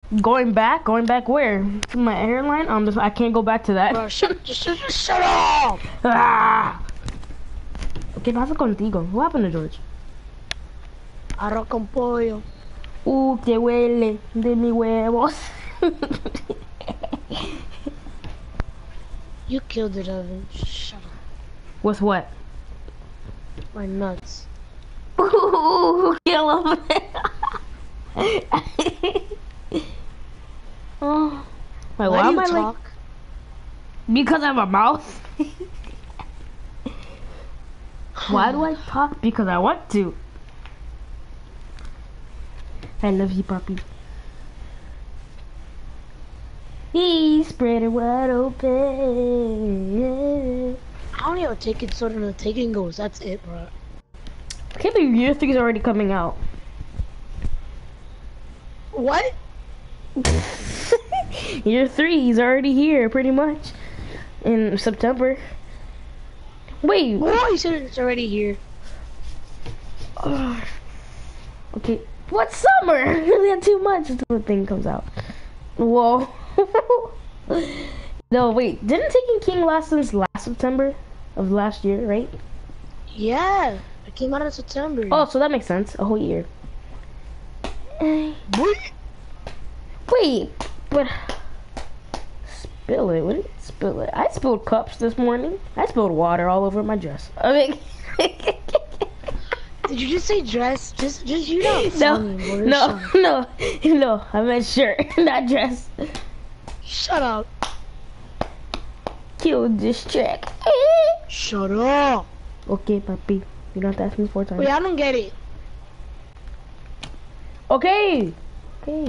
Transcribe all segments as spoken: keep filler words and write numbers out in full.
Going back? Going back where? To my airline? Um, just, I can't go back to that. Bro, shut, just, just shut up! Ah! ¿Qué pasa contigo? What happened to George? Arroz con pollo. Uh, que huele de mis huevos. You killed it, Evan. Shut up. With what? My nuts. Ooh, kill him. Oh, wait, why, Why do am you I talk? like? Because I have a mouth. Why do I talk? Because I want to. I love you, puppy. He spread it wide open. I only have a ticket so the taking goes. That's it, bro. I can't believe year three is already coming out. What? Year three is already here, pretty much, in September. Wait. Oh, you said it's already here. Uh, okay. What summer? We have two months until the thing comes out. Whoa. No, wait. Didn't Taken King last since last September of last year, right? Yeah, it came out in September. Oh, so that makes sense. A whole year. What? Wait, but spill it. What did it spill it? I spilled cups this morning. I spilled water all over my dress. I mean, Did you just say dress? Just, just you don't. no, Me, no, no, no. I meant shirt, not dress. Shut up. Kill this track. Shut up. Okay, puppy. You don't have to ask me four times. Wait, I don't get it. Okay. Okay.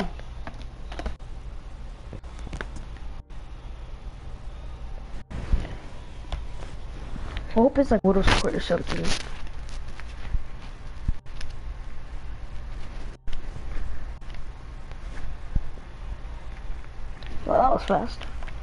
I hope it's like Widow's Court or something. Well, that was fast.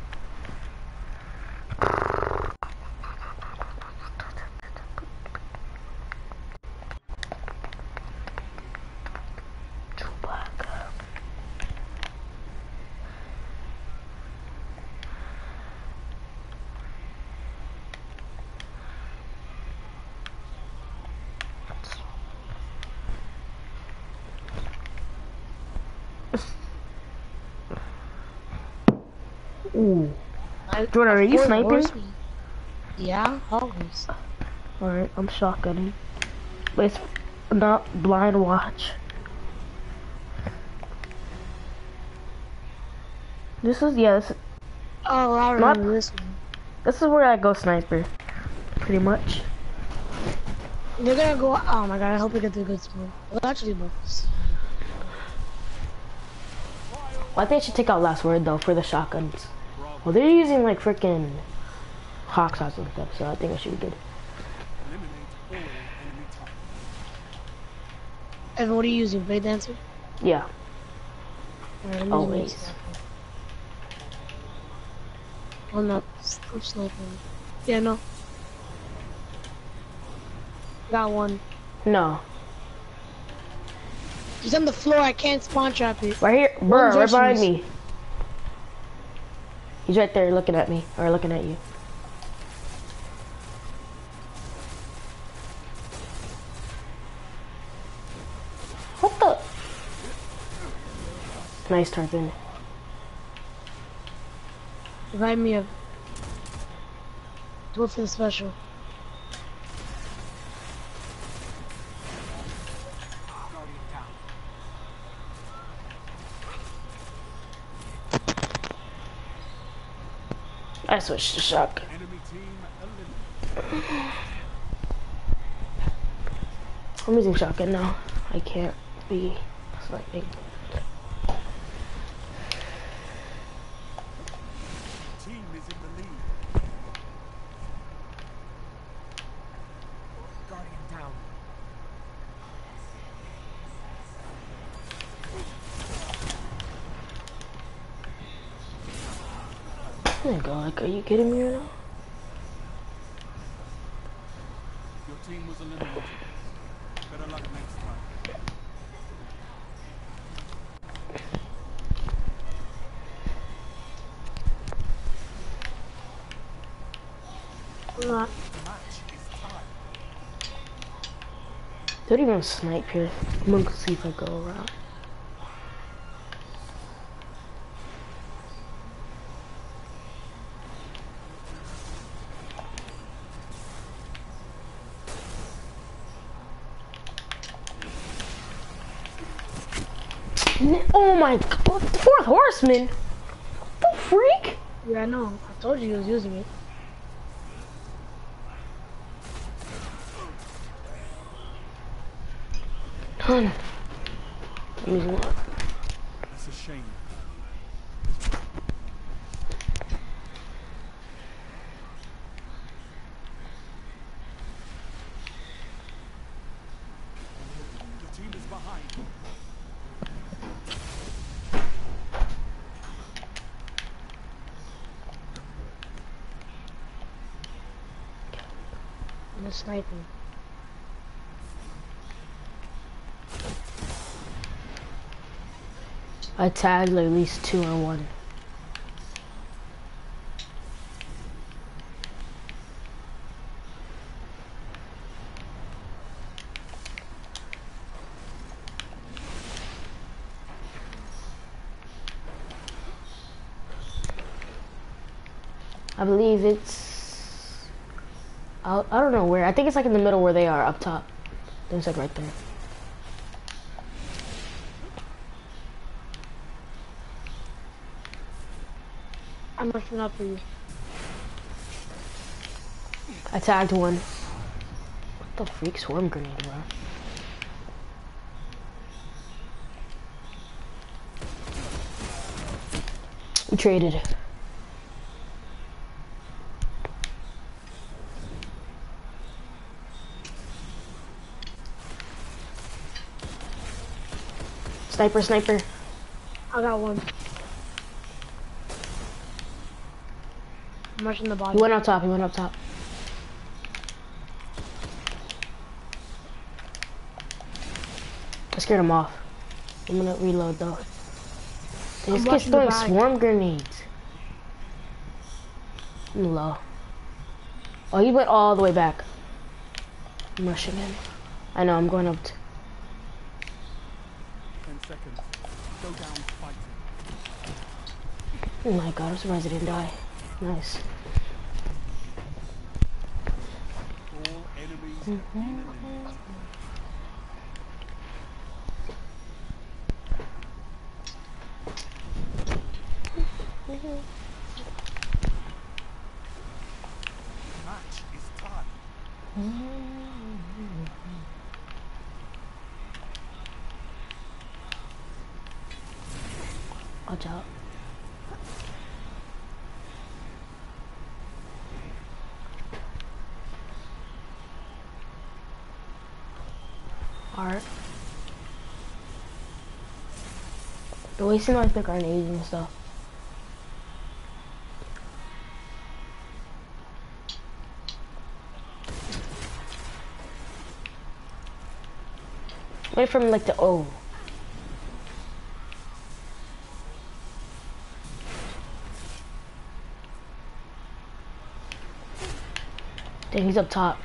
Ooh. I, Jordan, are you sniping? Yeah, always. Alright, I'm shotgunning. But it's not blind watch. This is, yeah, this, Oh, I remember not, this one. This is where I go sniper. Pretty much. They're gonna go, oh my god, I hope we get the good smoke. Well, actually, both. Well, I think I should take out last word though for the shotguns. Well, they're using like freaking hawk shots and stuff, so I think I should be good. And what are you using? Blade Dancer? Yeah. Right, always. Oh no, I'm sniping. Yeah, no. Got one. No. He's on the floor, I can't spawn trap it. Right here, bro, right behind me. He's right there looking at me, or looking at you. What the? Nice Tarzan. Revive me up. Do it for the special. I switched to shock. I'm using shotgun now. I can't be sniping. Team is in the lead. Guardian down. There you go. Like, are you kidding me right now? Your team was eliminated. Better luck next time. I'm not. Match is tied. Don't even snipe here. I'm gonna see if I go around. N- Oh my god, the fourth horseman! What the freak? Yeah, I know. I told you he was using it. Ton. I'm using what? It's a shame. Your team is behind. I'm just sniping. I tagged like at least two or one. I believe it's out, I don't know where. I think it's like in the middle where they are, up top. I think it's like right there. I'm rushing up for you. I tagged one. What the freak, swarm grenade, bro? We traded. Sniper, sniper. I got one. I'm rushing the He body. went up top, he went up top. I scared him off. I'm gonna reload though. I'm This kid's rushing the throwing bag. swarm grenades. I'm low. Oh, he went all the way back. I'm rushing him. I know, I'm going up. T Ten seconds. Go down fighting. oh my god, I'm surprised I didn't die. Nice. All enemies have been eliminated. Match is tied. Watch out. Alright. They're wasting like the grenades and stuff. Wait from like the O. Dang, he's up top.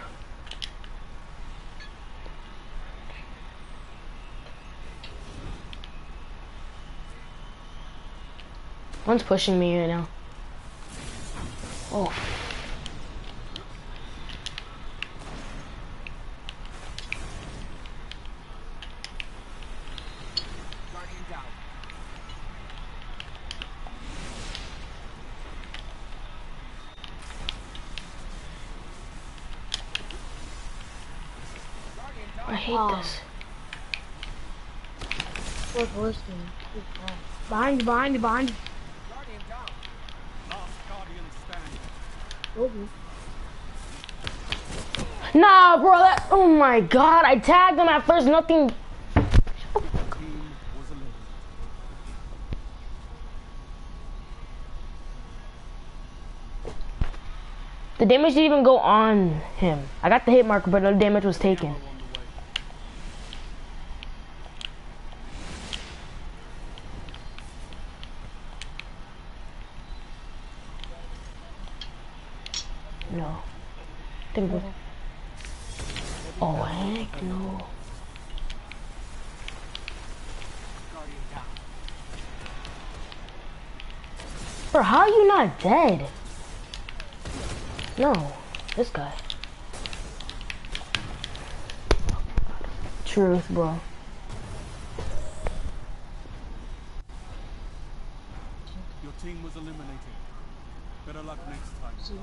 One's pushing me right now. Oh. Guardian down. Guardian down. I hate Oh. this. Fourth horseman. Behind you, behind you, behind you. Guardian down. Last Guardian standing. Told you. Nah, bro, that, oh my god, I tagged him at first, nothing. Team was eliminated. The damage didn't even go on him. I got the hit marker, but no damage was taken. Ammo on the way. No. Think of it. Oh heck no. Bro, how are you not dead? No, this guy. Truth, bro. Your team was eliminated. Better luck next time.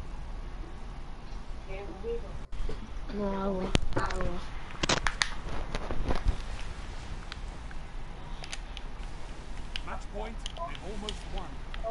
No, I will. I will. Match point and almost won.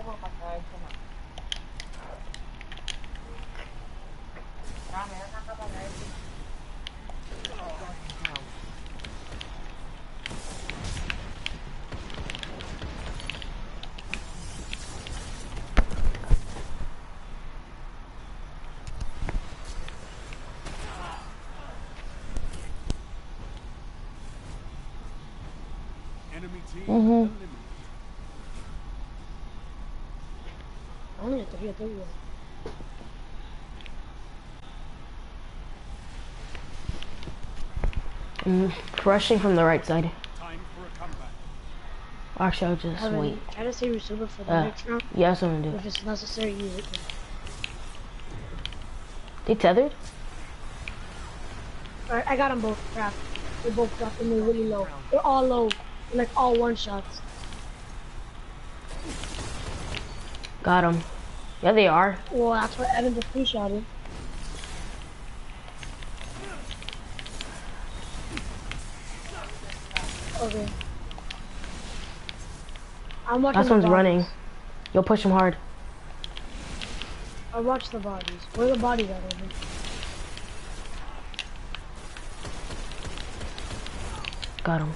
Enemy team Mm-hmm. eliminated. Only a three, a three. I'm rushing from the right side. Time for a comeback. Actually, I'll just Evan, wait. try to save your super for the Uh, next round. Yeah, that's what I'm gonna If do. it's necessary, use it. They tethered? Alright, I got them both. Crap. They're both dropped and they're really low. They're all low. They're like all one shots. Got them. Yeah, they are. Well, that's what Evan just three shotted. Okay. I'm watching Last the one's bodies. running. You'll push him hard. I watch the bodies. Where are the bodies at, Evan? Got him.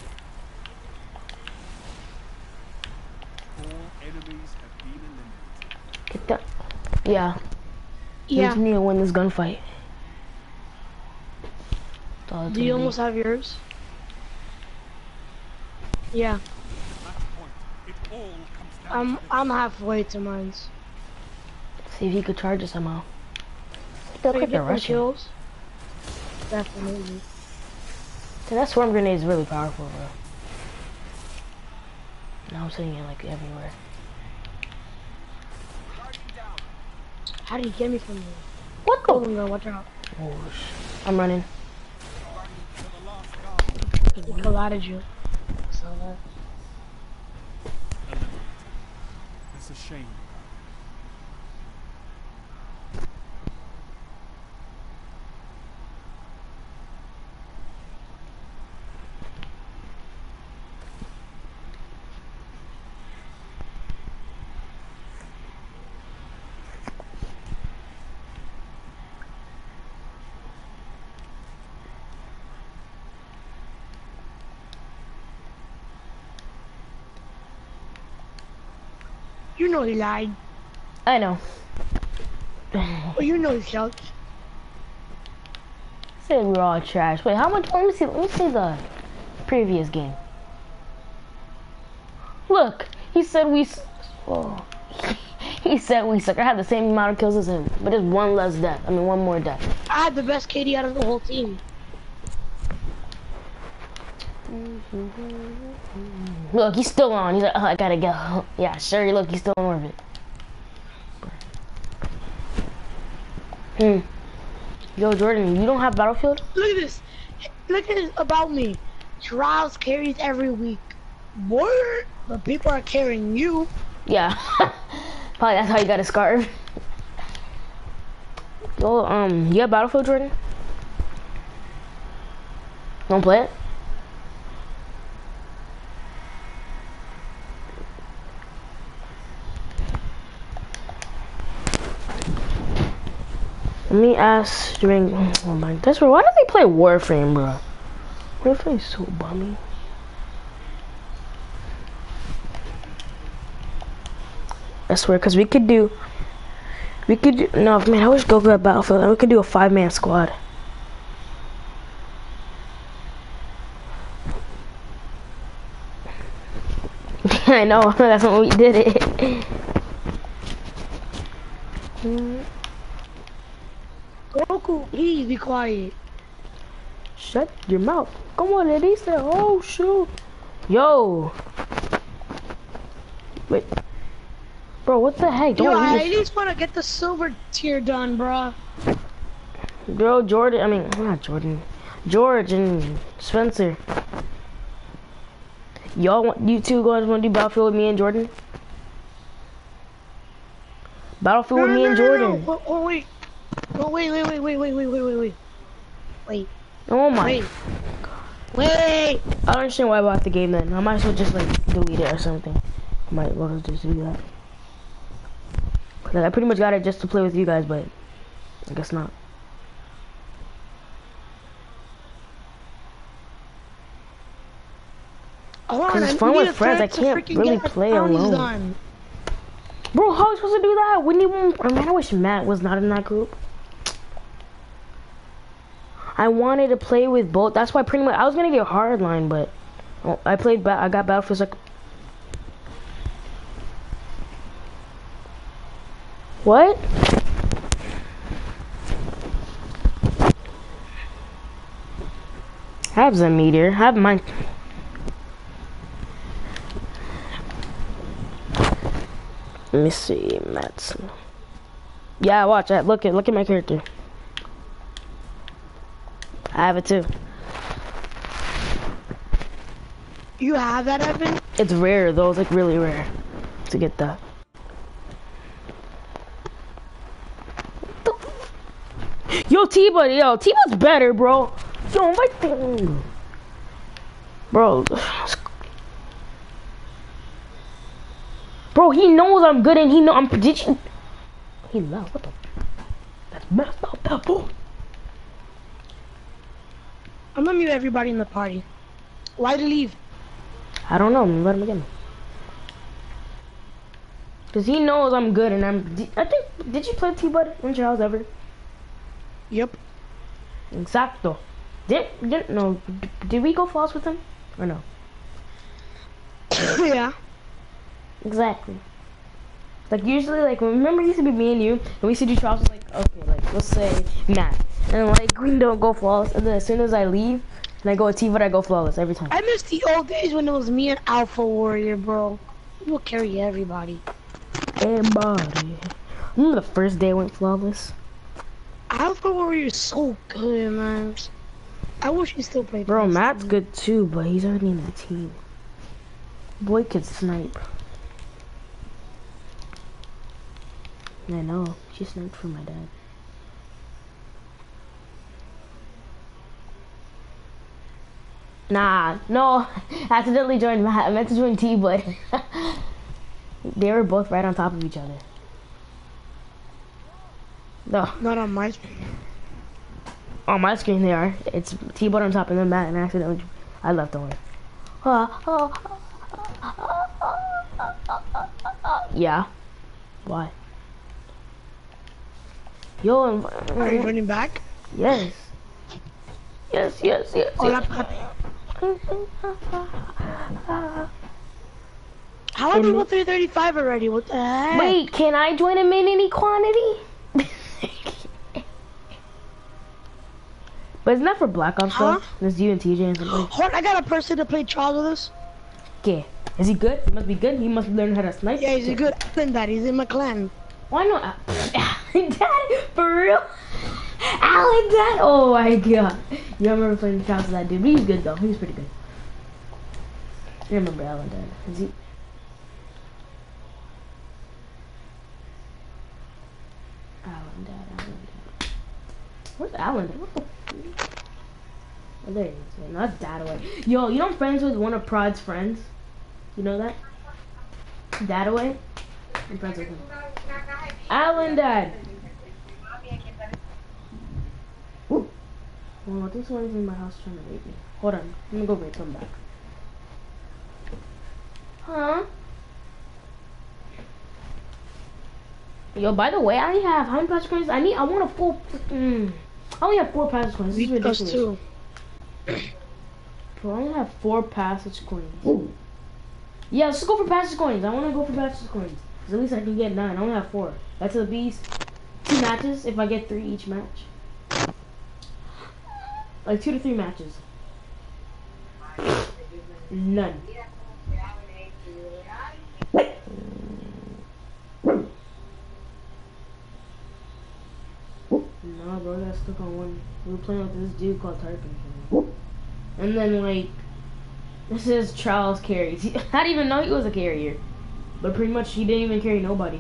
All enemies have been eliminated. Get that. Yeah. We Yeah. just need to win this gunfight. That's all it's Do you gonna be. almost have yours? Yeah. Match point. It all comes down I'm to the I'm halfway to mine's. See if he could charge us somehow. If Look I at get the some Russian. kills. Definitely. So that swarm grenade is really powerful, bro. Now I'm seeing it like everywhere. How did he get me from there? What Oh the? no, watch out. Oh, sh- I'm running. to the last guard. He collided you. So that. Eliminated. It's a shame. You know he lied. I know. Oh, you know he shouts. Said we were all trash. Wait, how much? Let me see. Let me see the previous game. Look, he said we. s- Oh, he said we suck. I had the same amount of kills as him, but just one less death. I mean, one more death. I had the best K D out of the whole team. Look, he's still on. He's like, oh, I gotta go. Yeah, sure. Look, he's still in orbit. Hmm. Yo, Jordan, you don't have Battlefield? Look at this. Look at this about me. Trials carries every week. What? But people are carrying you. Yeah. Probably that's how you got a scarf. Yo, um, you have Battlefield, Jordan? Don't play it? Let me ask during. Oh my, that's why. Why do they play Warframe, bro? Warframe's so bummy. I swear, cause we could do. We could do. No, man, I wish Goku had Battlefield. And we could do a five-man squad. I know. That's when we did it. Goku, please be quiet. Shut your mouth. Come on, Eddie. Say, oh shoot. Yo. Wait. Bro, what the heck? Yo, Don't I leave at least want to get the silver tier done, bro. Bro, Jordan, I mean, not Jordan. George and Spencer. Y'all want, you two guys want to do Battlefield with me and Jordan? Battlefield No, with no, me no, and no, Jordan. no. Oh, oh, wait. Oh, wait, wait, wait, wait, wait, wait, wait, wait, wait. Wait, Oh my. wait. Wait. I don't understand why I bought the game then. I might as well just like delete it or something. I might as well just do that. Like, I pretty much got it just to play with you guys, but I guess not. Hold on, Cause it's I fun need with a friends. I thread to can't freaking really get our play brownies alone. done. Bro, how are we supposed to do that? We need one. I mean, I wish Matt was not in that group. I wanted to play with both. That's why pretty much I was gonna get Hardline, but oh, I played. Ba I got Battlefield. Like, what? Have the meteor. Have mine. Let me see, Matson. Yeah, watch that. Look at look at my character. I have it too. You have that, Evan? It's rare though. It's like really rare to get that. Yo, T-Bud, yo, T-Bud's better, bro. Yo, my thing. Bro. Bro, he knows I'm good and he know I'm prediction. He left. What the? That's messed up, that boy. I'm gonna mute everybody in the party. Why'd you leave? I don't know. Let him again. Cause he knows I'm good and I'm. I think. Did you play T-Bud in your house ever? Yep. Exacto. Did did no? Did we go false with him or no? Yeah. Exactly. Like usually, like remember, it used to be me and you, and we used to do trials. Like okay, like let's say Matt, and like we don't go flawless, and then as soon as I leave and I go with T-Bud, I go flawless every time. I miss the old days when it was me and Alpha Warrior, bro. We will carry everybody. Everybody. Remember the first day I went flawless? Alpha Warrior is so good, man. I wish he still played. Bro, this Matt's game. good too, but he's already in the team. Boy could snipe. I know. She sniped for my dad. Nah, no. I accidentally joined Matt. I meant to join T, but they were both right on top of each other. No. Not on my screen. On my screen they are. It's T-Bud on top and then Matt, and I accidentally I left on it. Yeah. Why? Yo, I'm, Are you running back? yes. Yes, yes, yes. Hola, yes. papi. How are people three thirty-five already? What the heck? Wait, can I join him in any quantity? But it's not for Black Ops Huh? stuff. It's you and T J and something. Hold, I got a person to play Trials with us. Okay. Is he good? He must be good. He must learn how to snipe. Yeah, he's a good Alan Dad. He's in my clan. Why not? Alan Dad? For real? Alan Dad? Oh my god. You remember playing Trials with that dude? But he's good though. He's pretty good. I remember Alan Dad. Is he? Alan Dad, Alan Dad. Where's Alan Dad? What the? Oh, there he is. No, that's Dad away. Yo, you know I'm friends with one of Prod's friends? You know that? Dad away? I'm friends with him. Alan Dad! Ooh. Well, I think someone's in my house trying to rape me. Hold on. Let me go rape them back. Huh? Yo, by the way, I only have how many password coins? I need. I want a full. Mm, I only have four password coins. This is ridiculous. Us too. Bro, I only have four passage coins. Ooh. Yeah, let's go for passage coins. I want to go for passage coins. Cause at least I can get nine. I only have four. That's the beast. Two matches if I get three each match. Like two to three matches. None. Nah, bro, I got stuck on one. We were playing with this dude called Tarkin. And then, like, this is Charles carries. He, I didn't even know he was a carrier. But pretty much, he didn't even carry nobody.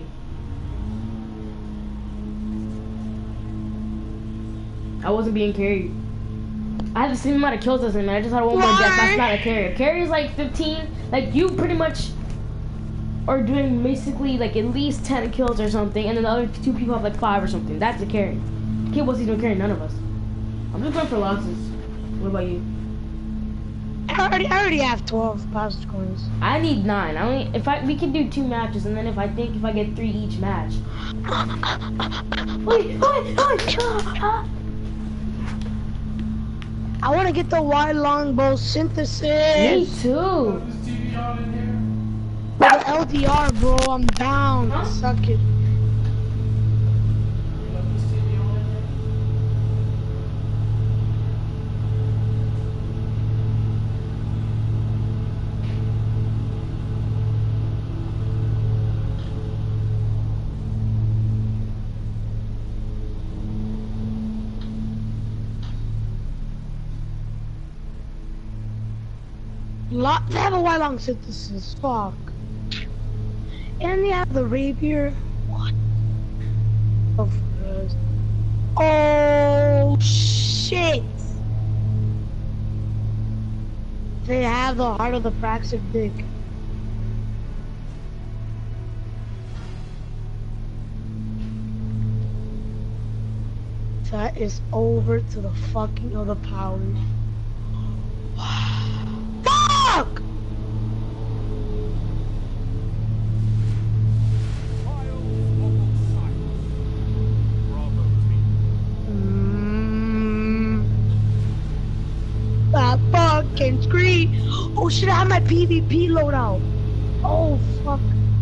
I wasn't being carried. I had the same amount of kills as him, and I just had one more death. That's not a carrier. Carrier is like fifteen. Like, you pretty much are doing basically like at least ten kills or something, and then the other two people have like five or something. That's a carry. Kid wasn't even carrying none of us. I'm just going for losses. What about you? I already, I already have twelve positive coins. I need nine. I only if I we can do two matches, and then if I think if I get three each match. Wait, wait, wait. I want to get the wide longbow synthesis. Me too. The L D R, bro. I'm down. Huh? Suck it. Lot, they have a wide long synthesis. Fuck. And they have the rapier. What? Oh, oh shit! They have the heart of the Praxic dick. That is over to the fucking other powers. Fuck! Mm, that fucking screen. Oh shit, I have my PvP loadout. Oh fuck.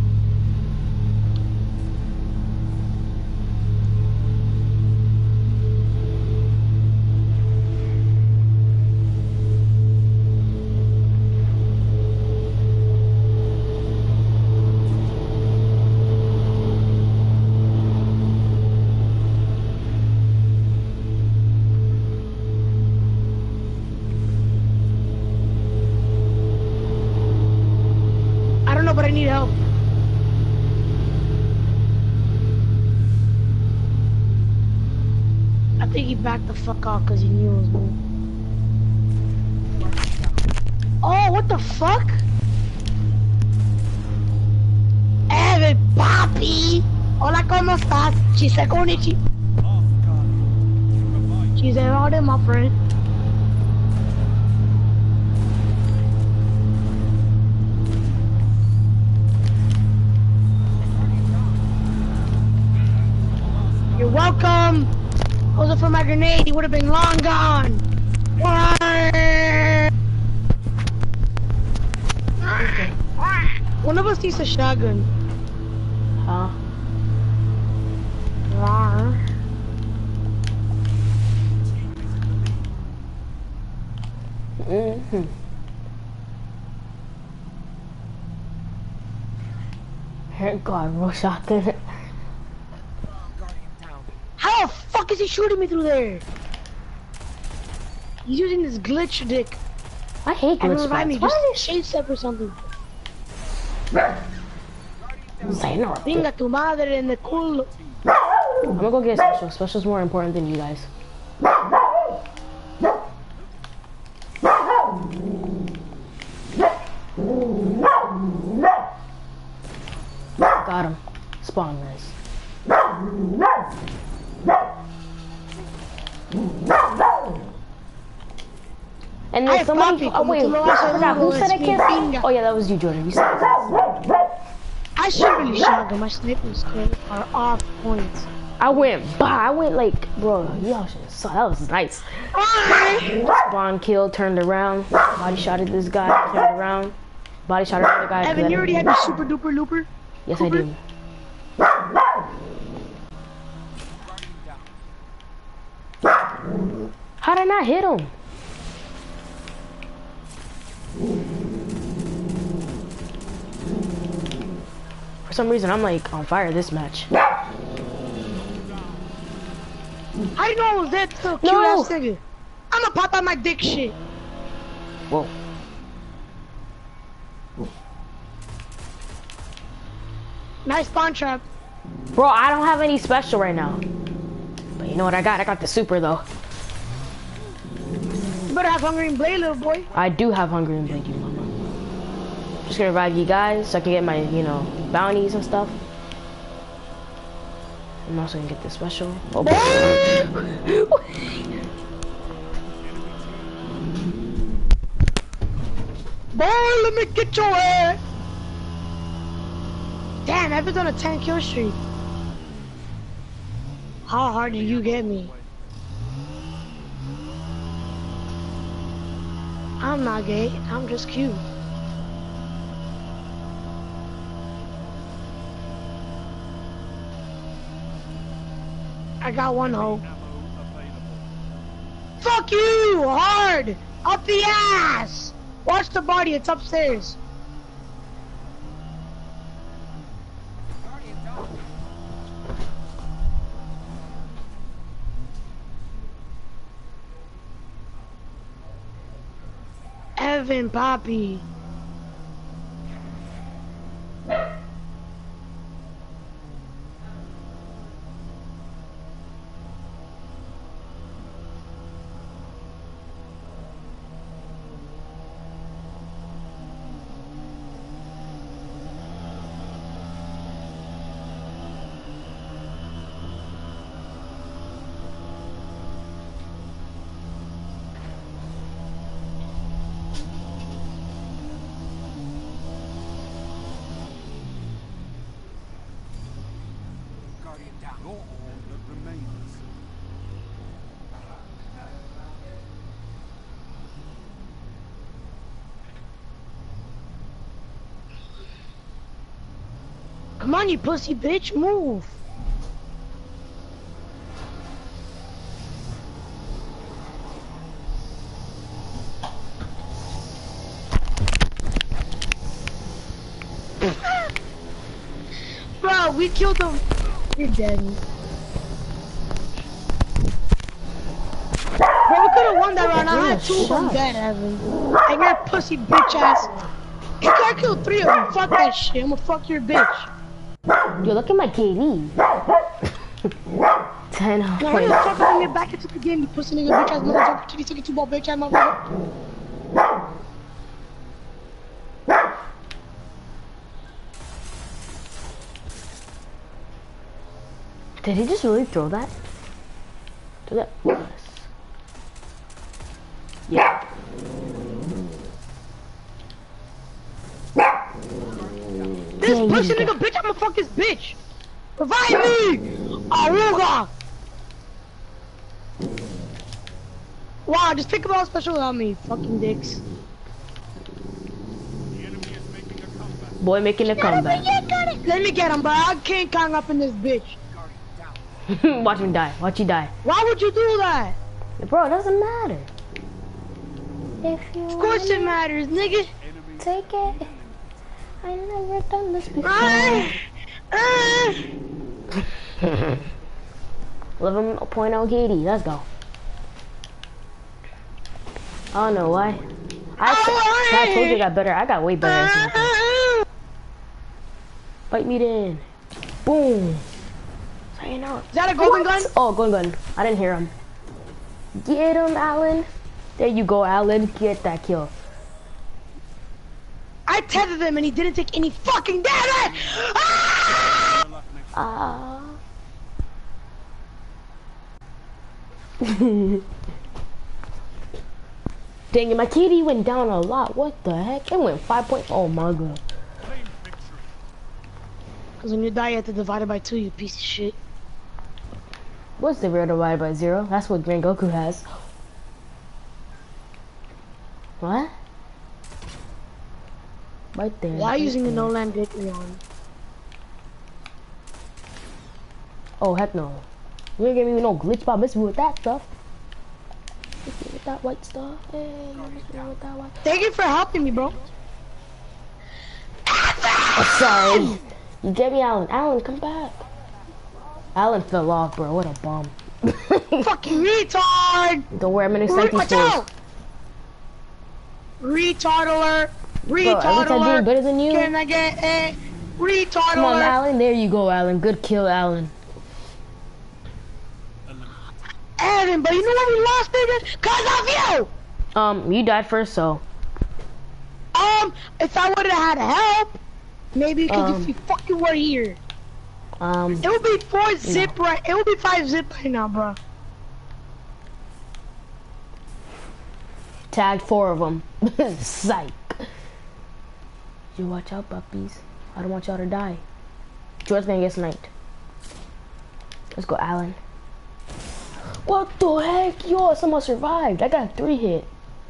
But I need help. I think he backed the fuck off because he knew it was me. Oh, what the fuck? Hey, papi! Hola, ¿cómo estás? She said, konnichi. She said, all day, my friend. You're welcome. Wasn't for my grenade, he would have been long gone. One of us needs a shotgun. Huh? Mm-hmm. Thank God, no shotgun. How the fuck is he shooting me through there? He's using this glitch dick. I hate And glitch revive me, spots. just shade step or something. Say no. Venga tu madre en el culo. I'm gonna go get a special. Special's more important than you guys. Got him. Spawn nice. And then Ay, somebody, papi, oh como wait, tú lo vas a I forgot, who hacer, said I es mi can't? pinga. Oh yeah, that was you, Jordan. You said I should really shotgun. My sniper skills are off points. I went, bah, I went like, bro, y'all should have saw, that was nice. Spawn kill, turned around, body shotted this guy, turned around, body shotted another guy. Evan, you already have your super duper looper? Yes, I do. How did I not hit him? For some reason, I'm like on fire this match. I didn't know it was that cute No. ass nigga. I'ma pop out my dick shit. Whoa. Nice spawn trap. Bro, I don't have any special right now. But you know what I got? I got the super though. You better have Hungry and Blade, little boy. I do have Hungry and Blade, you mama. Just gonna revive you guys so I can get my, you know, bounties and stuff. I'm also gonna get the special. Oh, Boy, let me get your ass. Damn, I've been on a ten kill streak. How hard did you get me? I'm not gay, I'm just cute. I got one hoe. Fuck you! Hard! Up the ass! Watch the body, it's upstairs. Evan Poppy. You're all that remains. Come on, you pussy bitch, move. Bro, we killed him. You're dead. Bro, we could have won that round. I had two of them dead, Evan. And your pussy bitch ass. I killed three of them. Fuck that shit. I'ma fuck your bitch. yo, look at my K D. Ten. Now, why the fuck did you get back into the game, you pussy nigga, bitch ass motherfucker? Kitty took a two ball bitch ass motherfucker. Did he just really throw that? Throw that? Yes. Yeah. This Yeah, pussy you nigga bitch, I'ma fuck this bitch. Revive me! Aruga! Wow, just think about special on me, fucking dicks. The enemy is making a comeback. Boy making a comeback. Let me get him, bro. I can't Kong up in this bitch. Watch him die. Watch you die. Why would you do that? Bro, it doesn't matter. If you Of course it matters, nigga. take it. I never done this before. Ah, ah. eleven point oh K D. Let's go. I don't know why. I, Oh, I told you I got better. I got way better. Ah, At something. ah, Fight me then. Boom. So you know. Is that a golden gun? Oh, golden gun. I didn't hear him. Get him, Alan. There you go, Alan. Get that kill. I tethered him and he didn't take any fucking damage! Ah! Good luck next Ah. Dang it, my K D went down a lot. What the heck? It went five point. Oh my god. claim victory. Cause when you die, you have to divide it by two, you piece of shit. What's the real divided by zero? That's what Grand Goku has. What? Right there. Why right using the there. no land dick on? Oh heck no. You ain't giving me no glitch by missing with that stuff. that white stuff. Hey, almost there with that white. Thank you for helping me, bro. Oh, sorry. You get me, Alan. Alan, come back. Alan fell off, bro. What a bum. Fucking retard! Don't worry, I'm gonna Re excite these watch fools. out! Retard alert! Bro, Retard at least I'm doing alert! better than you. Can I get a retard Come on, alert? Alan. There you go, Alan. Good kill, Alan. Evan, but you know why we lost, nigga? Cause of you! Um, you died first, so. Um, if I would've had help, maybe because Um, if you fucking were here, Um, it would be four zip right. It would be five zip right now, bro. tagged four of them. Psych. You watch out, puppies. I don't want y'all to die. George's gonna get sniped. Let's go, Alan. What the heck? Yo, someone survived. I got a three hit.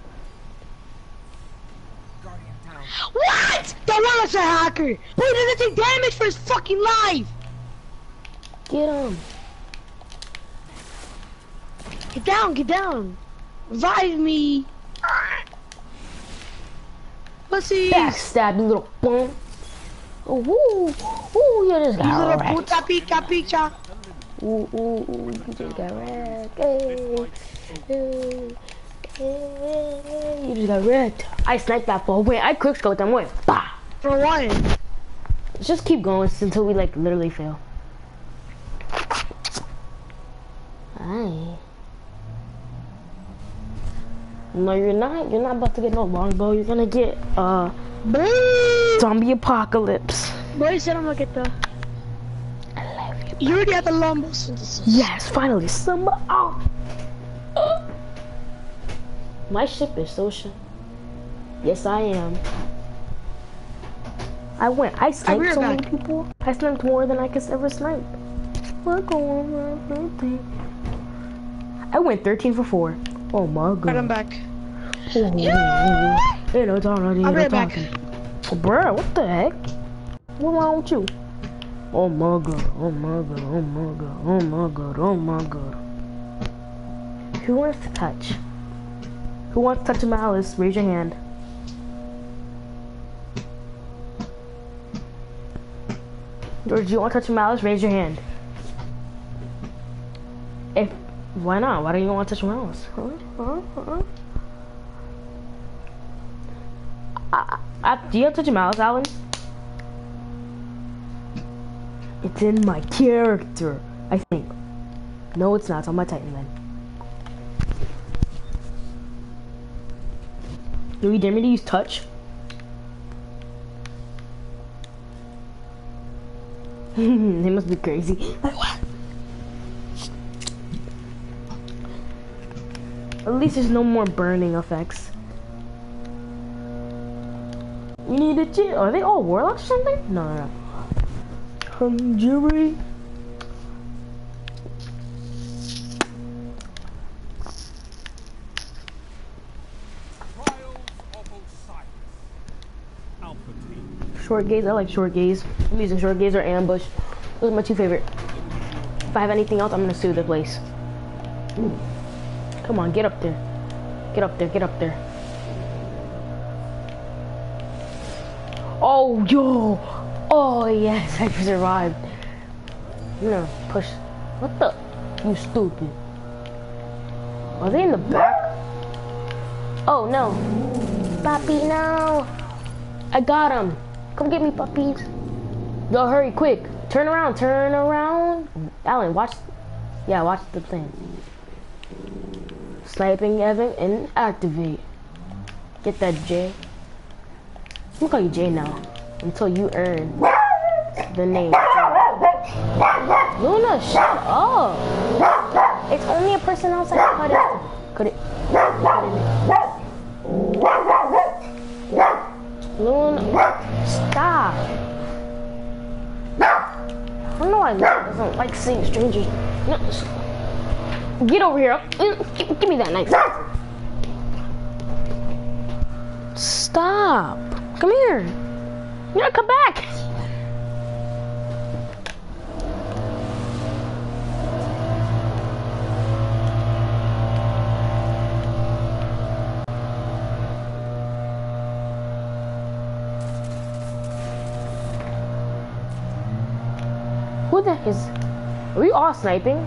What? That was a hacker. Who doesn't take damage for his fucking life? Get him. Get down, get down. Revive me. Pussy. Backstab, you little bum. Oh, woo. Ooh, you just You got little wrecked. puta pica picha. Ooh, ooh, ooh, you just got wrecked. Hey, hey, hey, you just got wrecked. I sniped that ball. Wait, I quick scoped them. Wait, bah. For what? Let's just keep going until we like literally fail. Aye. No, you're not. You're not about to get no longbow. You're gonna get uh Boy, zombie apocalypse. boy said I'm gonna get the. I love you. You already have the lumbo synthesis. Yes, finally, some. Oh. My ship is so sh. Yes, I am. I went. I sniped right so back. many people. I sniped more than I could ever snipe. We're going thirteen. I went thirteen for four. Oh my god. Right, I'm back. Oh, Yeah. Ain't no talking. Ain't I'll be no right back. talking. Oh, bruh, what the heck? What wrong with you? Oh my god. Oh my god. Oh my god. Oh my god. Oh my god. Who wants to touch? Who wants to touch a malice? Raise your hand. George, you want to touch a malice? Raise your hand. If why not? Why don't you want to touch a malice? Huh? Huh? Huh? I, I, do you have to touch a malice, Alan? It's in my character, I think. No, it's not. It's on my Titan then. Do you dare me to use touch? They must be crazy. Like what? At least there's no more burning effects. You need a chill. Are they all warlocks or something? No, no, no. Um, Jerry. Trials of Osiris. Alpha team. Short gaze. I like short gaze. I'm using short gaze or ambush. Those are my two favorite. If I have anything else, I'm gonna sue the place. Ooh. Come on, get up there. Get up there. Get up there. Oh, yo. Oh, yes. I survived. I'm gonna push. What the? You stupid. Are they in the back? Oh, no. Puppy, no. I got him. Come get me, puppies. Yo, hurry, quick. Turn around. Turn around. Alan, watch. Yeah, watch the thing. Sniping Evan and activate. Get that J. I'm gonna call you J now. Until you earn the name. Luna, shut up. It's only a person outside. Cut it. Cut it. Cut it. Luna, stop. I don't know why Luna doesn't like seeing strangers. No, get over here. Give, give me that knife. Stop. Come here. You gotta come back. Who the heck is? Are we all sniping?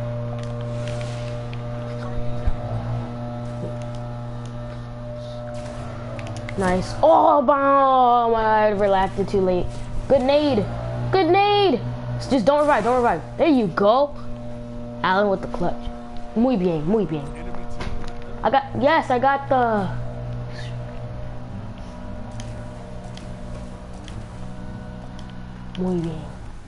Nice. Oh, bomb! I relaxed it too late. Good nade. Good nade. Just don't revive. Don't revive. There you go. Alan with the clutch. Muy bien. Muy bien. I got. Yes, I got the. Muy bien.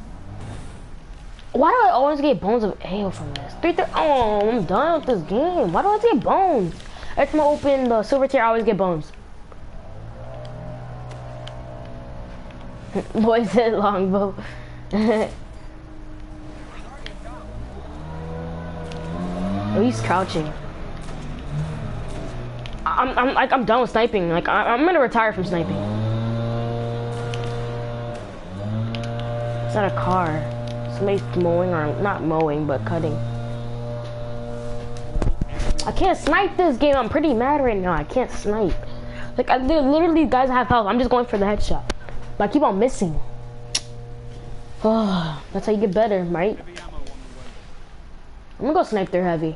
Why do I always get bones of ale from this? Three, three. Oh, I'm done with this game. Why do I always get bones? Every time I open the silver tier, I always get bones. Boy said longbow. Oh, he's crouching. I'm, I'm like, I'm done with sniping. Like, I, I'm gonna retire from sniping. It's not a car. Somebody's mowing, or not mowing, but cutting. I can't snipe this game. I'm pretty mad right now. I can't snipe. Like, I, literally, guys have health. I'm just going for the headshot. But I keep on missing. Oh, that's how you get better, right? I'm gonna go snipe their heavy.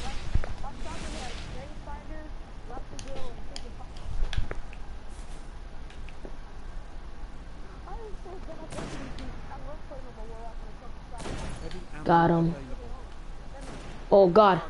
Got him. Oh God.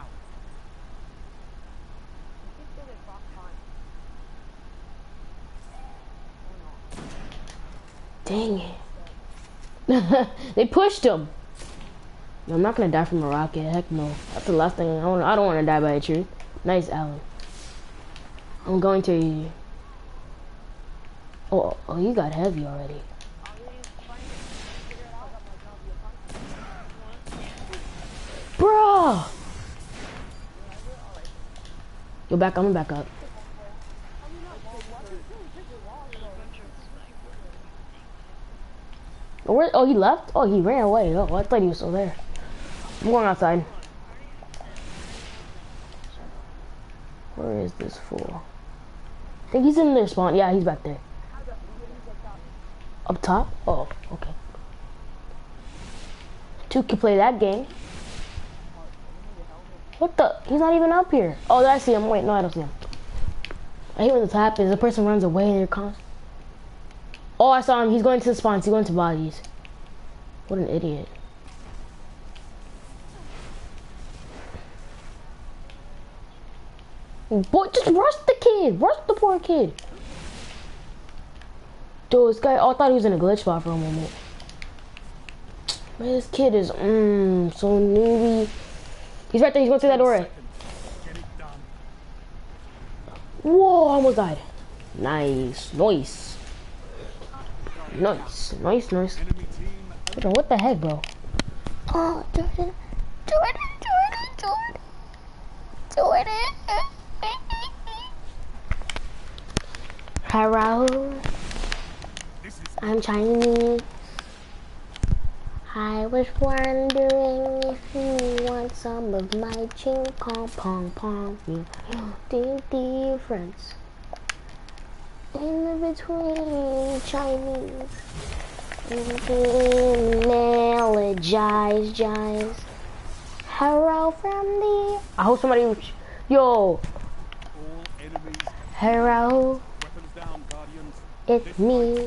Dang it. They pushed him. No, I'm not gonna die from a rocket. Heck no. That's the last thing. I don't, I don't want to die by a tree. Nice, Alan. I'm going to. Oh, oh, you got heavy already. Bro. Yo, back. I'm gonna back up. Oh, where, oh, he left? Oh, he ran away. Oh, I thought he was still there. I'm going outside. Where is this fool? I think he's in their spawn. Yeah, he's back there. Up top? Oh, okay. Two can play that game. What the? He's not even up here. Oh, I see him. Wait, no, I don't see him. I hate when this happens. The person runs away and they're constant. Oh, I saw him. He's going to the spawns. He's going to bodies. What an idiot. Boy, just rush the kid. Rush the poor kid. Dude, this guy, oh, I thought he was in a glitch spot for a moment. Man, this kid is, mmm, so newbie. He's right there. He's going through that door. Whoa, I almost died. Nice. Nice. Nice. Nice, nice. What the heck, bro? Oh, Jordan. Jordan, Jordan, Jordan. Jordan. Hi, Rahul. I'm Chinese. I was wondering if you want some of my ching kong pong pong. The difference in between Chinese and Malachi's jive. Hello from the. I hope somebody. Yo. Hello. It's me.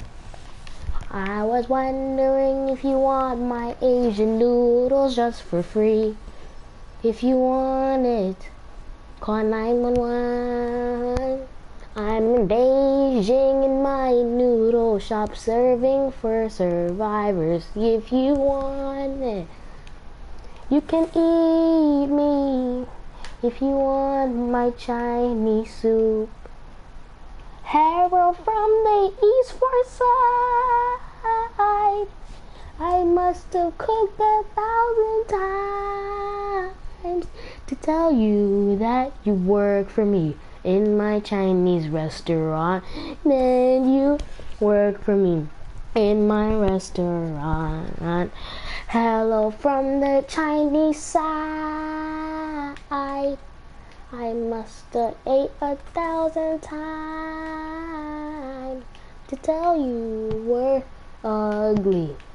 I was wondering if you want my Asian noodles just for free. If you want it, call nine one one. I'm in Beijing in my noodle shop serving for survivors. If you want it, you can eat me. If you want my Chinese soup. Harold from the East Far Side. I must have cooked a thousand times to tell you that you work for me in my Chinese restaurant. Then you work for me in my restaurant. Hello from the Chinese side. I must have ate a thousand times to tell you we're ugly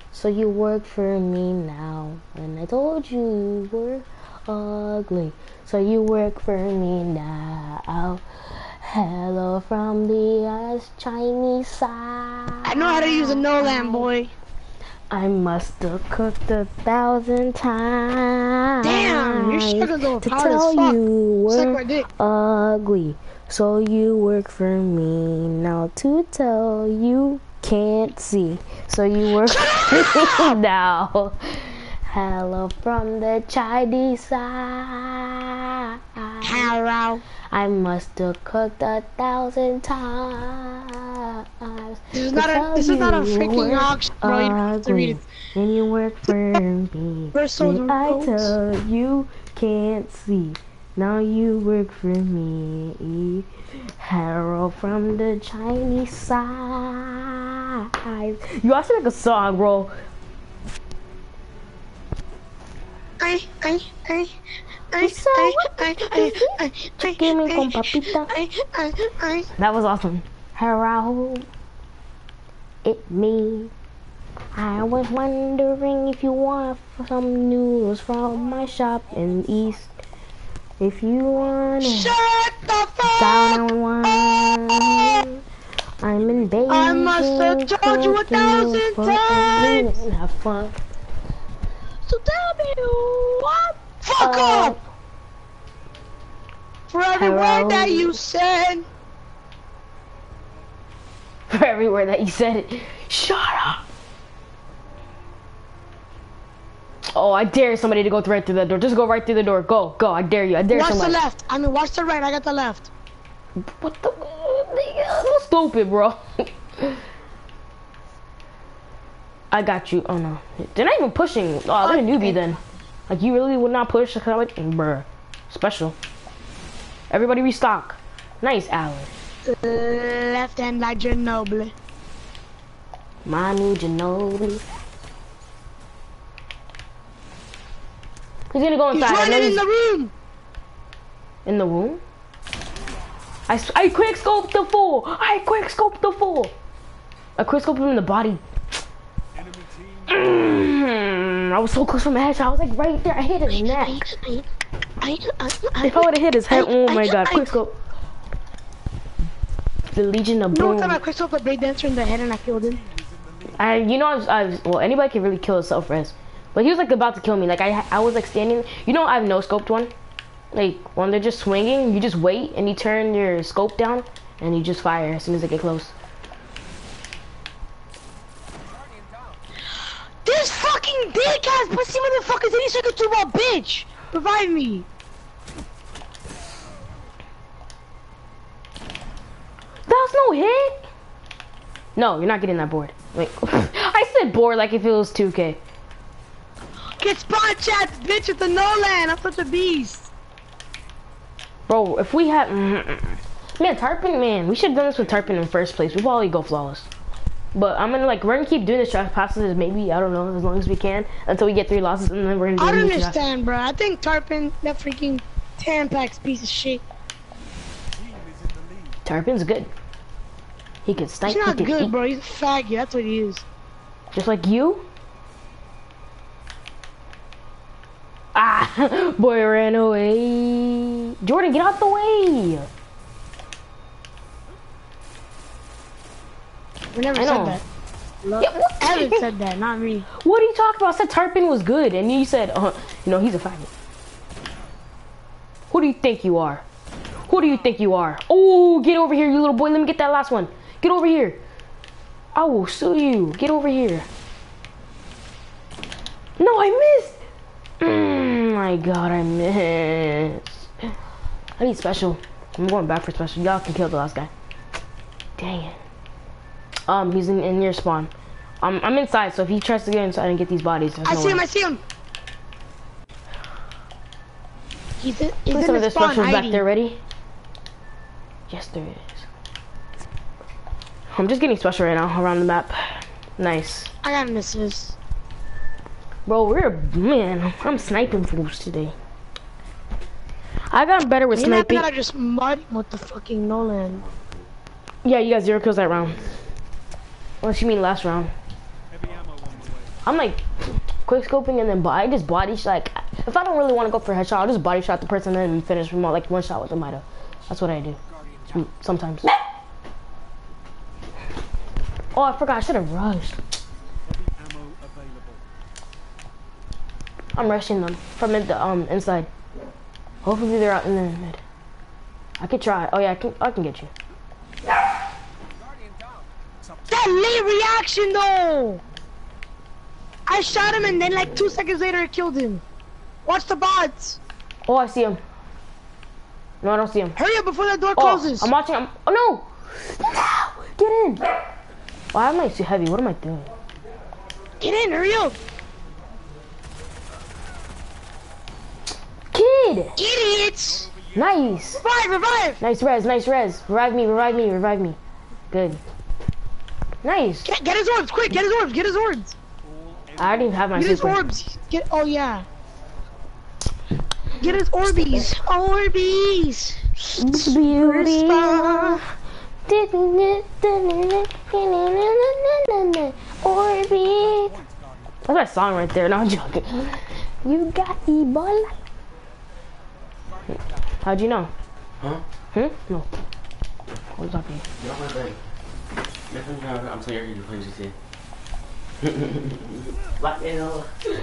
So you work for me now. And I told you you were ugly. So you work for me now. Hello from the uh, Chinese side. I know how to use a Nolan, boy. I must have cooked a thousand times. Damn, your struggles are to hard as tell fuck. you Suck were my dick. ugly. So you work for me now to tell you can't see. So you work for me now. Hello from the Chinese side. Hello. I must have cooked a thousand times. This is not a. This is not a freaking auction, bro. You have to read it. And you work for me. We're so Did I gross. tell you can't see. Now you work for me. Harold from the Chinese side. You also like a song, bro. I, I, I, I, So I, what I, is I, this? I, I, Gaming con I, papita. I, I, I. That was awesome. Harold, it me. I was wondering if you want some noodles from my shop in the east. If you want it, Shut the fuck down up! on one. I'm in Beijing. I must have told you a cooking thousand for times. and have fun. So tell me what? Fuck Uh, up! For every Hello? word that you said. For every word that you said it. Shut up. Oh, I dare somebody to go right through that door. Just go right through the door. Go, go. I dare you. I dare Watch somebody. the left. I mean, watch the right. I got the left. What the? So stupid, bro. I got you. Oh no, they're not even pushing. Oh, they're a newbie then. Like you really would not push. Cause I'm like, bruh, special. Everybody restock. Nice, Alan. Left hand like Ginobili. Manu Ginobili. He's gonna go He's inside. I know running in he's the room. in the room. I, s- I quick scoped the fool. I quick scoped the fool. I quick scoped him in the body. Enemy team. Mm, I was so close from the headshot. I was like right there. I hit his neck. I, I, I, If I would have hit his head, I- oh my I- god, I- quick scope. The Legion of You know Boom. what time I quick up a break dancer in the head and I killed him? I, you know, I was, I was, well, anybody can really kill a self-res. But he was like about to kill me. Like I, I was like standing, you know, I've no scoped one. Like when they're just swinging, you just wait and you turn your scope down and you just fire as soon as they get close. This fucking dick ass pussy motherfuckers any second to my bitch! Revive me! That was no hit. No, you're not getting that board. Wait, I said board like if it was two K. Get spawn chats, bitch, with the Nolan! I'm such a beast! Bro, if we had, man, Tarpon, man, we should have done this with Tarpon in the first place. We'd probably go flawless. But I'm gonna like, we're gonna keep doing this draft passes maybe, I don't know, as long as we can, until we get three losses, and then we're gonna do I a don't new draft. understand, bro. I think Tarpon, that freaking Tampax piece of shit. Team is in the lead. Tarpon's good. He can snipe, He's he not can good, eat, bro. He's a faggot. That's what he is. just like you. Ah, boy ran away. Jordan, get out the way. We never I said know. that. Yeah, what? Evan said that, not me. What are you talking about? I said Tarpon was good, and you said, uh, you know, he's a faggot. Who do you think you are? Who do you think you are? Oh, get over here, you little boy. Let me get that last one. Get over here. I will sue you. Get over here. No, I missed. Mm, my God, I missed. I need special. I'm going back for special. Y'all can kill the last guy. Dang it. Um, he's in, in your spawn. Um, I'm inside, so if he tries to get inside and get these bodies, there's I no see him, way. I see him! He's in, he's Please in some the of the spawn, specials back hiding. there ready? Yes, there is. I'm just getting special right now around the map. Nice. I got an assist. Bro, we're, man, I'm sniping fools today. I got better with You know sniping. that I just mud with the fucking Nolan. Yeah, you got zero kills that round. Unless you mean last round. Heavy ammo on the way. I'm like quick scoping and then but I just body shot. Like if I don't really want to go for a headshot, I'll just body shot the person and then finish from like one shot with the Mida. That's what I do sometimes. Oh, I forgot. I should have rushed. Ammo available. I'm rushing them from in the um inside. Hopefully they're out in the mid. I could try. Oh yeah, I can. I can get you. That late reaction though. I shot him and then like two seconds later I killed him. Watch the bots. Oh, I see him. No, I don't see him. Hurry up before that door Oh, closes. I'm watching. I'm, oh no! No! Get in! Why am I so heavy? What am I doing? Get in, hurry up. Kid! Idiots! Nice! Revive, revive! Nice res, nice res. Revive me, revive me, revive me. Good. Nice. Get, get his orbs, quick, get his orbs, get his orbs. I already have my Get his super. orbs. Get, oh yeah. Get his Orbeez. Orbeez. Beauty. Orbeez. That's my song right there. No, I'm joking. You got Ebola. How'd you know? Huh? Hmm? No. What was talking? Get off my leg. I'm so angry you play G T A. Black Arrow.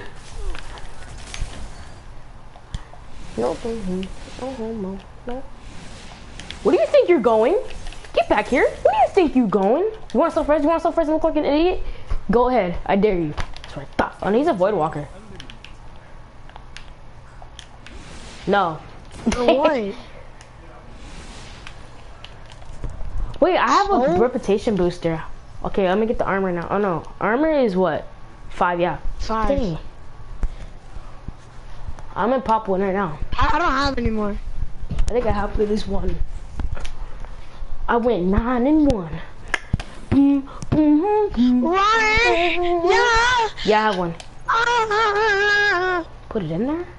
No, no homo. No. Where do you think you're going? Get back here. Where do you think you're going? You want to self-res? You want to self-res and look like an idiot? Go ahead. I dare you. That's what I thought. Oh, he's a Void Walker. No. What? Wait, I have a So? reputation booster. Okay, let me get the armor now. Oh no, armor is what? Five, yeah. Five. Dang. I'm in pop one right now. I, I don't have any more. I think I have at least one. I went nine and one. Boom, boom, boom. Ryan! Yeah! Yeah, I have one. Ah! Put it in there.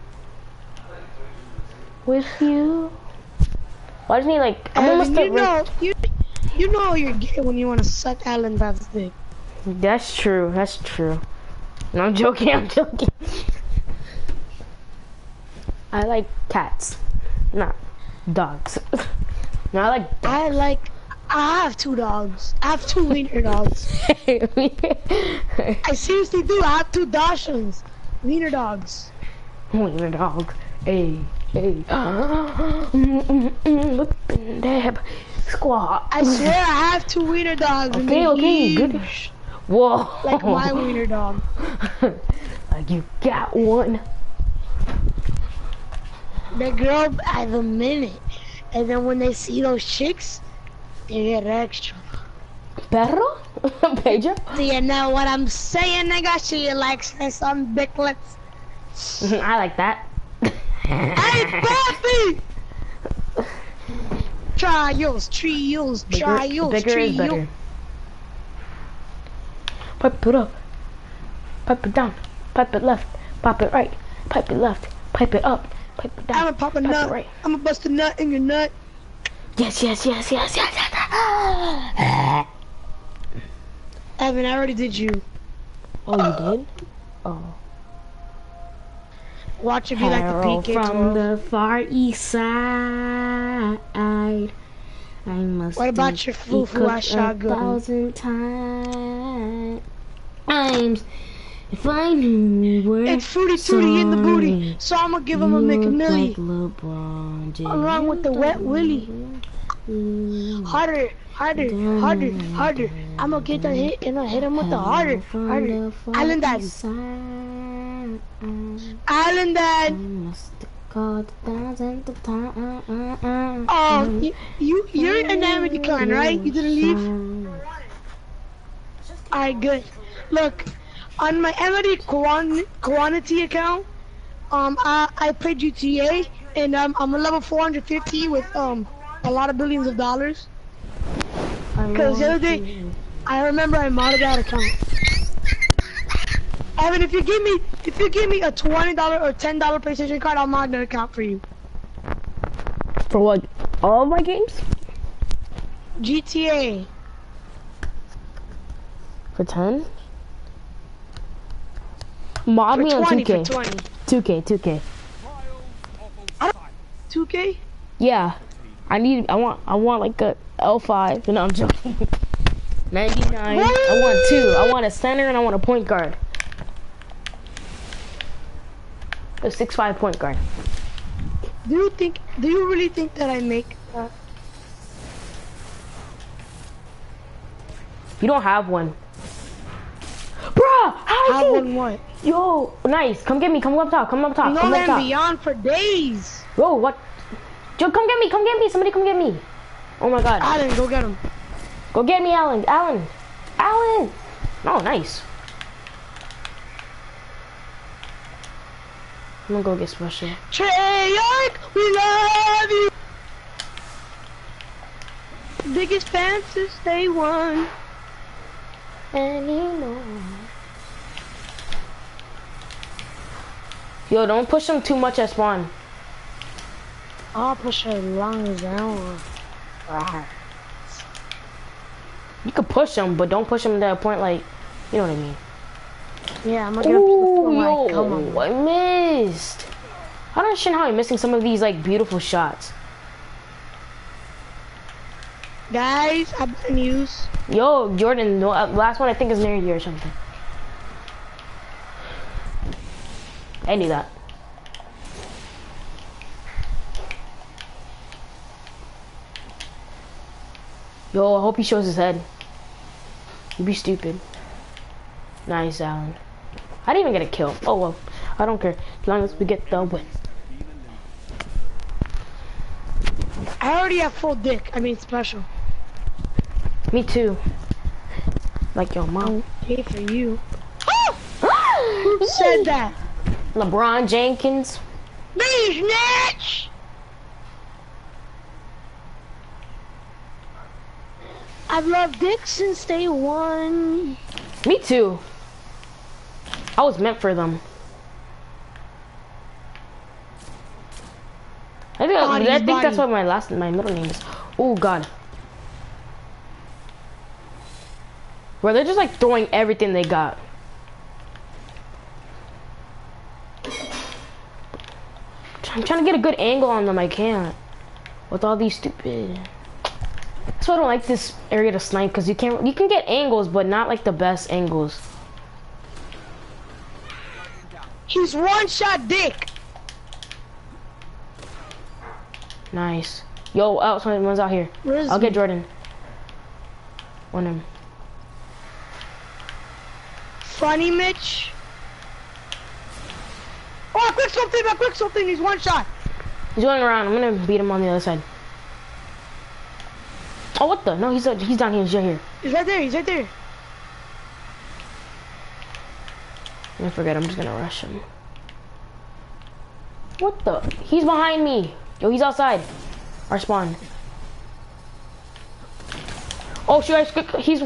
With you. Why doesn't he like? I'm And almost you at know, you, you know you're gay when you want to suck Alan Bab's dick. That's true. That's true. No, I'm joking. I'm joking. I like cats, not dogs. No, I like. I like, I have two dogs. I have two wiener dogs. I seriously do. I have two Dachshunds. Wiener dogs. Wiener dog. Hey, hey. Look in there. Squad. I swear I have two wiener dogs. and Okay, they're okay, huge. good. Whoa. Like my wiener dog. Like you got one. They grow up at the minute. And then when they see those chicks, they get extra. Perro? Pedro? Do you know what I'm saying, nigga? She likes some bicklets. I like that. Hey, Pappy! Trials, trials, trials, Bigger is better. trials. Pipe it up. Pipe it down. Pipe it left. Pipe it right. Pipe it left. Pipe it up. Pipe it down. I'ma pop a Pipe nut. it right. I'ma bust a nut in your nut. Yes, yes, yes, yes, yes, yes. Evan, I already did you. Oh, you did? Oh. Watch it be like the Harold P K from twelve. the far east side. I must What about have your foo-foo cooked I shot a good? thousand times. If I knew where It's Fruity Tooty in the booty, so I'ma give him a McMillie. Like LeBron James. Along with the wet willy. Harder, harder, harder, harder. I'ma get the hit and I hit him with the harder, harder. Island Dad. Island Dad. Oh, you, you, you're an Amity decline, right? You didn't leave? Alright, good. Look, on my Amity Quan Quantity account, um, I, I played G T A, and um, I'm a level four hundred fifty with um a lot of billions of dollars. Because the other day, I remember I modded that account. Evan, if you give me, if you give me a twenty dollar or ten dollar PlayStation card, I'll mod that account for you. For what? All of my games? G T A. For ten? Mob For me on twenty, two K. for twenty. two K, two K. two K? Yeah. I need, I want, I want like a L five. No, I'm joking. ninety-nine. I want two. I want a center and I want a point guard. A six five point guard. Do you think, do you really think that I make that? You don't have one. Bruh, how Have is one it? what? Yo, nice. Come get me. Come up top. Come up top. No Come up man top. beyond for days. Yo, what? Yo, come get me. Come get me. Somebody come get me. Oh my god. Alan, go get him. Go get me, Alan. Alan. Alan. Oh, nice. I'm gonna go get special. Trey Young, we love you. Biggest fans since day one. Anymore. Yo, don't push them too much at spawn. I'll push as long as I want. You can push them, but don't push them to a point like, you know what I mean. Yeah, I'm gonna get up to the Ooh, floor yo, like, come on. I missed. I don't understand how I'm missing some of these like beautiful shots. Guys, I've been news. Yo, Jordan, the last one I think is near you or something. I knew that. Yo, I hope he shows his head. You'd be stupid. Nice, Alan. I didn't even get a kill. Oh well, I don't care as long as we get the win. I already have full dick. I mean special. Me too. Like your mom. Pay for you. Who said that? LeBron Jenkins. Me, snitch! I've loved dick since day one. Me too. I was meant for them. I think, Body, I, I think body. that's what my last, my middle name is. Oh God. Bro, they're just like throwing everything they got. I'm trying to get a good angle on them. I can't. With all these stupid. That's why I don't like this area to snipe, because you can't. You can get angles, but not like the best angles. He's one shot dick. Nice. Yo, outside one's out here. Where is I'll he? get Jordan. One him. Funny Mitch. Oh, quick something, I quick something. He's one shot. He's going around. I'm gonna beat him on the other side. Oh, what the? No, he's uh, he's down here. He's right here. He's right there. He's right there. I forget. I'm just gonna rush him. What the? He's behind me. Yo, he's outside. Our spawn. Oh, should I? He's.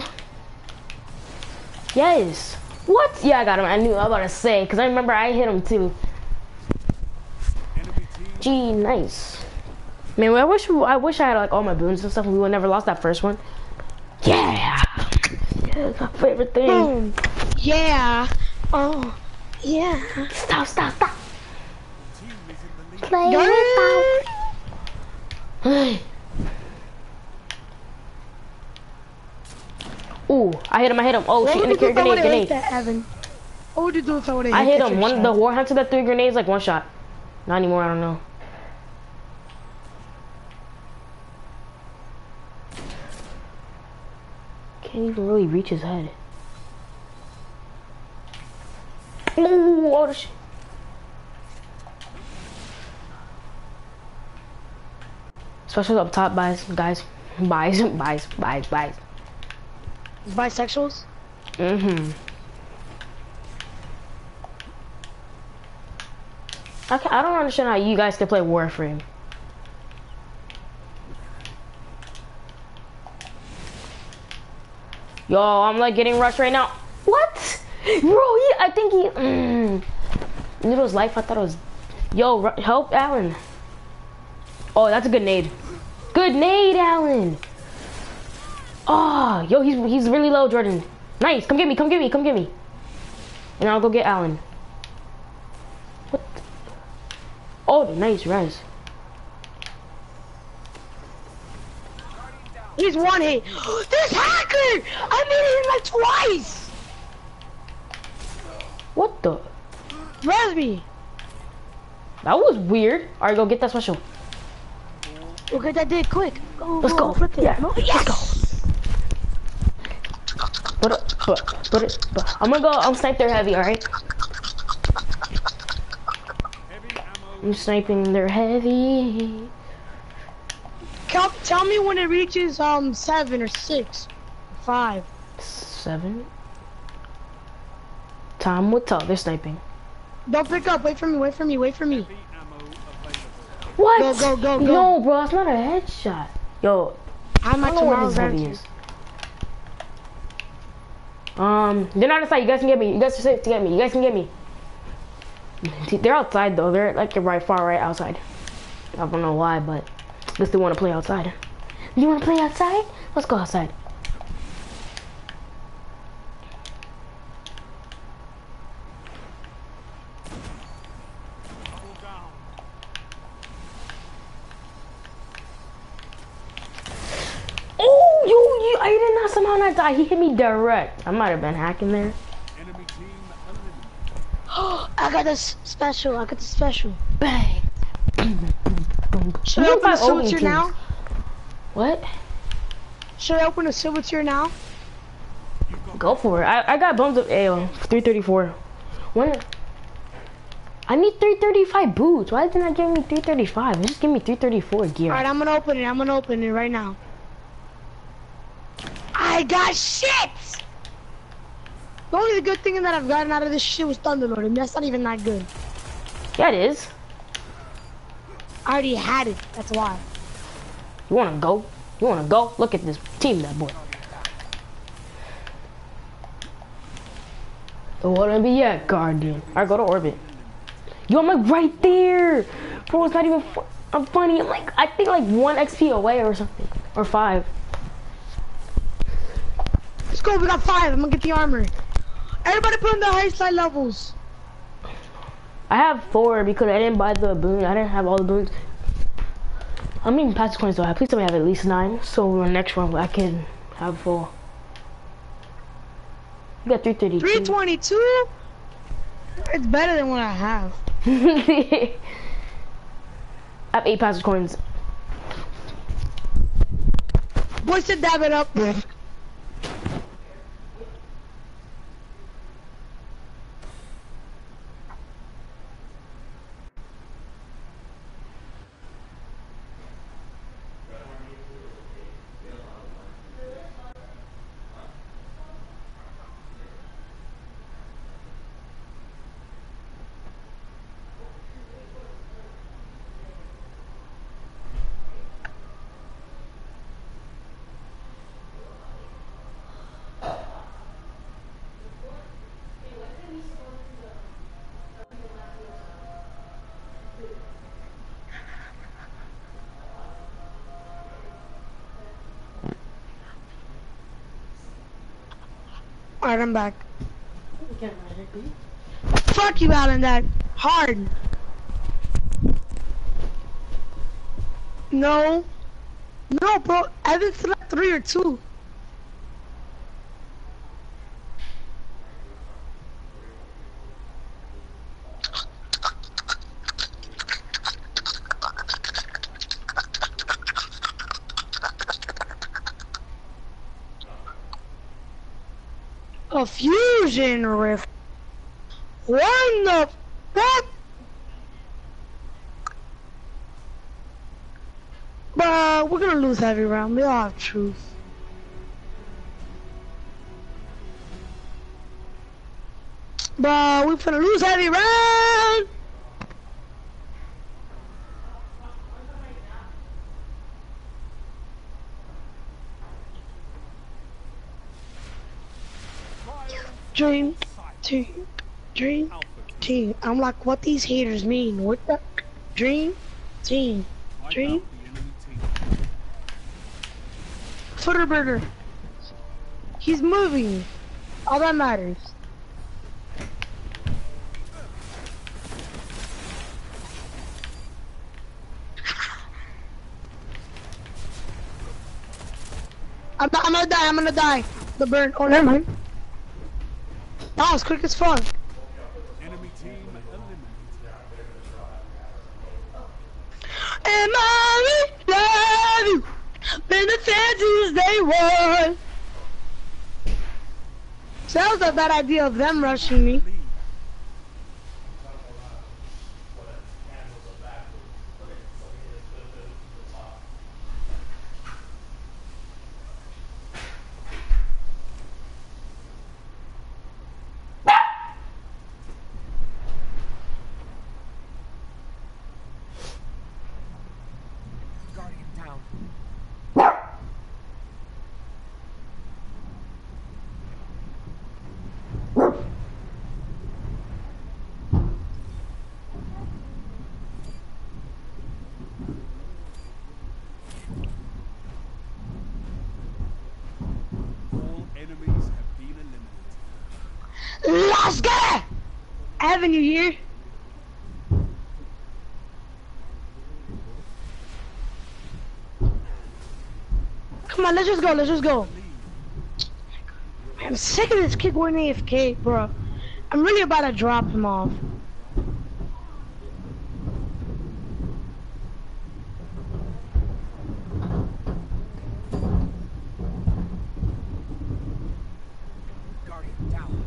Yes. What? Yeah, I got him. I knew. I was about to say because I remember I hit him too. Gee, nice. Man, I wish I wish I had like all my boons and stuff, and we would never lost that first one. Yeah. Yeah, my favorite thing. Boom. Yeah. Oh. Yeah. Stop! Stop! Stop! Play Got it out. Ooh, I hit him, I hit him. Oh, What shit, would in you the do if I grenade, would've grenade. hit that, Evan? What would you do if I would've I hit hit that him. trick One, the shot? war hunter that three grenades, like one shot. Not anymore, I don't know. Can't even really reach his head. Ooh, oh, shit. Especially up top, guys, guys. Buys, buys, buys, buys. Bisexuals? Mm-hmm. I, ca- I don't understand how you guys can play Warframe. Yo, I'm like getting rushed right now. What? Bro, he, I think he... Mm, Noodle's life, I thought it was... Yo, ru- help Alan. Oh, that's a good nade. Good nade, Alan. Oh, yo, he's he's really low, Jordan. Nice, come get me, come get me, come get me. And I'll go get Alan. What? Oh, nice res. He's one hit. This hacker! I made him like twice! What the? Res me. That was weird. Alright, go get that special. Look at that dick, quick. Go, Let's go. Flip it. Yeah. No, Let's yes! go. Put it, put, put it, put. I'm gonna go, I'm snipe their heavy, alright? I'm sniping their heavy. Cal tell me when it reaches um seven or six, or five. Seven. Time will tell. They're sniping. Don't pick up. Wait for me. Wait for me. Wait for me. What? Go go go go. No, bro, it's not a headshot. Yo, I'm I at don't know where tomorrow's his heavy answer. is. Um, they're not inside. You guys can get me. You guys are safe to get me. You guys can get me. They're outside though. They're like right far right outside. I don't know why, but I guess they want to play outside. You want to play outside? Let's go outside. Oh, yo, you, I did not somehow not die. He hit me direct. I might have been hacking there. Enemy team eliminated. I got this special. I got the special. Bang. Should I You open the got silver Owen tier too. now? What? Should I open the silver tier now? Go for it. I, I got bumped up. Ayo, three thirty-four. When? I need three thirty-five boots. Why didn't I give me three thirty-five? Just give me three thirty-four gear. All right, I'm gonna open it. I'm gonna open it right now. I got shit. The only good thing that I've gotten out of this shit was Thunderlord, and that's not even that good. Yeah, it is. I already had it. That's why. You wanna go? You wanna go? Look at this team, that boy. It wouldn't be yet, Guardian. Alright, go to orbit. Yo, I'm like right there. Bro, it's not even fu I'm funny. I'm like, I think like one X P away or something. Or five. Let's go. We got five. I'm gonna get the armor. Everybody put in the high slide levels. I have four because I didn't buy the boon. I didn't have all the boons. I'm even past coins though. Please tell me I have at least nine. So the next one I can have full. You got three thirty-two. three twenty-two? It's better than what I have. I have eight passage coins. Boy said dab it up. Alright, I'm back. Fuck you, Alan, that hard. No. No, bro. Evan select three or two. A fusion rift. What the fuck? But we're gonna lose every round. We all have truth. But we're gonna lose every round. Dream team, dream team. I'm like, what these haters mean? What the dream team, dream. Futterburger. He's moving. All that matters. I'm, I'm gonna die, I'm gonna die. The burn. Oh, never mind. That was quick as fuck. Enemy team eliminated. Am I in love you? Been the chances they won. So that was a bad idea of them rushing me. Lead. Guardian down. All enemies have been eliminated. Let's go! Evan, you here? Come on, let's just go, let's just go. Lead. I'm sick of this kid going A F K, bro. I'm really about to drop him off. Guardian down.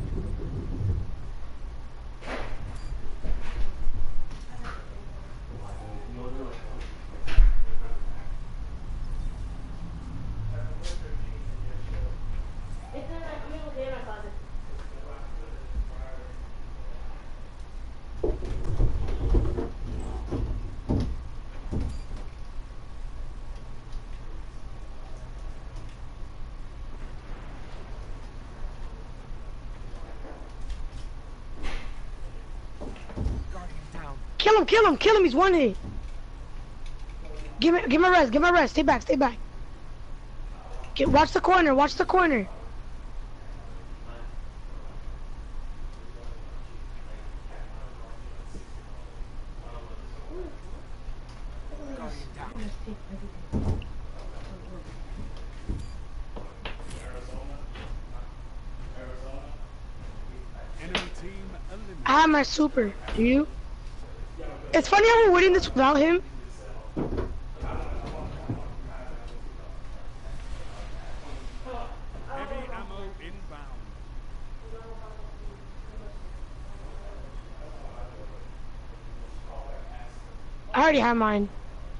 Guardian down. Kill him, kill him, kill him, he's one hit. Give me, give me a rest, give me a rest. Stay back, stay back. Get, watch the corner, watch the corner. Guardian down. Enemy team eliminated. I have my super. Do you? It's funny how we're winning this without him. Heavy ammo inbound. I already have mine.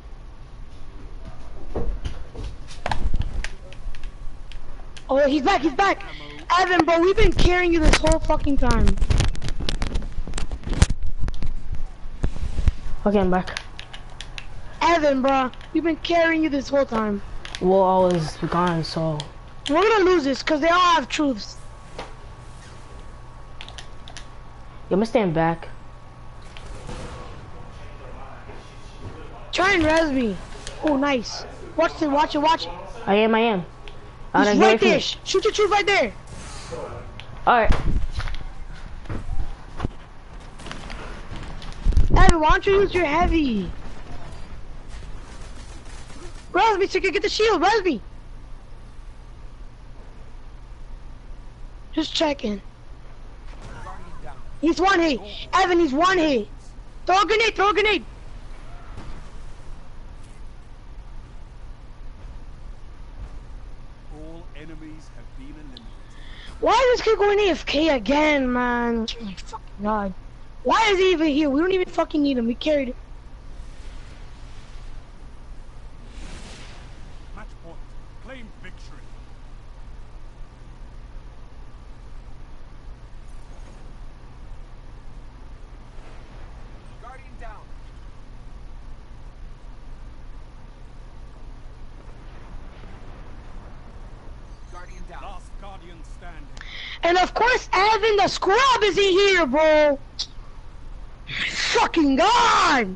Oh, he's back, he's back. Evan, bro, we've been carrying you this whole fucking time. Okay, I'm back. Evan, bro, we've been carrying you this whole time. Well, I was gone, so We're gonna lose this because they all have truths. yeah, I'm gonna stand back. Try and res me. Oh, nice. Watch it, watch it, watch it. I am, I am. I'm He's gonna right get away there. from Shoot your truth right there. it. Alright. Evan, why don't you use your heavy? Res me so you can get the shield. Res me. Just checking. Guardian down. He's one hit. Evan, he's one hit. Throw a grenade, throw a grenade. All enemies have been eliminated. Why is this kid going A F K again, man? Oh my fucking god. Why is he even here? We don't even fucking need him. We carried it. Match point. Claim victory. Guardian down. Guardian down. Last guardian standing. And of course, Evan the scrub is in here, bro. Fucking god.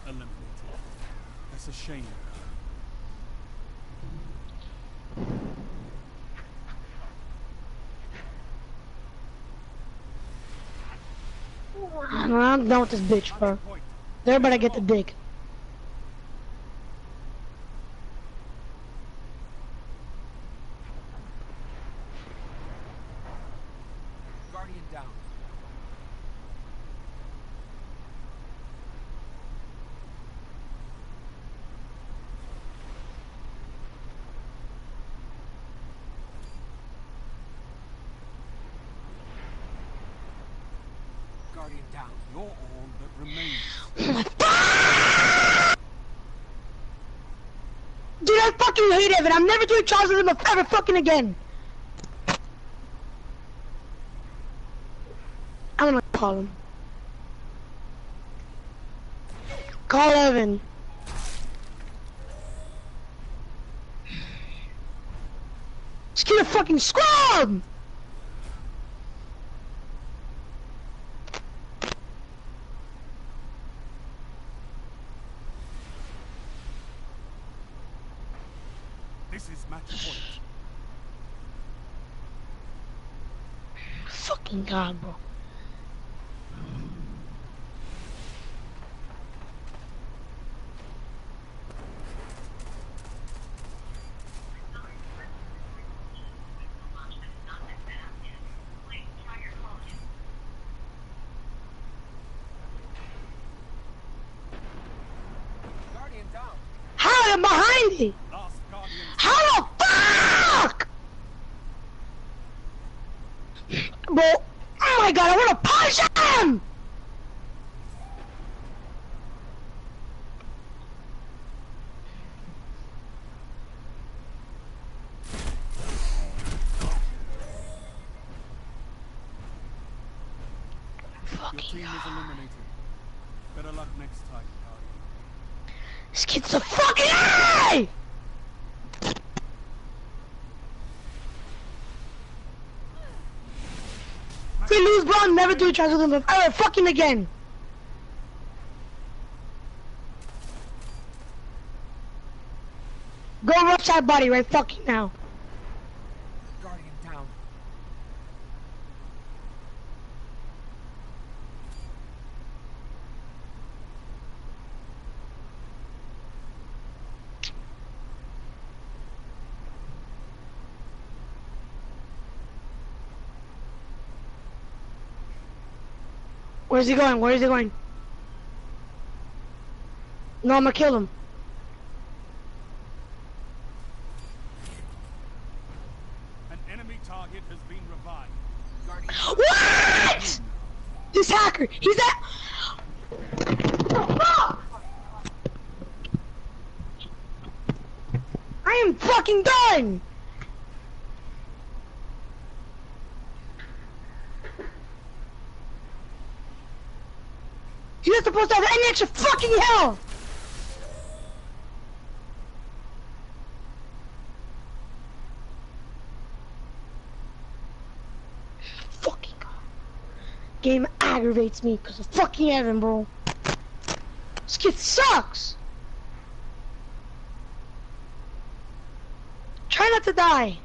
eliminated. That's a shame. I'm done with this bitch, bro. Point. They're about to get the dick. Guardian down. Guardian down. You're all that remains. Dude, I fucking hate Evan. I'm never doing Charles with him ever fucking again. I'm gonna call him. Call Evan. Just get a fucking scrub! This is match point. Fucking God, bro. Guardian down. How am I behind it? Last Guardian. How the fuck? Bro, oh my God, I wanna punch him! Your Fucking team is God. eliminated. Better luck next time, Guardian. This kid's a fucking eye! If we lose, bro, I'll never do a transfer with him ever fucking again. Go rush that body right fucking now. Guardian down. Where's he going? Where is he going? No, I'm gonna kill him. An enemy target has been revived. Guardian What? This hacker, he's that. Fuck! I am fucking done. You're not supposed to have any extra fucking health. Fucking God. Game aggravates me because of fucking Evan, bro. This kid sucks. Try not to die.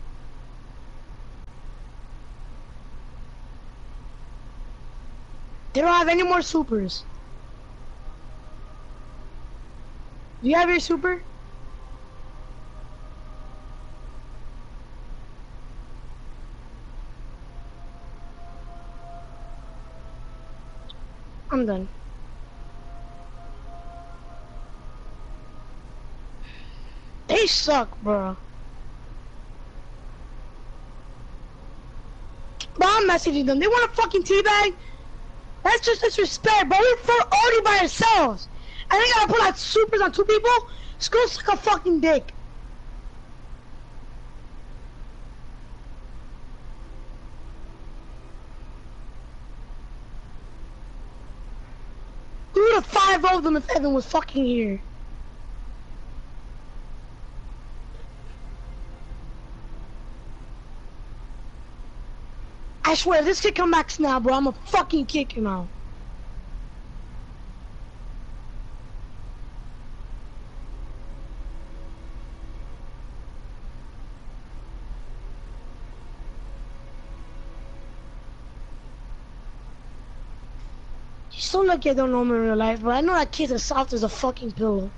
They don't have any more supers. Do you have your super? I'm done. They suck, bro. But I'm messaging them. They want a fucking teabag? That's just disrespect, bro. We fought already by ourselves. And they gotta put out supers on two people? Skull suck a fucking dick. We would have five of them if Evan was fucking here. I swear, if this kid come back now, bro, I'ma fucking kick him out. So lucky I don't know him in real life, but I know that kid's as soft as a fucking pillow.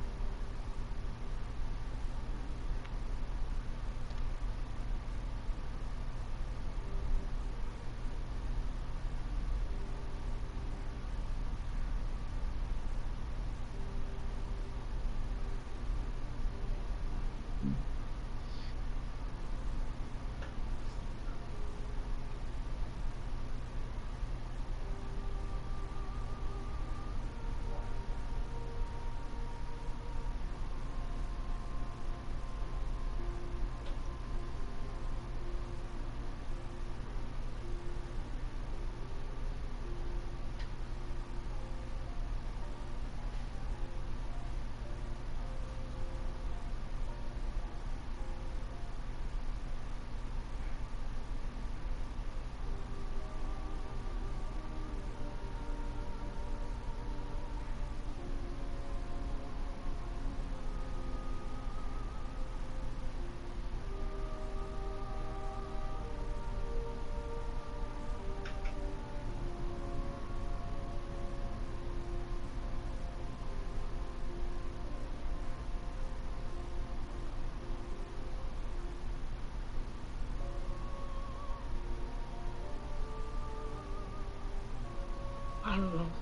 I don't know.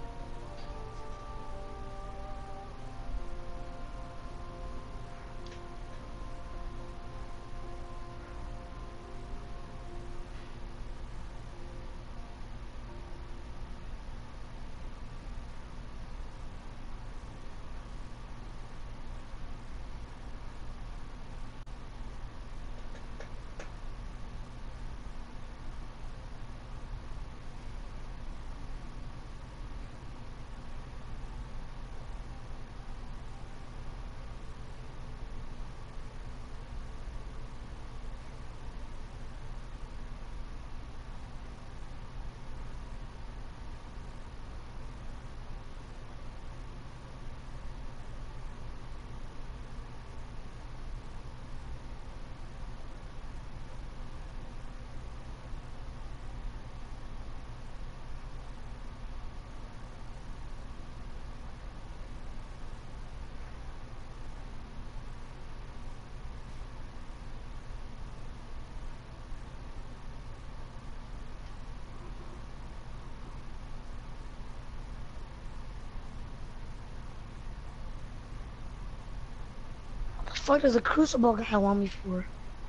What the fuck does a crucible guy want me for?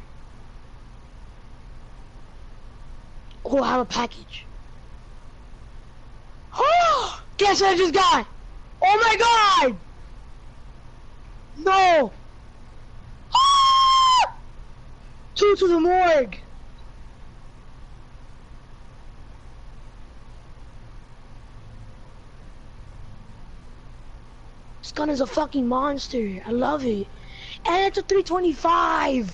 Oh, I have a package. Oh! Guess what I just got? Oh my god! No! Ah! Two to the morgue! This gun is a fucking monster. I love it. And it's a three twenty-five!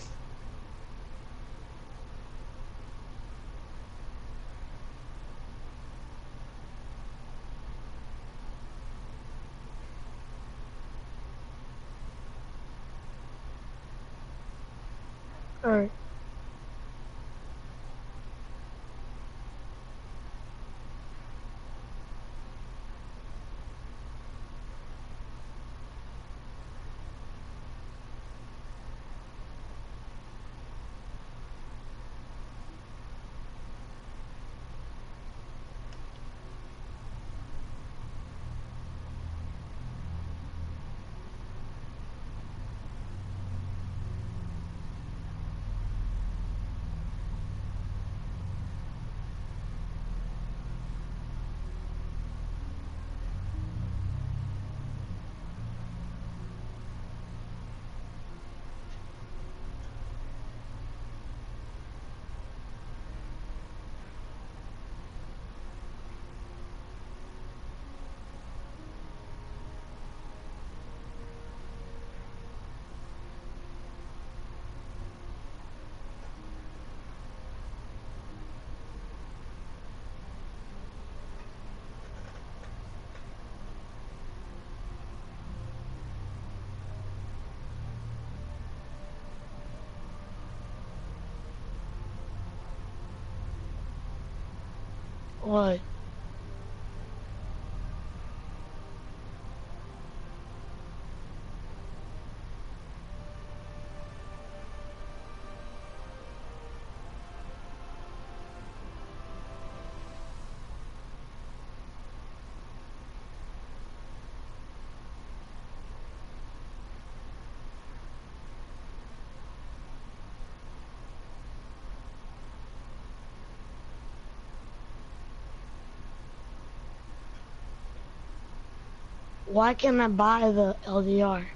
Alright. What? Why can't I buy the L D R?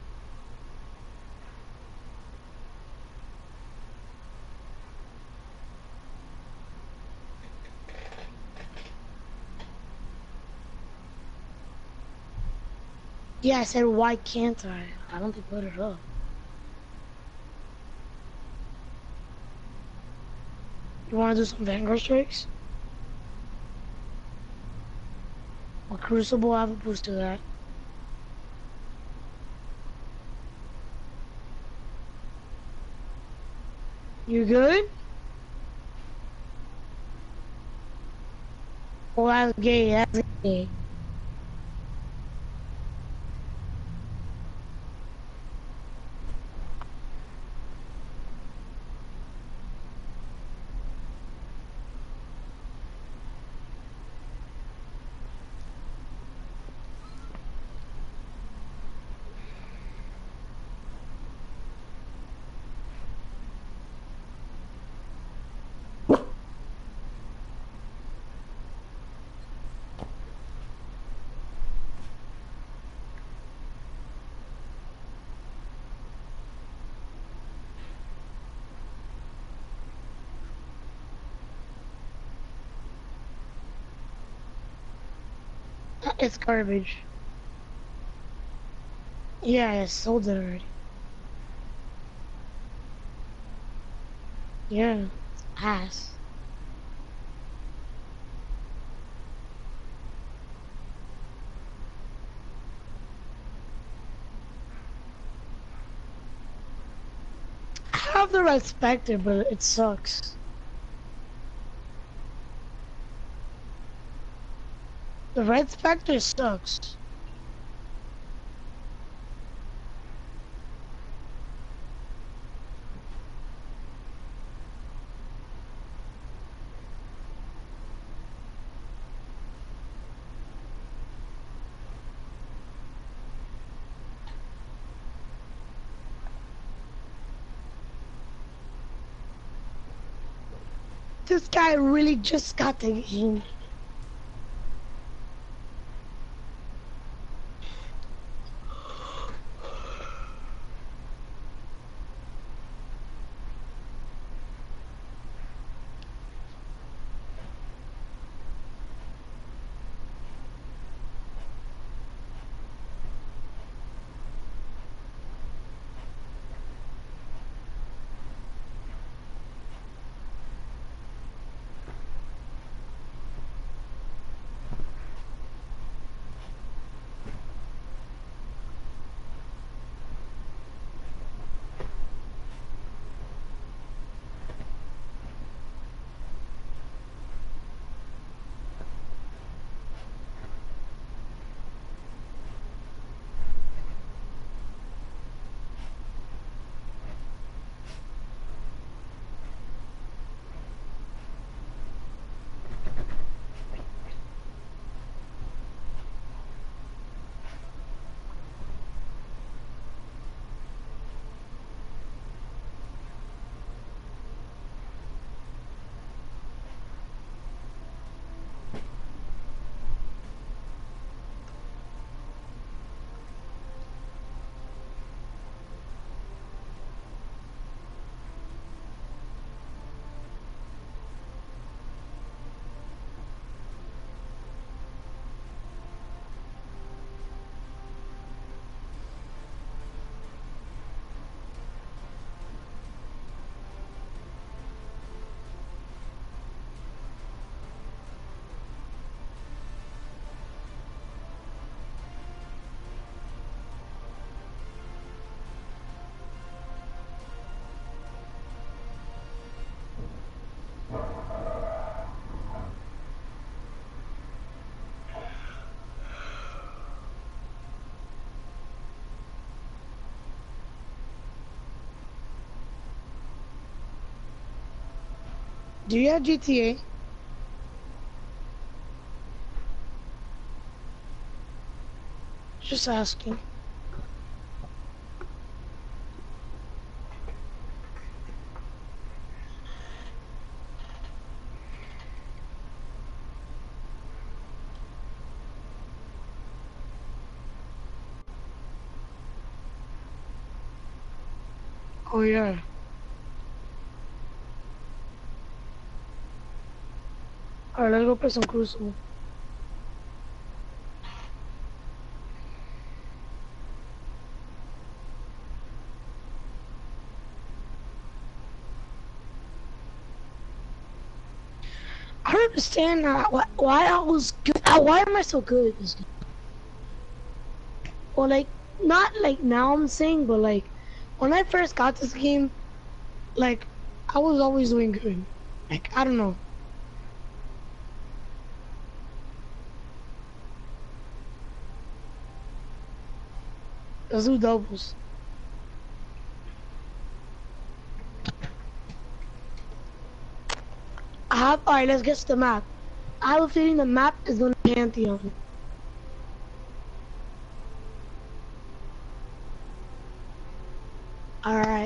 Yeah, I said, why can't I? I don't think put it up. You wanna do some Vanguard strikes? Or Crucible, I have a boost to that. You good? Well, that's gay, that's gay. It's garbage. Yeah, I sold it already. Yeah, it's ass. I have the Red Spectre, but it sucks. The Red Spectre sucks. This guy really just got the game. Do you have G T A? Just asking. Oh yeah. Alright, let's go play some Crucible. I don't understand uh, why, why I was good. Uh, why am I so good at this game? Or like, not like now I'm saying, but like, when I first got this game, like, I was always doing good. Like, I don't know. Let's do doubles. I have, alright, let's guess the map. I have a feeling the map is gonna be Pantheon. Alright.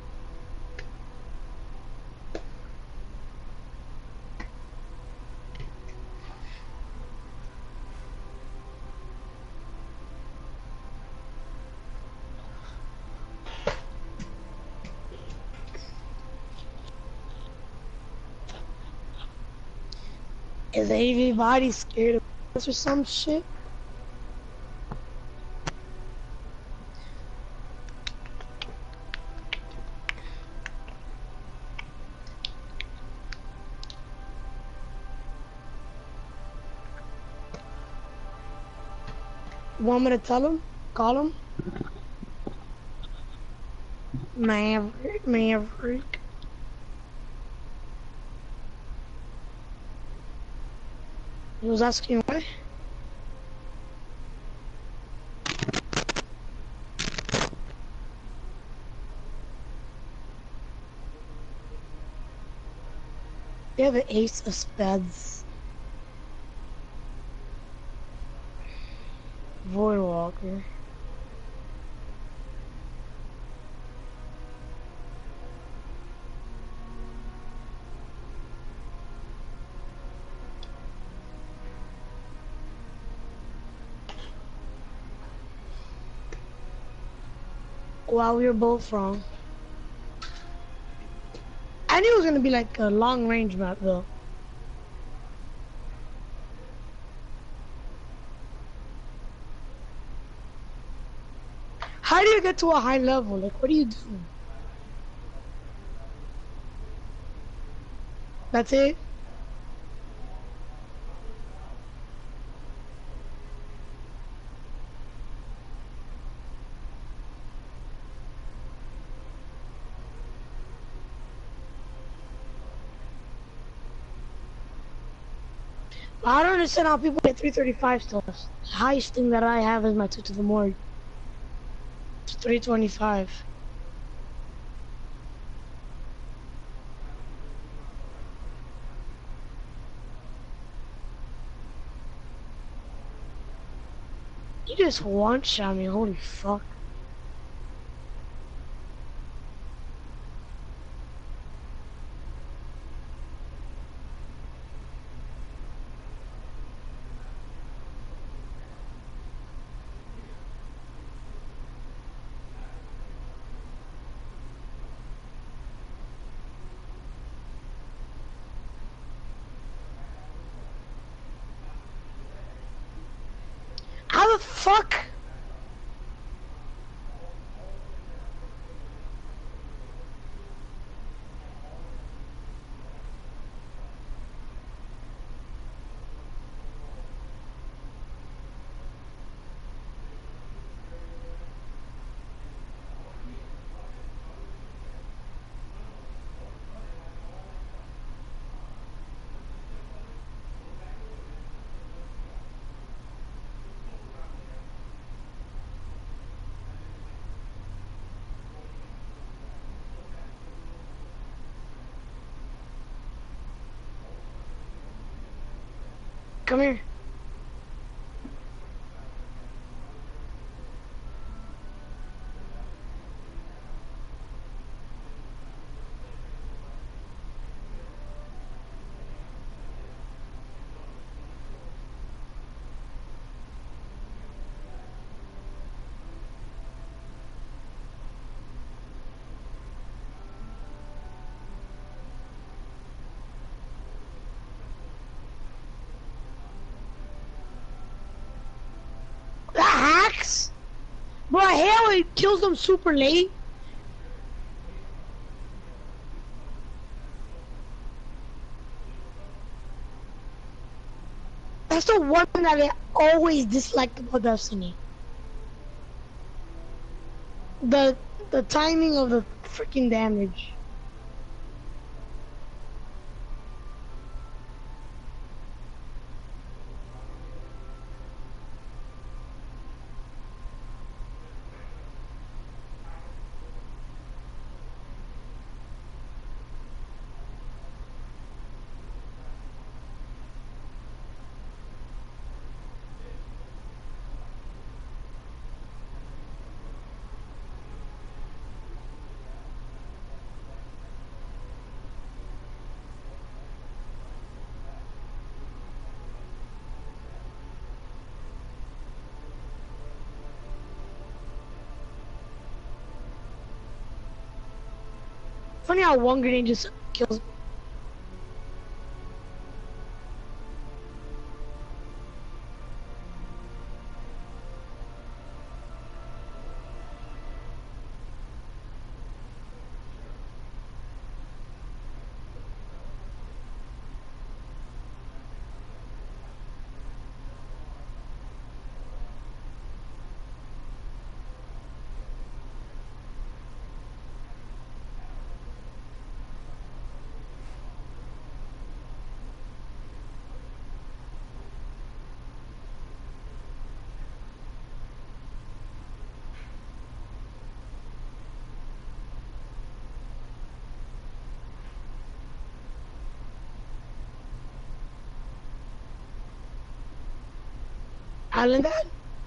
Is everybody scared of us or some shit? Want me to tell him? Call him? Maverick, Maverick. He was asking why? You have an ace of spades. Voidwalker. Wow, we were both wrong. I knew it was gonna be like a long range map though. How do you get to a high level? Like, what do you do? That's it? I don't understand how people get three thirty-five still. The highest thing that I have is my two to the morgue. It's three twenty-five. You just one-shot me, holy fuck. How the fuck? Come here. That hacks? Bro, I hate how it kills them super late. That's the one thing that I always disliked about Destiny. The the timing of the freaking damage. Funny how one grenade just kills. Island that?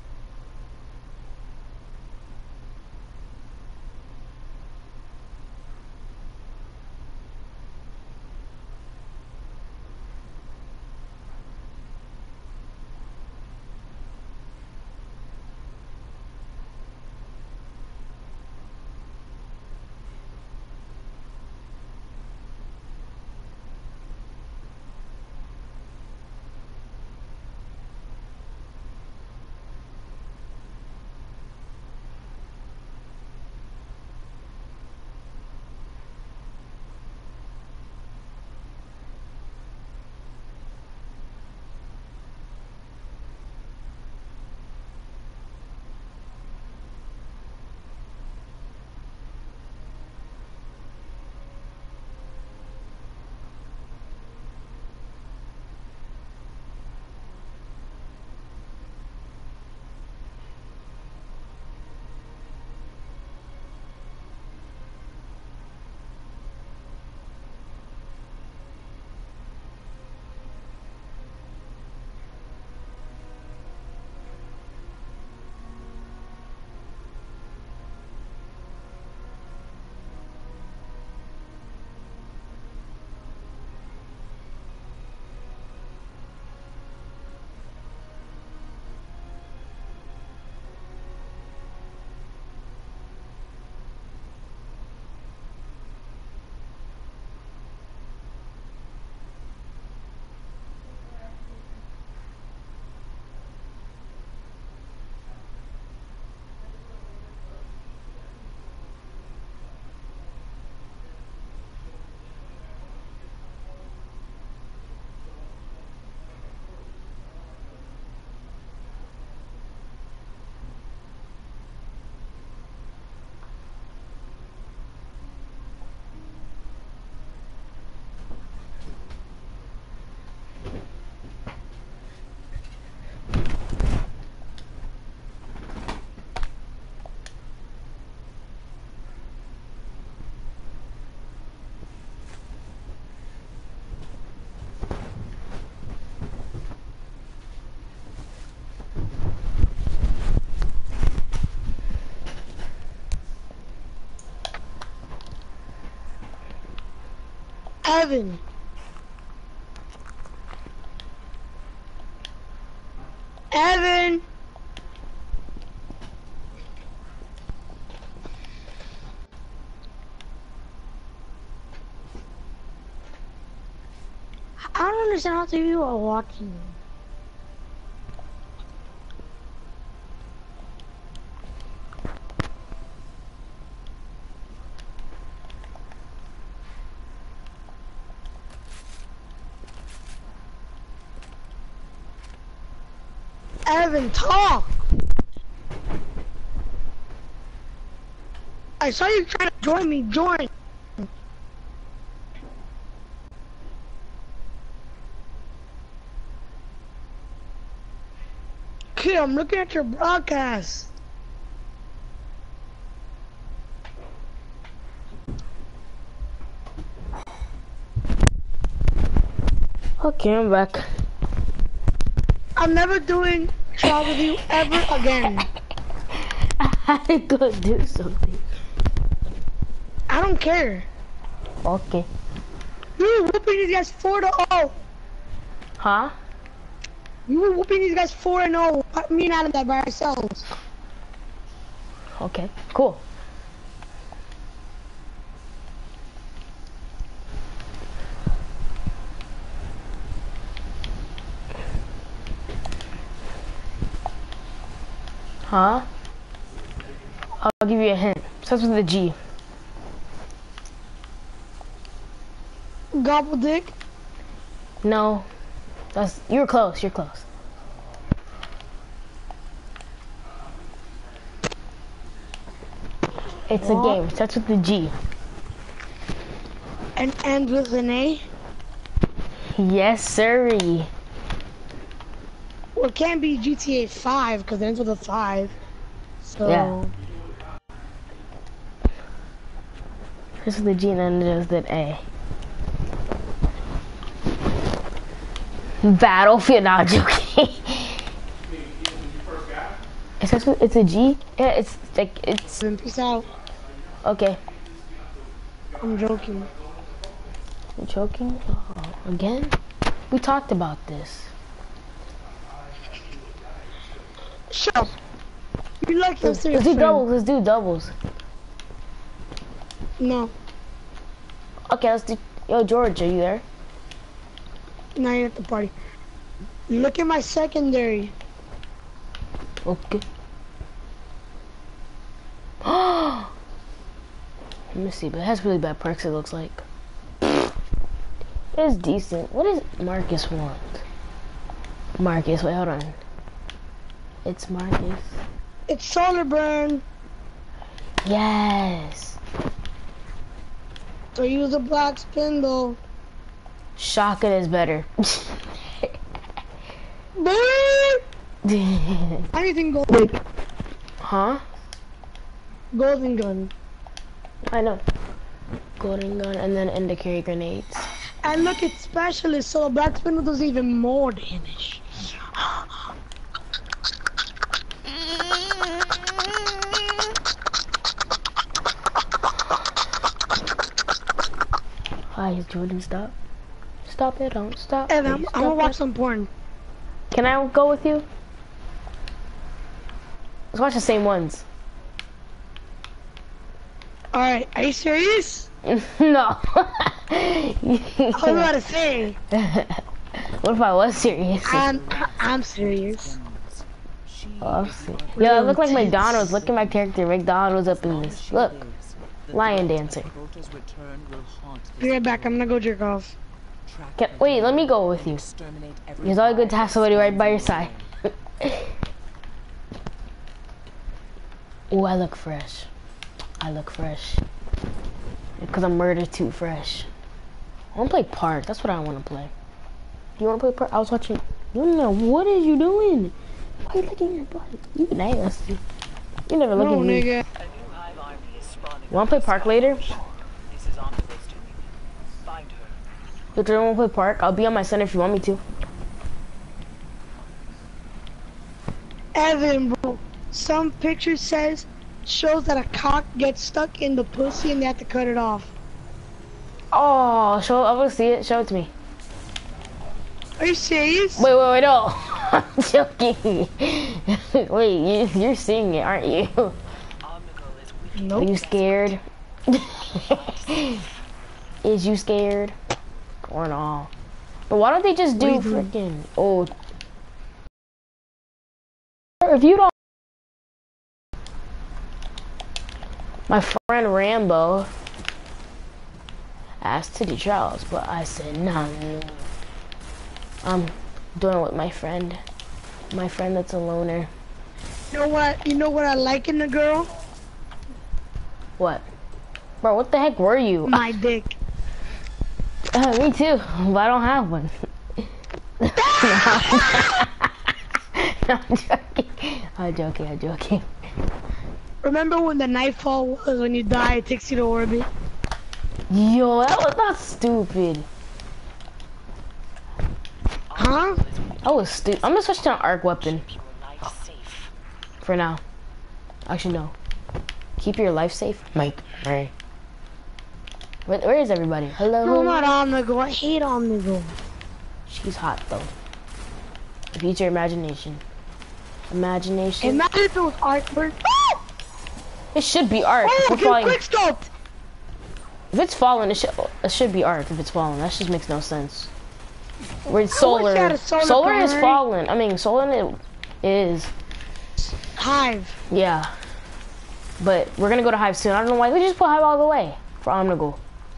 Evan. Evan. I don't understand how two people are watching. Evan, talk. I saw you trying to join me. Join. Okay, I'm looking at your broadcast. Okay, I'm back. I'm never doing trial with you ever again. I had to go do something. I don't care. Okay. You were whooping these guys four to oh. Huh? You were whooping these guys four and oh. Me and Adam that by ourselves. Okay, cool. Huh? I'll give you a hint. Starts with a G. Gobble dick. No. That's you're close, you're close. It's What? a game. Starts with the G. And end with an A. Yes, sirree. Well, it can't be G T A five because it ends with a five. So. Yeah. Starts with the G and then ends with an A. Battlefield. Not joking. It starts with, it's a G. Yeah, it's like it's Then peace out. okay. I'm joking. I'm choking oh, again. We talked about this. Shut up. You like them Let's, serious let's do friend. doubles. Let's do doubles. No. Okay, let's do. Yo, George, are you there? Now you're at the party. Look at my secondary. Okay. Let me see, but it has really bad perks. It looks like. It's decent. What does Marcus want? Marcus, wait, hold on. It's Marcus. It's solar burn. Yes. So use a black spindle. Shotgun is better. Anything golden. Huh? Golden gun. I know. Golden gun and then end to carry grenades. And look, it's specialist, so a black spindle does even more damage. Hi, Jordan, stop. Stop it, don't stop. Evan, I'm, Please I'm gonna stop watch it. some porn. Can I go with you? Let's watch the same ones. Alright, are you serious? No. I was about to say. What if I was serious? I'm, I'm serious. Oh, I'm serious. Yo, I look like McDonald's. Look at my character. McDonald's up in this. Look. Lion dancer. Be right back, I'm gonna go jerk off. Can, wait, let me go with you. It's always good to have somebody right by your side. Oh, I look fresh. I look fresh. Because I'm murder too fresh. I want to play Park. That's what I want to play. Do you want to play Park? I was watching. You know, what are you doing? Why are you licking your butt? You nasty. You never look No, at me. nigga. You want to play Park later? You don't want to play Park? I'll be on my center if you want me to. Evan, bro. Some picture says, shows that a cock gets stuck in the pussy and they have to cut it off. Oh, show. I want to see it. Show it to me. Are you serious? Wait, wait, wait, no. I'm joking. Wait, you, you're seeing it, aren't you? Nope. Are you scared? Is you scared? Or not? But why don't they just do freaking oh? If you don't, my friend Rambo asked to do trials, but I said no. I'm doing it with my friend. My friend that's a loner. You know what? You know what I like in a girl? What? Bro, what the heck were you? My dick. Uh, me too, but I don't have one. No, I'm joking. I'm joking, I'm joking. Remember when the nightfall was when you die, it takes you to orbit? Yo, that was not stupid. Huh? That was stupid. I'm gonna switch to an arc weapon. For now. Actually, no. Keep your life safe. Mike. Alright. Where, where is everybody? Hello? No, not Omnigo. I hate Omnigo. She's hot, though. Use your imagination. Imagination. Imagine if it was Artburn. It should be arc. Oh, If, we're get falling, quick scoped. if it's falling, it should, it should be arc if it's falling. That just makes no sense. We're solar. I had a solar Solar is power. falling. I mean, solar it is. Hive. Yeah. But we're gonna go to Hive soon. I don't know why. We just put Hive all the way for Omnigal.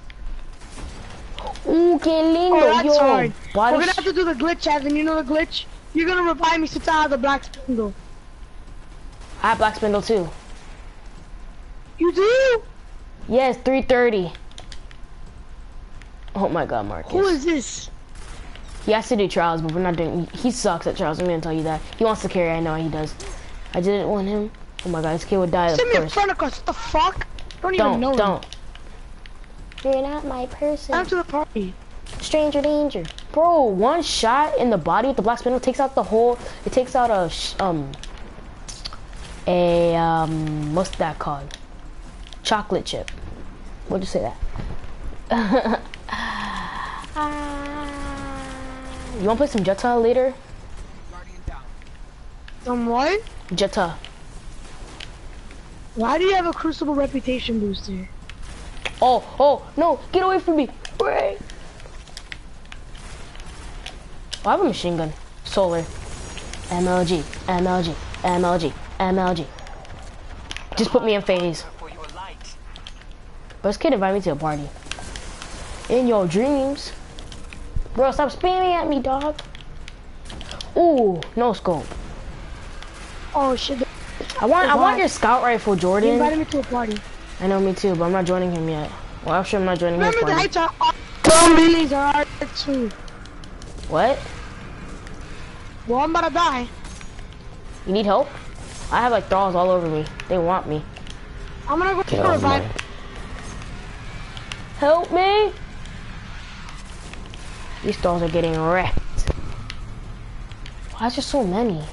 Ooh, que lindo, Oh, that's yo. hard. Body We're gonna sh- have to do the glitch, Evan. You know the glitch? You're gonna revive me since I have the black spindle. I have Black Spindle too. You do? Yes, three thirty. Oh my god, Marcus. Who is this? He has to do trials, but we're not doing. He sucks at trials. I'm gonna tell you that. He wants to carry. I know he does. I didn't want him. Oh my god, this kid would die Send me a first. friend request. What the fuck? Don't even know Don't, him. don't. You're not my person. I'm to the party. Stranger danger. Bro, one shot in the body with the Black Spindle takes out the whole. It takes out a sh um. A um. What's that called? Chocolate chip. What'd you say that? You wanna play some Jetta later? Guardian down. Some what? Jetta. Why do you have a Crucible reputation booster? Oh, oh, no, get away from me. Wait. Oh, I have a machine gun. Solar. M L G, M L G, M L G, M L G. Just put me in phase. For your light. But this kid invited me to a party. In your dreams. Bro, stop spamming at me, dog. Ooh, no scope. Oh shit. I want, I want Why? your scout rifle, He Jordan. invited me to a party. I know, me too, but I'm not joining him yet. Well, actually, I'm not joining his Remember the party. heights are R two. Millies are R two. What? Well, I'm about to die. You need help? I have like thralls all over me. They want me. I'm gonna go Get for a off my- revive. Help me! These thralls are getting wrecked. Why is there so many?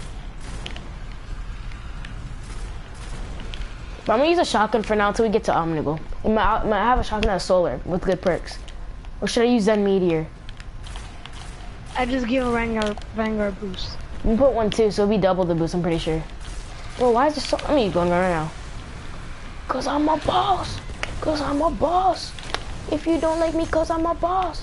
But I'm gonna use a shotgun for now until we get to Omnigal. I might, I have a shotgun that's solar with good perks. Or should I use Zen Meteor? I just give a Vanguard, Vanguard boost. You can put one too, so it'll be double the boost, I'm pretty sure. Well, why is there so I mean going right now? Cause I'm a boss. Cause I'm a boss. If you don't like me, cause I'm a boss.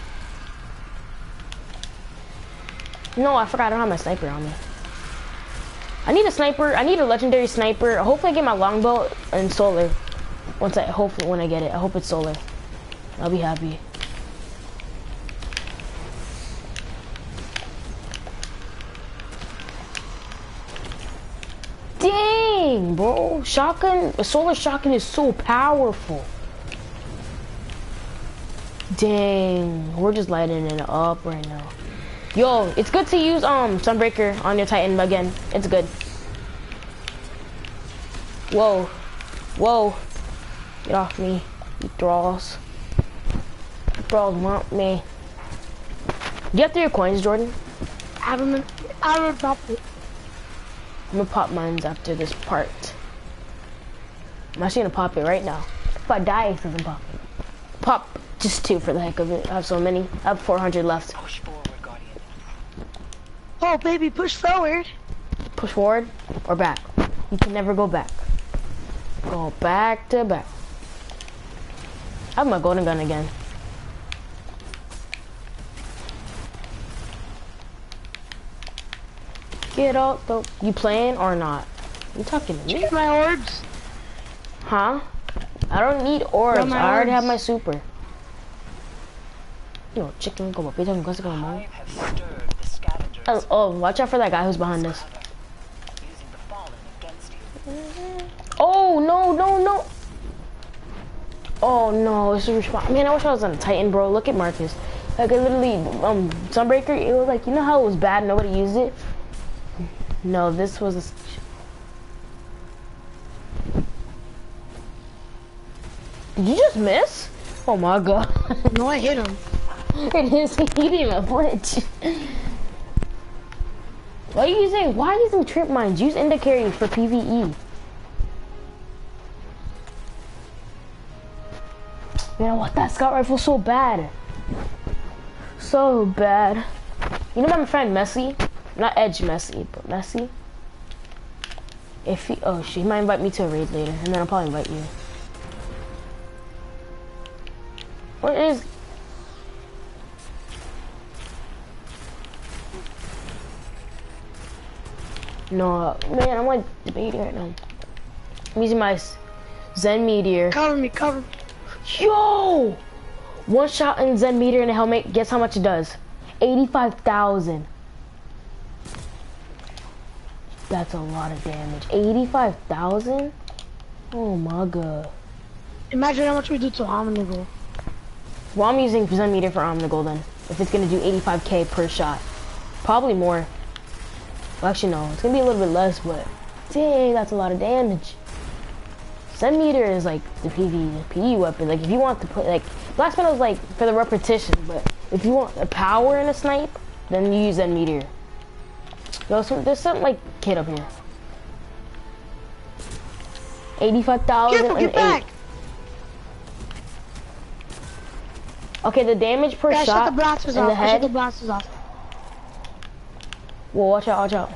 No, I forgot I don't have my sniper on me. I need a sniper. I need a legendary sniper. Hopefully I get my longbow and solar. Once I hopefully when I get it. I hope it's solar. I'll be happy. Dang, bro. Shotgun, a solar shotgun is so powerful. Dang, we're just lighting it up right now. Yo, it's good to use um Sunbreaker on your Titan again. It's good. Whoa, whoa, get off me, you thralls. You thralls want me. Do you have three coins, Jordan? I haven't. I haven't dropped it. I'm gonna pop mines after this part. I'm actually gonna pop it right now. If I die, it doesn't pop. Pop just two for the heck of it. I have so many. I have four hundred left. Push forward, Guardian. Oh, baby, push forward. Push forward or back. You can never go back. Go back to back. I have my golden gun again. Get out the. You playing or not? You talking to me? Get my orbs. Huh? I don't need orbs. Got my I already have orbs. my super. Yo, chicken, go up. Come on, Hive have stirred the scavenger Oh, oh, watch out for that guy who's behind us. Using the fallen against you. Oh, no, no, no. Oh, no, it's a respawn. Man, I wish I was on a Titan, bro. Look at Marcus. Like, I literally, um, Sunbreaker, it was like, you know how it was bad, nobody used it? No, this was a... Did you just miss? Oh my god. No, I hit him. It is, he didn't even flinch. Why are you using, why are you using trip mines? Use Ender Carry for PvE. Man, I want that scout rifle so bad. So bad. You know my friend Messi? Not Edge Messi, but Messi? If he, oh shit, he might invite me to a raid later, and then I'll probably invite you. What is... No, man, I'm like debating right now. I'm using my Zen Meteor. Cover me, cover me. Yo! One shot in Zen Meteor in a helmet, guess how much it does? eighty-five thousand. That's a lot of damage. eighty-five thousand? Oh my god. Imagine how much we do to Omnigul. Well, I'm using Zen Meteor for Omnigul then. If it's gonna do eighty-five K per shot. Probably more. Well, actually no, it's gonna be a little bit less, but dang, that's a lot of damage. Zen Meteor is like the PvE weapon. Like if you want to put like Black Spindle is like for the repetition, but if you want the power in a snipe, then you use Zen Meteor. Yo, so there's something like kid up here. Eighty-five thousand and eight. Okay, the damage per yeah, shot shut the blasters in off. the head. Shut the blasters off. Whoa, watch out, watch out.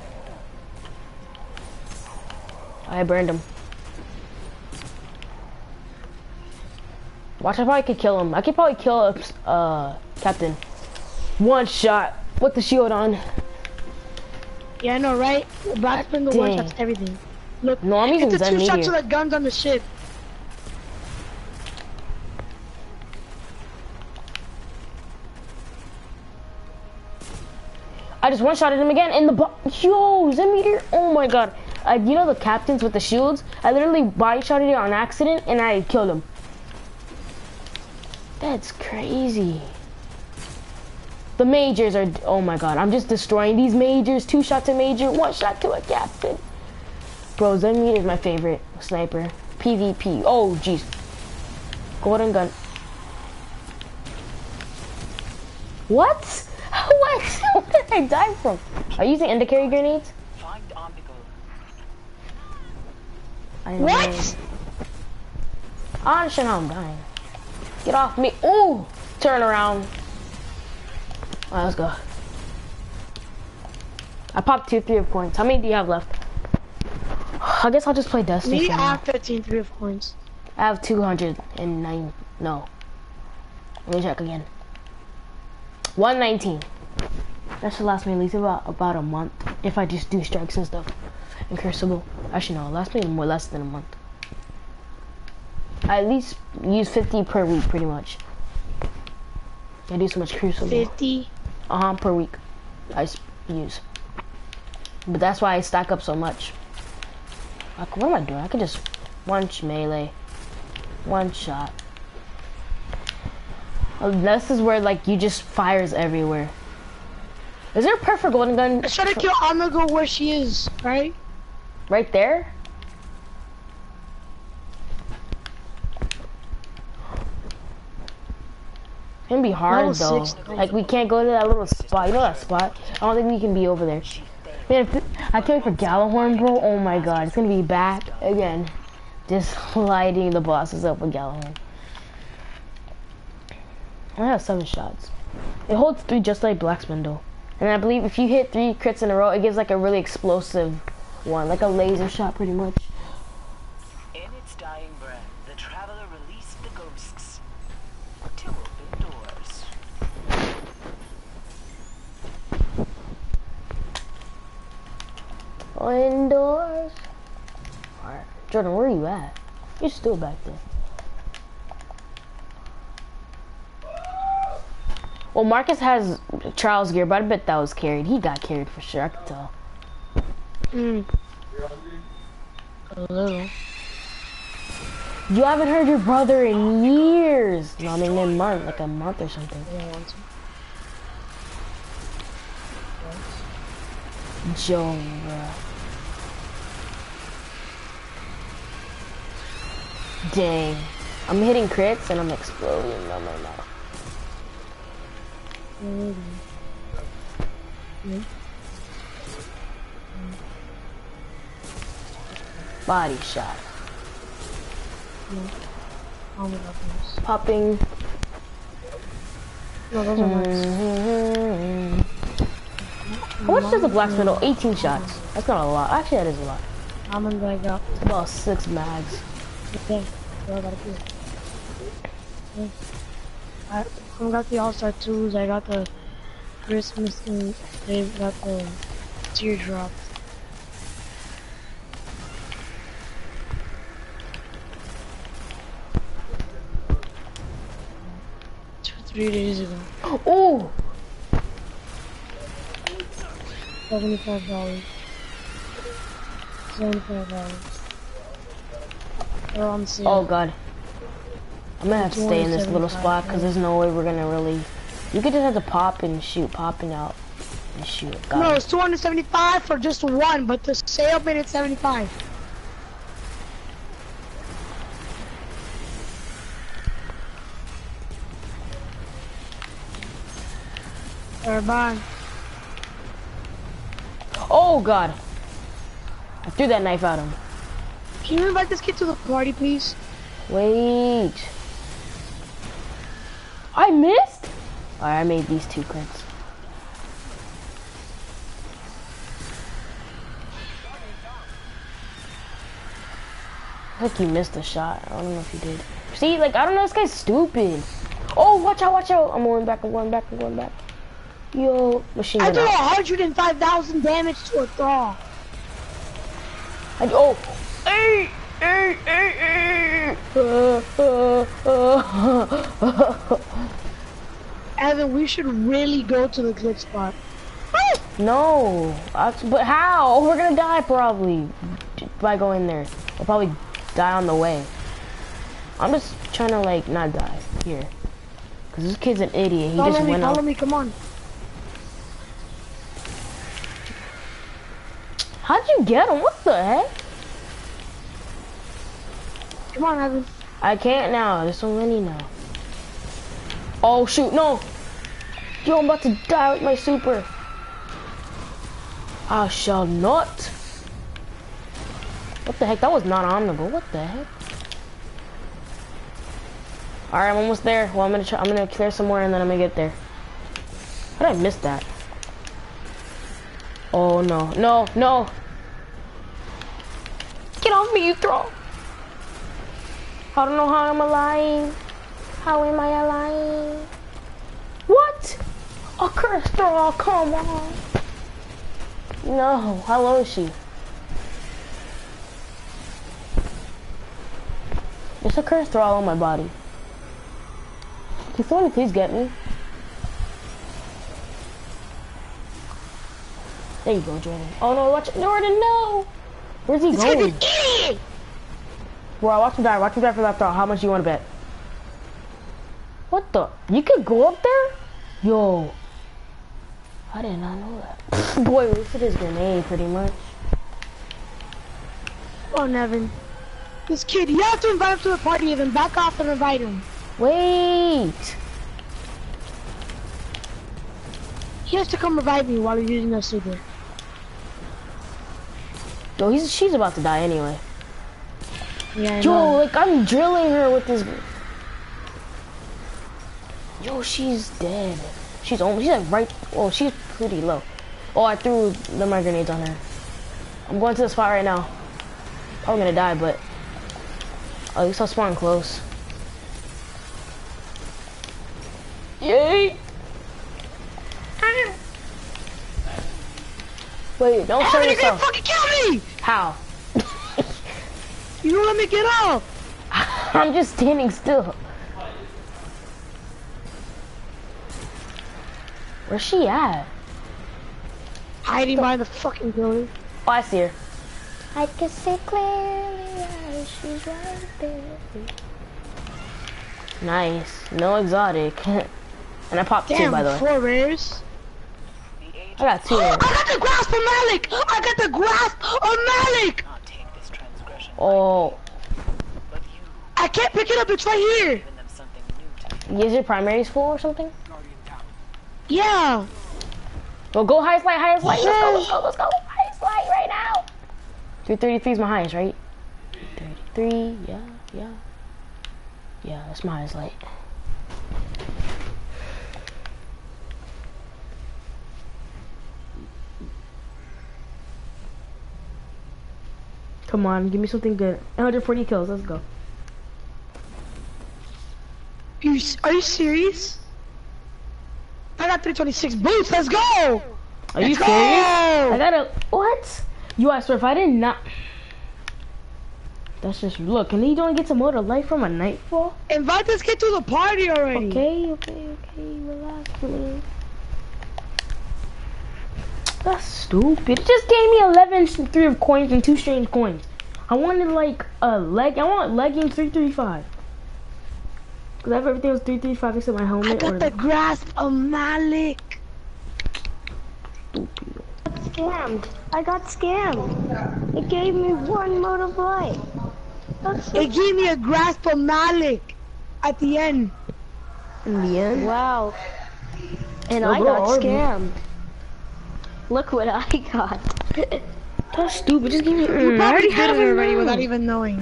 I burned him. Watch out if I could kill him. I could probably kill uh Captain. One shot with the shield on. Yeah, I know, right? Black Spindle one shots everything. Look, no, I'm using it's the Zen two Meteor. shots of the guns on the ship. I just one-shotted him again in the bo- Yo, Zen Meteor, oh my god. Uh, you know the captains with the shields? I literally body-shotted it on accident and I killed him. That's crazy. The majors are, oh my god, I'm just destroying these majors. Two shots to major, one shot to a captain. Bro, Zen Meteor is my favorite sniper. PvP, oh jeez. Golden gun. What? What? What did I die from? Are you using Ender Carry grenades? Find Omnigul. I know. What? I understand how I'm dying. Get off me. Ooh! Turn around. Alright, let's go. I popped two three of points. How many do you have left? I guess I'll just play Destiny. Me, I have fifteen three of points. I have two hundred nine. No. Let me check again. one nineteen. That should last me at least about about a month if I just do strikes and stuff in Crucible. Actually no, it lasts me more less than a month. I at least use fifty per week pretty much. I do so much Crucible. fifty? Uh-huh, per week. I use. But that's why I stack up so much. Like, what am I doing? I could just one melee. One shot. Oh, this is where like you just fires everywhere. Is there a perfect golden gun? Let's try to kill Omnigul where she is, right? Right there? It's gonna be hard Level though. six. Like we can't go to that little spot. You know that spot? I don't think we can be over there. Man, if th I can't wait for Gallahorn, bro. Oh my god, it's gonna be back again. Just lighting the bosses up with Gallahorn. I have seven shots. It holds three just like Black Spindle. And I believe if you hit three crits in a row, it gives like a really explosive one, like a laser shot pretty much. In its dying breath, the traveler released the ghosts to open doors. Indoors. Alright. Jordan, where are you at? You're still back there. Well, Marcus has Charles gear, but I bet that was carried. He got carried for sure. I can tell. Mm. A little. You haven't heard your brother in years. No, I mean in month, like a month or something. I don't want to. Joe, bruh. Dang. I'm hitting crits and I'm exploding in my mouth. Mm. Mm. Body shot. Mm. Oh my God. Popping. No, those are nice. Mm-hmm. How much does a black spindle? eighteen shots. That's not a lot. Actually, that is a lot. I'm gonna bag up. It's about six mags. Okay. So I gotta do. Okay. I I got the All-Star twos. I got the Christmas and they got the teardrop. Two, three days ago. Ooh! Seventy-five dollars. Seventy-five dollars. They're on sale. Oh god. I'm gonna have to stay in this little spot because there's no way we're gonna really. You could just have to pop and shoot, popping out and shoot. Got No, it. it's two hundred seventy-five for just one, but the sale made it seventy-five. Alright, bye. Oh god. I threw that knife at him. Can you invite this kid to the party, please? Wait. I missed? Alright, I made these two crits. I think you missed a shot. I don't know if you did. See, like, I don't know, this guy's stupid. Oh, watch out, watch out. I'm going back, I'm going back, I'm going back. Yo, machine I gun do one out. hundred five thousand damage to a thaw. I, oh. Hey, hey, hey, hey. Uh, uh, uh. Evan, we should really go to the good spot. No, I, but how? We're gonna die probably by going there. We'll probably die on the way. I'm just trying to like not die here, cause this kid's an idiot. He Follow just me, went follow up. me, come on. How'd you get him? What the heck? Come on, Evan. I can't now. There's so many now. Oh shoot! No. Yo, I'm about to die with my super. I shall not. What the heck? That was not honorable. What the heck? All right, I'm almost there. Well, I'm gonna try. I'm gonna clear some more, and then I'm gonna get there. How did I miss that? Oh no! No! No! Get off me, you throw! I don't know how I'm alive. How am I alive? What? A curse throw! Come on! No, how low is she? There's a curse throw all on my body. Can someone please get me? There you go, Jordan. Oh no, watch Jordan, no! Where's he going? Bro, watch him die, watch him die for that throw. How much do you want to bet? What the? You could go up there? Yo. I did not know that. Boy, wasted his grenade pretty much. Come on, Evan. This kid, you have to invite him to the party, Evan. Back off and invite him. Wait! He has to come revive me while you're using that super. Yo, he's she's about to die anyway. Yeah, I Yo, know. like I'm drilling her with this. Yo, she's dead. She's almost. She's like right. Oh, she's pretty low. Oh, I threw the my grenades on her. I'm going to the spot right now. Probably gonna die, but at least I'll spawn close. Yay! Wait, don't show Evan, you're gonna yourself. fucking kill me! How? You don't let me get up! I'm just standing still. Where's she at? Hiding behind the fucking building. Oh, I see her. I can see clearly as she's right there. Nice. No exotic. And I popped Damn, two, by the way. four rares. I got two. I got the grasp of Malik! I got the grasp of Malik! Not take this transgression. Oh. But you I can't pick it up, it's right here! given them something new to Is your primaries full or something? Yeah! Well, go highest light, highest light. Let's go, let's go, let's go. Highest light right now. three thirty-three is my highest, right? thirty-three, yeah, yeah. Yeah, that's my highest light. Come on, give me something good. one hundred forty kills, let's go. You, s- are you serious? I got three twenty-six boots, let's go! Are you Let's go! serious? I gotta, what? You, I swear, if I did not. That's just, look, and then you don't get to motor light from a nightfall? Invite this kid to the party already. Okay, okay, okay, relax, please. That's stupid. It just gave me eleven three of coins and two strange coins. I wanted like a leg. I want leggings three thirty-five. Cause everything was three thirty-five except my helmet. I got or the grasp of Malik. stupid. Scammed. I got scammed. It gave me one mode of light. That's so It gave me a grasp of Malik at the end. In the end, wow. And No, I bro, got I- scammed. Look what I got. that's stupid. Just give me. You Mm, I probably already did have it it already now. without even knowing.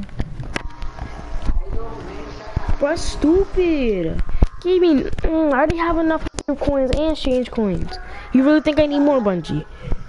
Bro, that's stupid. Give me. Mm, I already have enough coins and exchange coins. You really think I need more, Bungie?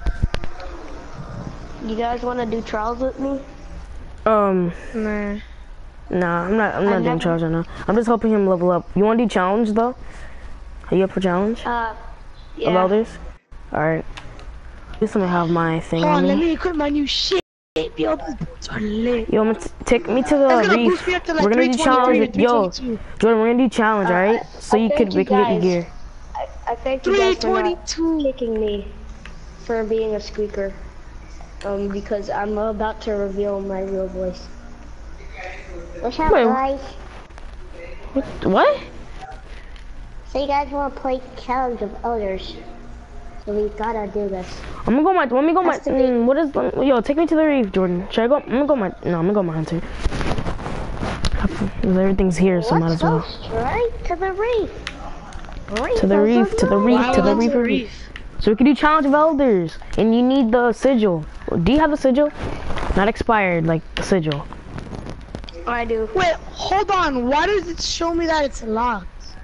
You guys want to do trials with me? Um, Nah. nah, I'm not. I'm not doing never- challenge right now. I'm just helping him level up. You want to do challenge though? Are you up for challenge Uh, of yeah. elders? All right. Just let me have my thing Hold on on, let me. me equip my new shit. Yo, these boots are lit. Yo, I'm gonna t- take me to the That's gonna reef. boost me up to like We're gonna do three twenty-three challenge. to Yo, three twenty-two. Jordan, we're gonna do challenge, Uh, all right? I- So I you thank could you we can get guys. your gear. I, I thank you guys for not three twenty-two. kicking me for being a squeaker. Um, because I'm about to reveal my real voice. What's up, Wait. guys? What? What? So you guys want to play Challenge of Elders? So we gotta do this. I'm gonna go my. Let me go my. Has to be- Mm, what is? Yo, take me to the reef, Jordan. Should I go? I'm gonna go my. No, I'm gonna go my hunter. Everything's here, so might Let's as go well. straight to the reef. Reef To the of reef, to the reef, Why to the go reef, to reef. reef? So we can do challenge of elders, and you need the sigil. Do you have the sigil? Not expired, like the sigil. I do. Wait, hold on. Why does it show me that it's locked?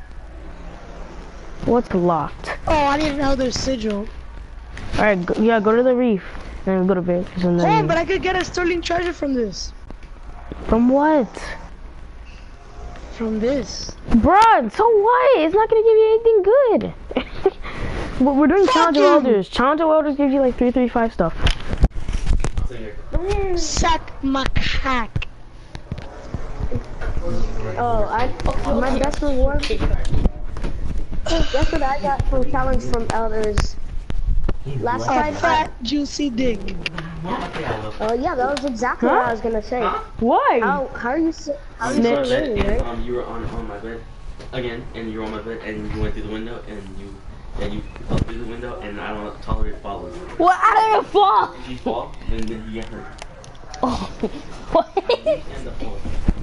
What's locked? Oh, I didn't know there's sigil. All right, go, yeah, go to the reef, and then go to bed. And Oh, then but I could get a sterling treasure from this. from what? From this. Bruh, so what? It's not gonna give you anything good. But we're doing Fuck challenge of you. elders. Challenge of elders gives you like three three five stuff. So you're Suck my cock. Oh, I my best reward. Guess what I got from Challenge from Elders? Last A time. fat, juicy dick. Oh yeah, that was exactly what I was gonna say. Why? How how are you so how are you so Snitch. late, and, right? um, you were on, on my bed again, and you were on my bed, and you went through the window, and you and you fell through the window, and I don't tolerate falling. Well, I didn't fall. If you fall, then, then you get hurt. Oh, what? And the fall.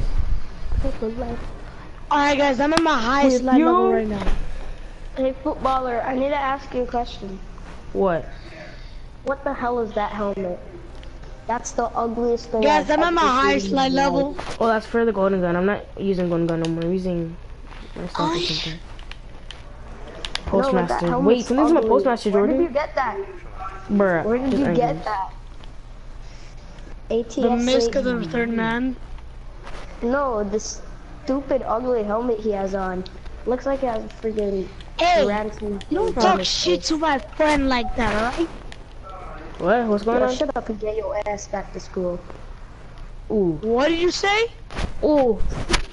Alright guys, I'm at my highest With light you? level right now. Hey footballer, I need to ask you a question. What? What the hell is that helmet? That's the ugliest thing. Guys, I've I'm at my ever highest seen in light my life. level. Oh, that's for the golden gun. I'm not using golden gun no more. I'm using myself or Ay. something. No, but that Postmaster. helmet's Wait, something's my ugly. postmaster, Where did you Jordan. get that? Bruh. Where did just you angry. get that? A T S. The Misk of the Third Man. No, this stupid ugly helmet he has on. Looks like he has a freaking Hey, ransom. you don't talk shit to my friend like that, alright? What? What's going Yo, on? shut up and get your ass back to school. Ooh. What did you say? Ooh.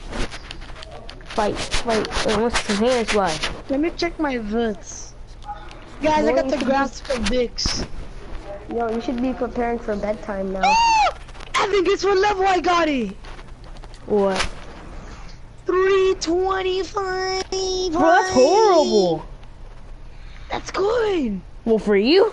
Fight. Fight. Wait, what's his hands fly? Let me check my verts. Guys, Boy, I got you the should graphical dicks. Yo, you should be preparing for bedtime now. Oh! Evan, guess what level I got it? What? three twenty-five. Bro, that's horrible. That's good. Well, for you.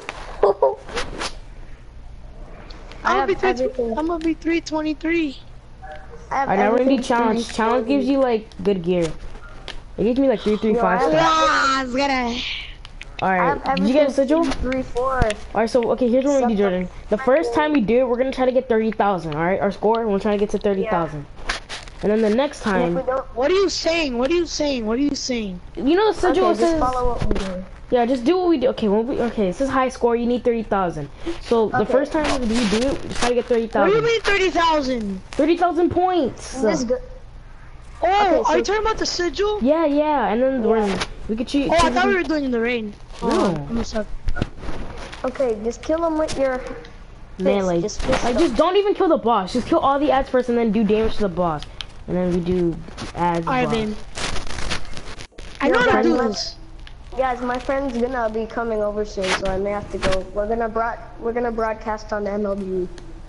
I I'm have gonna be three. everything. I'm gonna be three twenty-three. I have Alright, now we're gonna do everything challenge. three Challenge gives you like good gear. It gives me like three, three, Yo, five I stuff. Ah, it's gonna. I Alright, have did you get a everything sigil? three, four. Alright, so okay, here's what we do, Jordan. The first time we do it, we're gonna try to get thirty thousand. Alright, our score, we're trying to get to thirty thousand. And then the next And if time, we don't, What are you saying? What are you saying? What are you saying? you know the sigil okay, just says. follow what we do. Yeah, just do what we do. Okay, when we okay, it says high score. You need thirty thousand. So the Okay. first time we do it, just try to get thirty What do you thousand. mean thirty thousand? Thirty thousand points. Just go, Oh, Okay, are you so- talking about the sigil? Yeah, yeah, and then we're we could cheat. Oh, I thought we were doing in the rain. No. Oh, I'm sorry. okay, just kill him with your melee. Just fist Like, them. just don't even kill the boss. Just kill all the ads first, and then do damage to the boss. And then we do ads. Alright boss. then. I Yo, know how to guys, do my- this. Guys, my friend's gonna be coming over soon, so I may have to go. We're gonna broad we're gonna broadcast on M L B.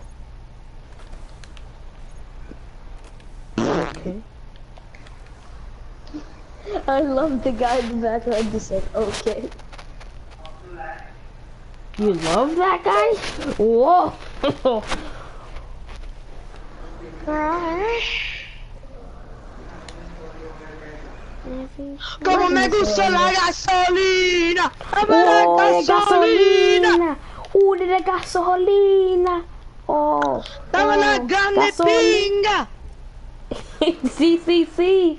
Okay. I love the guy in the background just said, okay. You love that guy? Whoa. Como me gusta la gasolina. Dame la Oh, gasolina. gasolina. Uh, de gasolina. Oh. Dame la oh, grande gasolina. pinga. See, see, see.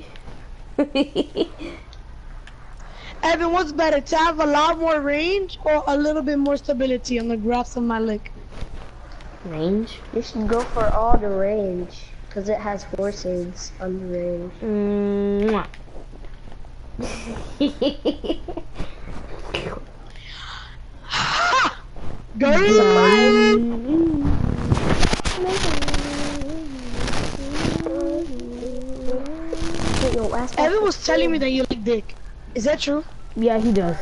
Evan, what's better, to have a lot more range or a little bit more stability on the graphs of my leg? Range. You should go for all the range, because it has force aids on the range. Mwah. Ha! Go! Wait, yo, last Evan was telling me that you like dick. Is that true? Yeah, he does.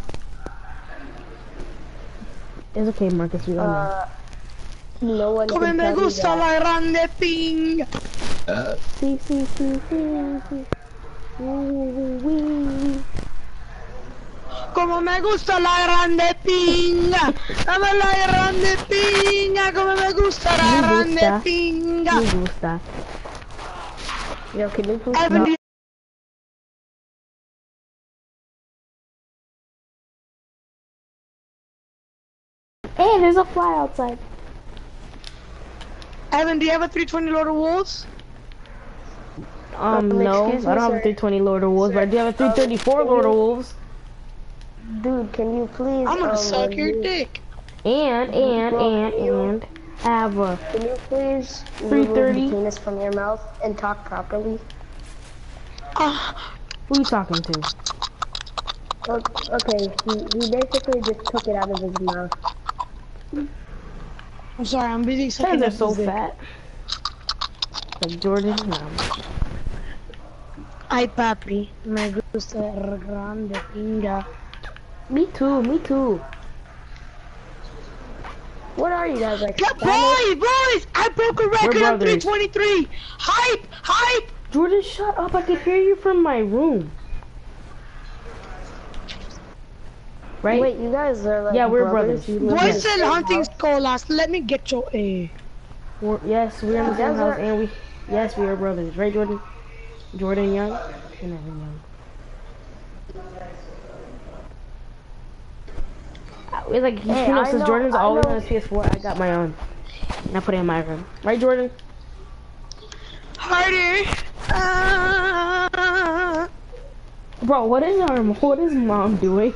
It's okay, Marcus. We don't know. uh, no one Come can me tell me gusta that. la grande pinga. See, see, see, see, see. Ooh, wee. Como me gusta la grande pinga. Dame la grande pinga. Como me gusta la Me grande gusta. pinga. Me gusta. Yo, can you please Evan, do Hey, there's a fly outside. Evan, do you have a three twenty Lord of Wolves? Um, Um, no, excuse I me, don't have a sir. three twenty Lord of Wolves, but I do have a three thirty-four Lord of Wolves. Dude, can you please I'm gonna um, suck your remove- dick. And, and, and, and, I have a Can you please three remove thirty. the penis from your mouth and talk properly? Ah, who you talking to? O- Okay, he, he basically just took it out of his mouth. I'm sorry, I'm busy sucking Fans are up so his dick. fat. Like Jordan. No. Ay, papi, me gusta la grande pinga. Me too, me too. What are you guys like? Yeah, boys, boys! I broke a record on brothers. three twenty-three. Hype, hype. Jordan, shut up. I can hear you from my room. Right? Wait, you guys are like Yeah, we're brothers. brothers. You live in Boys the said same hunting house? Skolas. Let me get your A. We're, yes, we're in the You same guys house, are- and we, yes, we are brothers. Right, Jordan? Jordan Young and Evan Young. Uh, It's like, Hey, you know, I since know- Jordan's I always know- on his P S four, I got my own. And I put it in my room. Right, Jordan? Harder. Ah. Bro, what is our, what is mom doing?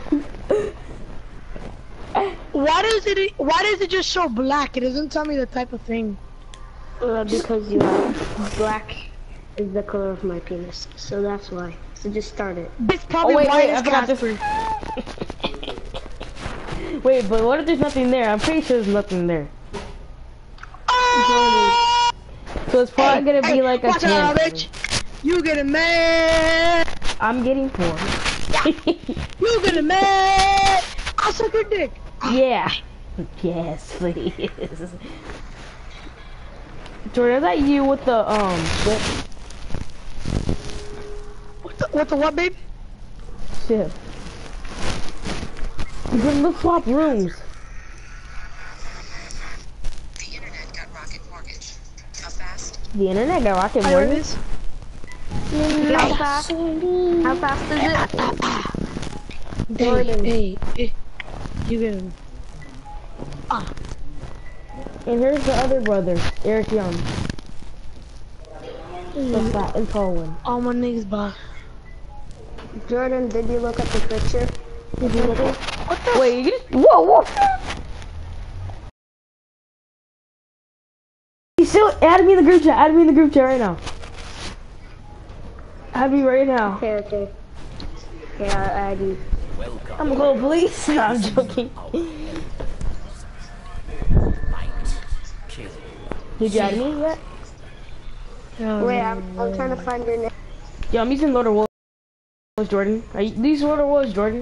Why does it? Why does it just show black? It doesn't tell me the type of thing. Uh, because you have black is the color of my penis, so that's why. So just start it. It's probably Oh, wait, white wait, I as forgot this. Casper. Wait, but what if there's nothing there? I'm pretty sure there's nothing there. Oh! So it's probably Hey, gonna be hey, like a watch out, ten. bitch. You get a man. I'm getting four. You get a man. I'll suck your dick. Yeah. Yes, please. Jordan, is that you with the um whip? What the, what the what, babe? Shit. Jordan, let's swap rooms. The internet got Rocket Mortgage. How fast? The internet got Rocket I heard Mortgage. this. How fast? How fast is it? Jordan. Hey, hey, hey. You get him. Ah. And here's the other brother, Eric Young. The fat and tall one. All my niggas back. Jordan, did you look at the picture? Did you look at What the? Wait, you just, whoa, whoa. You still add me in the group chat. Add me in the group chat right now. Add me right now. Okay, okay. Yeah, I'll add you. I'm gonna call police. No, I'm joking. Did you add me yet? Wait, I'm, I'm trying to find your name. Yo, I'm using Lord of Wolves, Jordan. Are you, these Lord of Wolves, Jordan?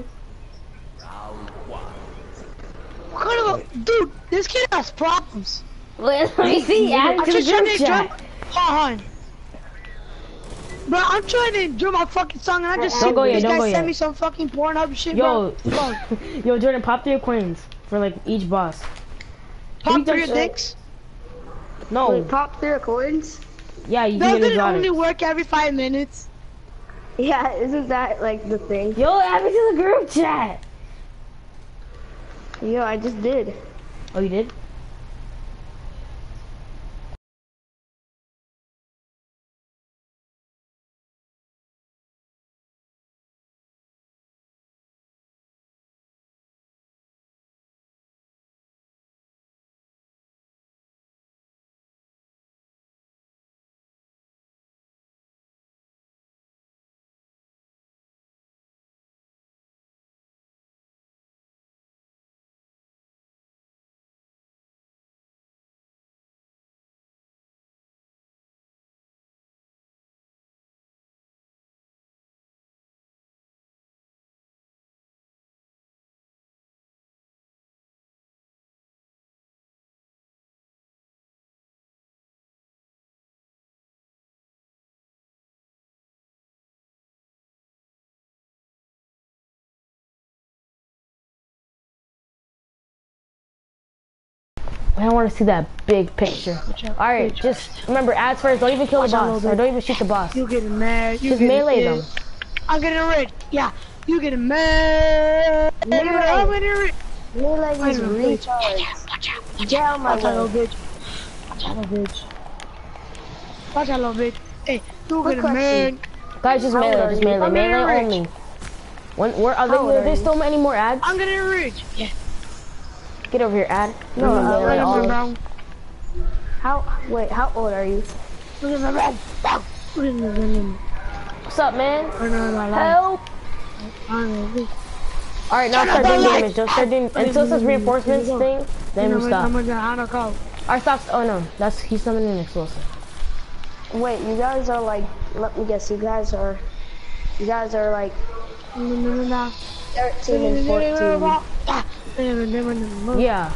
What kind of a dude? This kid has problems. Let me see. Add I'm to the just trying to group enjoy. chat. Hold on. Bro, I'm trying to enjoy my fucking song and I just Don't see go yet, this don't guy go send yet. me some fucking Pornhub shit, Yo, bro. Fuck. yo, Jordan, pop three coins for like each boss. Pop we three just- dicks. No, Wait, pop their coins? yeah, you can Doesn't get it exotics. only work every five minutes? Yeah, isn't that like the thing? Yo, add me to the group chat. Yo, I just did. Oh, you did? I want to see that big picture. Alright, just remember, ads first. Don't even kill the Watch out, boss. little Or don't even shoot the boss. You getting mad? You Just getting melee pissed. them. I'm getting rich. Yeah, you getting mad? Melee. I'm getting rich. Melee is Watch out, retards. Watch out. Get out my Watch out, little way. bitch. Watch out, little bitch. Watch out, little bitch. Hey, you Quick getting mad? question. Guys, just How old melee. are Just you? melee. I'm getting Melee rich. only. When, where, are How old there, are there's you? still any more ads? I'm getting rich. Yeah. Get over here, ad. No, Remember, I melee like only. Brown. How? Wait, how old are you? Look at my red. Look at my red. What's up, man? Turn on my light. Help! I'm a Alright, now Turn start on doing the damage. lights. Don't start doing until it says reinforcements Here we thing. Then we stop. stop. Alright, stop. Oh no, that's he's summoning an explosive. Wait, you guys are like, let me guess, you guys are, you guys are like thirteen and fourteen. Yeah.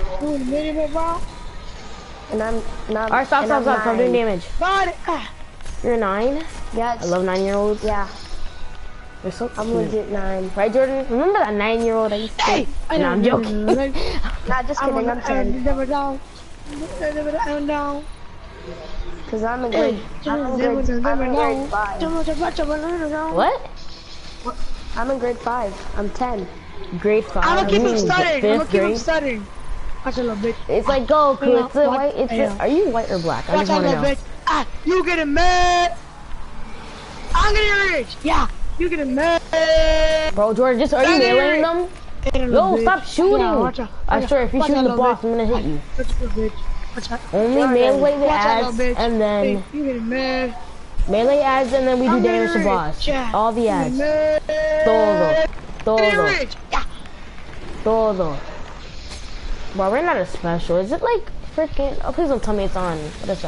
And I'm not. Alright, stop, and stop, I'm stop. Stop doing nine. damage. Got it. Ah. You're nine. Yeah, I love nine-year-olds. yeah, They're so I'm cute. legit nine. Right, Jordan? Remember that nine-year-old I used to? Hey, No, I'm joking. Nah, just kidding, I'm ten. Never down. Never down. Cause I'm in grade, I'm in grade, I'm in grade five. What? I'm in grade five. I'm ten. Grade five. I'm gonna keep You him mean stuttering. I'm gonna Fifth keep him grade? stuttering. Watch a little bit. It's like Goku. It's a What? white. It's a, Yeah. are you white or black? I Watch just out, want to little know. bitch. Ah, you getting mad? I'm getting rich. Yeah, you getting mad? Bro, Jordan, just are you I'm getting mailing rich. them? Hey, little Yo, bitch. stop shooting. Yeah, watch out. I Watch swear, out. if you Watch shoot out, the little boss, bitch. I'm gonna hit you. Watch out, little bitch. Watch out. Only Jordan, melee the Watch out, ads, little bitch. and then Hey, you getting mad? melee ads, and then we do I'm damage to getting boss. rich. Yeah. All the You ads. getting mad? Todo. Getting Todo. rich. Yeah. Todo. Bro, we're not a special. Is it like freaking? Oh, please don't tell me it's on. What is that?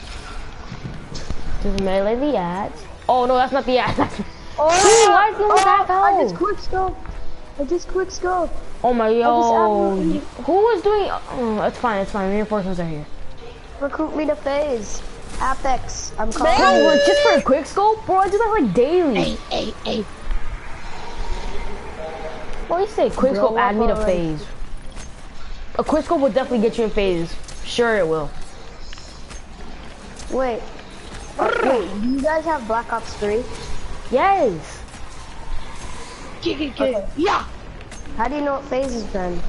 Just melee the ads. Oh no, that's not the ads. That's... Oh, Dude, why is it with that I just though? quick scope. I just quick scope. Oh my yo. I Who was doing? Oh, it's fine. It's fine. Reinforcements are here. Recruit me to phase. Apex. I'm calling. Bro, what, just for a quick scope, bro. I do that like daily. Hey, hey, hey. Well, you say quick Bro, scope, add me to alright. phase. A quick scope will definitely get you in phase. Sure, it will. Wait. Wait, do you guys have Black Ops three? Yes. Kick it, kick it. Yeah. How do you know what phase is then?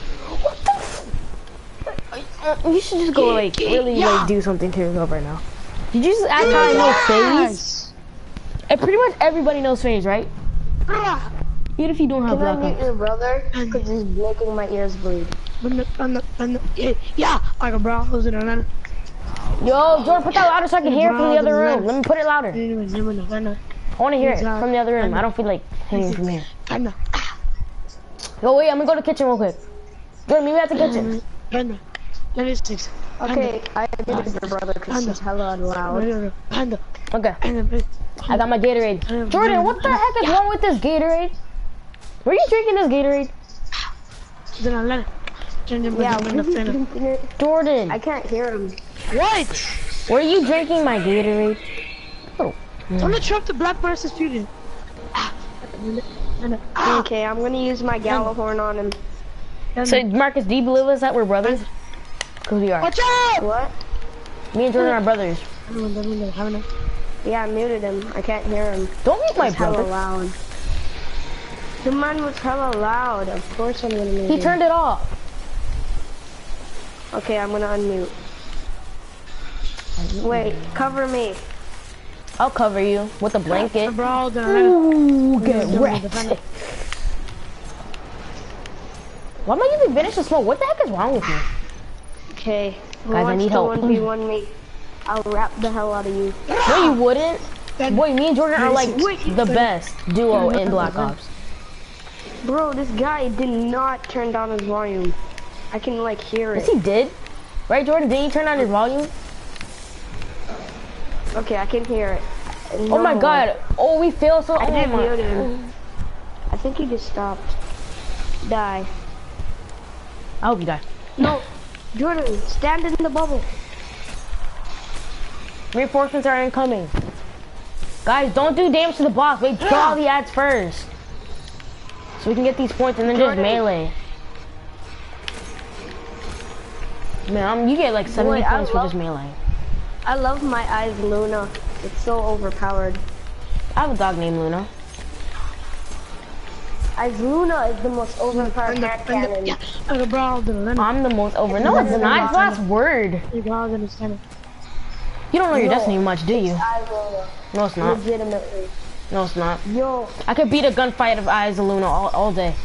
Uh, you should just go like really Yeah. like do something to yourself right now. Did you just ask how I know phase? Yes. And pretty much everybody knows phase, right? Ah. Even if you don't have Can I Black mute Ops. your brother? Because he's making my ears bleed. Banda, banda, banda. Yeah, yeah. I got browse in a Yo, Jordan, put that louder so I can hear it from the other room. Let me put it louder. I want to hear it from the other room. I don't feel like hearing it from here. Banda, Yo, wait, I'm gonna go to the kitchen real quick. Jordan, meet me at the kitchen. banda. Let me six. Okay, I muted your brother because he's hella loud. Banda, Okay, banda. I got my Gatorade. Jordan, what the heck is wrong with this Gatorade? Were you drinking this Gatorade? Yeah, what is he drinking it? Jordan, I can't hear him. What? were you drinking my Gatorade? Oh. Don't interrupt the black versus student. Okay, I'm gonna use my Gallahorn on him. So, Marcus, do you believe us that we're brothers? Because we are. Watch out! What? Me and Jordan are brothers. Yeah, I muted him. I can't hear him. Don't mute my He's hella brother. loud. The man was hella loud. Of course I'm gonna mute He him. turned it off. Okay, I'm gonna unmute. Wait, cover me. I'll cover you with a blanket. Bro, Ooh, get wrecked. Why am I even finished the smoke? What the heck is wrong with you? Okay. Who Guys, I wants need to help. one v one me? I'll rap the hell out of you. No, you wouldn't. Boy, me and Jordan are like Wait. the best duo in Black Ops. Bro, this guy did not turn down his volume. I can like hear Yes, it. he did. Right, Jordan? Didn't he turn on his volume? Okay, I can hear it. Oh my No. god. Oh, we failed so. I Oh did my. mute him. I think he just stopped. Die. I hope you die. No. Jordan, stand in the bubble. Reinforcements are incoming. Guys, don't do damage to the boss. Wait, kill all the ads first. So we can get these points and then just melee. Man, um, you get like seventy Boy, I points for love- just melee. I love my eyes, Luna. It's so overpowered. I have a dog named Luna. Eyes Luna is the most overpowered hand cannon. Yeah, I got browse in a I'm the most over. No, it's not. It's the last word. You don't know your No. destiny much, do you? Eyes Luna. No, it's not. Legitimately. No, it's not. Yo, I could beat a gunfight of Eyes of Luna all, all day.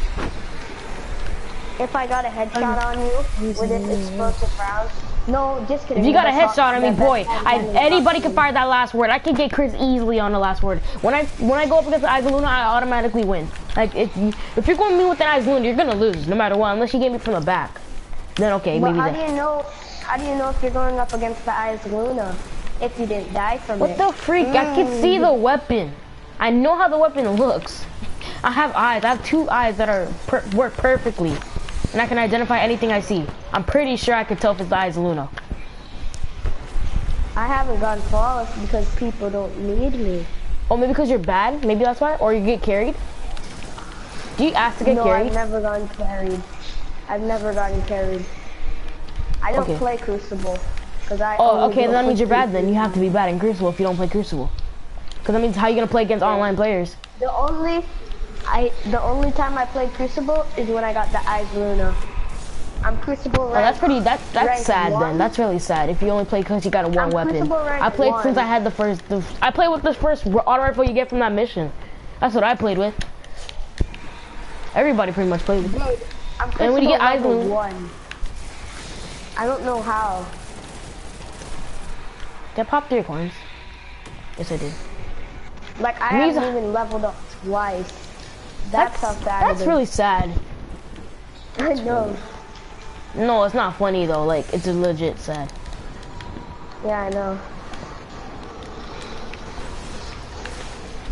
if I got a headshot on you with this explosive round. No, just kidding. If you got a That's headshot not- on me, that- boy, that's I, not even anybody can possible. fire that last word. I can get Chris easily on the last word. When I when I go up against the Eyes of Luna, I automatically win. Like if you, if you're going to me with the Eyes of Luna, you're gonna lose no matter what, unless you get me from the back. Then okay, But maybe how that. do you know? How do you know if you're going up against the Eyes Luna if you didn't die from What it? the freak? I can see the weapon. I know how the weapon looks. I have eyes. I have two eyes that are per work perfectly, and I can identify anything I see. I'm pretty sure I could tell if it's the Eyes of Luna. I haven't gone flawless because people don't need me. Oh, maybe because you're bad. Maybe that's why. Or you get carried. Do you ask to get no, carried? I've never gotten carried. I've never gotten carried. I don't Okay. play Crucible because I. Oh, only okay. go That means for you're bad. Then you Crucible. have to be bad in Crucible if you don't play Crucible. Because that means how you gonna play against online players? The only, I the only time I played Crucible is when I got the Eyes Luna. I'm Crucible Oh, rank. that's pretty. That's that's rank sad. one. Then that's really sad. If you only play because you got a one I'm weapon. Crucible rank I played one. since I had the first. The, I played with the first auto rifle you get from that mission. That's what I played with. Everybody pretty much played with. Dude, I'm And when you get Crucible Eyes level Luna- one. I don't know how. Did I pop three coins? Yes, I did. Like I Means- haven't even leveled up twice. That's, how sad That's it is. really sad. I know. No, it's not funny though. Like it's legit sad. Yeah, I know.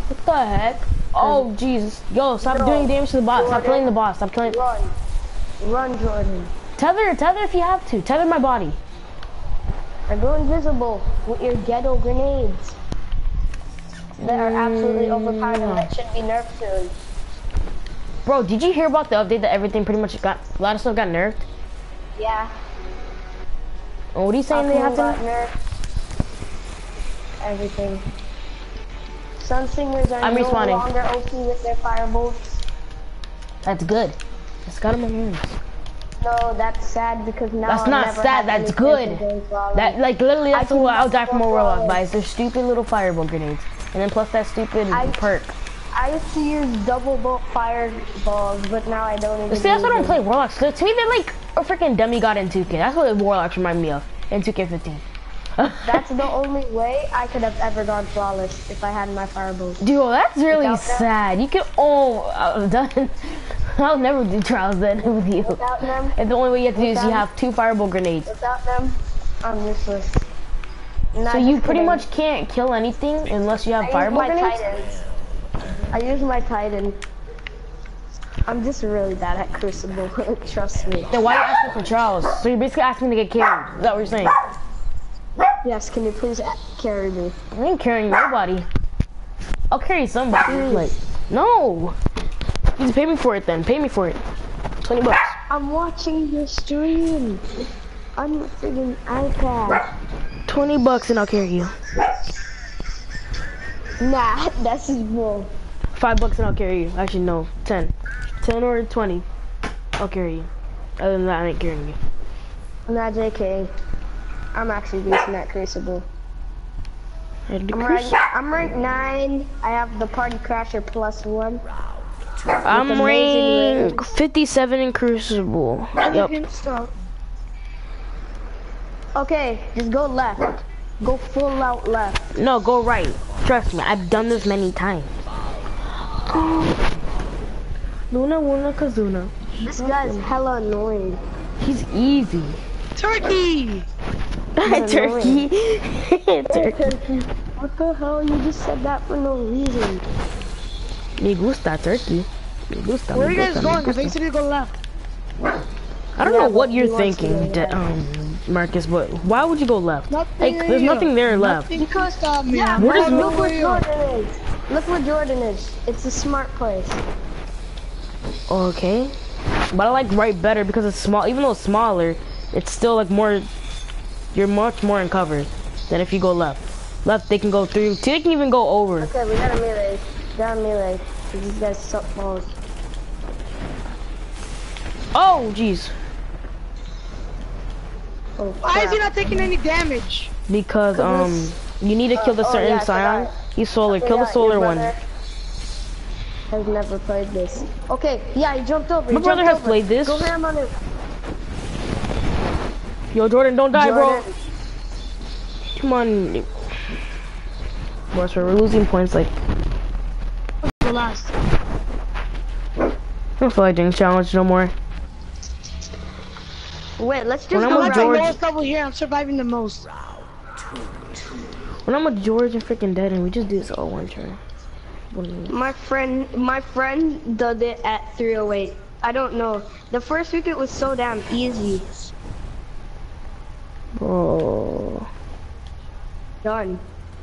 What the heck? Oh, Jesus. Yo, stop No. doing damage to the boss. Stop Jordan. killing the boss. Stop killing. Run. Run, Jordan. Tether, tether if you have to. Tether my body. Or go invisible with your ghetto grenades. That are absolutely overpowered and that should be nerfed soon. Bro, did you hear about the update that everything pretty much got, a lot of stuff got nerfed? Yeah. Oh, what are you saying they have Pokemon got to? nerfed. Everything. Sunsingers are I'm no respawning. longer O P with their firebolts. That's good. It's got him in hands. No, that's sad because now That's I'll not never sad, have that's any good. chance of going flawless. That, like, literally, that's I can what I'll die never from go Warlock flawless. by. Is their stupid little fireball grenades. And then plus that stupid I- perk. I used to use double bolt fireballs, but now I don't even See, that's why I don't use play them. Warlocks. So to me, they're like a freaking demigod in two K. That's what Warlocks remind me of in two K fifteen. That's the only way I could have ever gone flawless if I had my fireballs. Dude, that's really Without them- sad. You can, oh, I was done. I'll never do trials then with you. Without them, And the only way you have to do is you Without- have two fireball grenades. without them, I'm useless. Not So you just pretty kidding. much can't kill anything unless you have I use fireball my grenades? Titans. I use my Titan. I'm just really bad at Crucible. Trust me. Then why are you asking for trials? So you're basically asking me to get carried. Is that what you're saying? Yes, can you please carry me? I ain't carrying nobody. I'll carry somebody. Like, no. You just pay me for it then. Pay me for it. twenty bucks. I'm watching your stream on the friggin' iPad. twenty bucks and I'll carry you. Nah, that's just bull. Five bucks and I'll carry you. Actually, no. Ten. Ten or twenty. I'll carry you. Other than that, I ain't carrying you. Nah, J K. I'm actually decent at Crucible. Ready to I'm cruise? rank, I'm rank nine. I have the Party Crasher plus one. I'm amazing rank fifty-seven in Crucible. Yep. Stop. Okay, just go left. Go full out left. No, go right. Trust me, I've done this many times. Luna, Luna, Kazuna. This guy's hella annoying. He's easy. Turkey! Turkey. Turkey. What the hell? You just said that for no reason. Me gusta turkey. Me gusta. Where are me you guys gusta, me going? Because gusta. they said to go left. I don't Yeah, know what but you're he wants to thinking, go da- left. um, Marcus, but why would you go left? Nothing. Like, there's nothing there left. Nothing could stop me. Yeah, I'm Where does going look what over here. Jordan is. Look what Jordan is. It's a smart place. Okay. But I like right better because it's small. Even though it's smaller, it's still like more, you're much more in cover than if you go left. Left, they can go through. They can even go over. Okay, we got a melee. We got a melee. These guys suck balls. Oh, jeez. Oh, Why is he crap. not taking any damage? Because, um, you need to kill the oh, certain yeah, I scion. forgot. He's solar. Okay, Kill the yeah, solar your one. brother Has never played this. Okay, yeah, he jumped over. My he brother jumped has over. played this. Go ham on him. Yo, Jordan, don't die, Jordan. bro. Come on. Boss, we're losing points. Like, The last. I don't feel like doing challenge no more. Wait, let's just When I'm go with I'm at the George- lowest level here. I'm surviving the most. When I'm with George and freaking Dead, and we just do this all one turn. One- My friend, my friend did it at three oh eight. I don't know. The first week it was so damn easy. Bro. Done.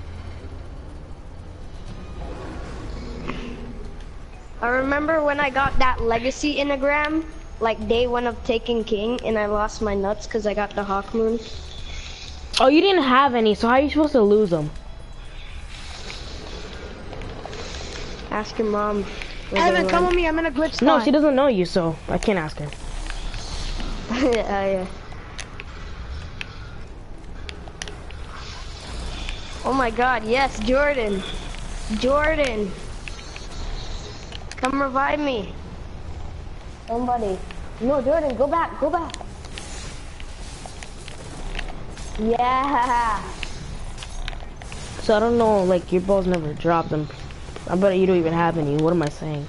I remember when I got that legacy Enneagram, like day one of taking King, and I lost my nuts because I got the Hawk Moon. Oh, you didn't have any, so how are you supposed to lose them? Ask your mom. where they Evan, come went. with me. I'm in a glitch No, spot. she doesn't know you, so I can't ask her. yeah, yeah. Oh my god, yes, Jordan. Jordan. Come revive me. Somebody. No, Jordan, go back, go back. Yeah. So I don't know, like, your balls never dropped them. I bet you don't even have any. What am I saying?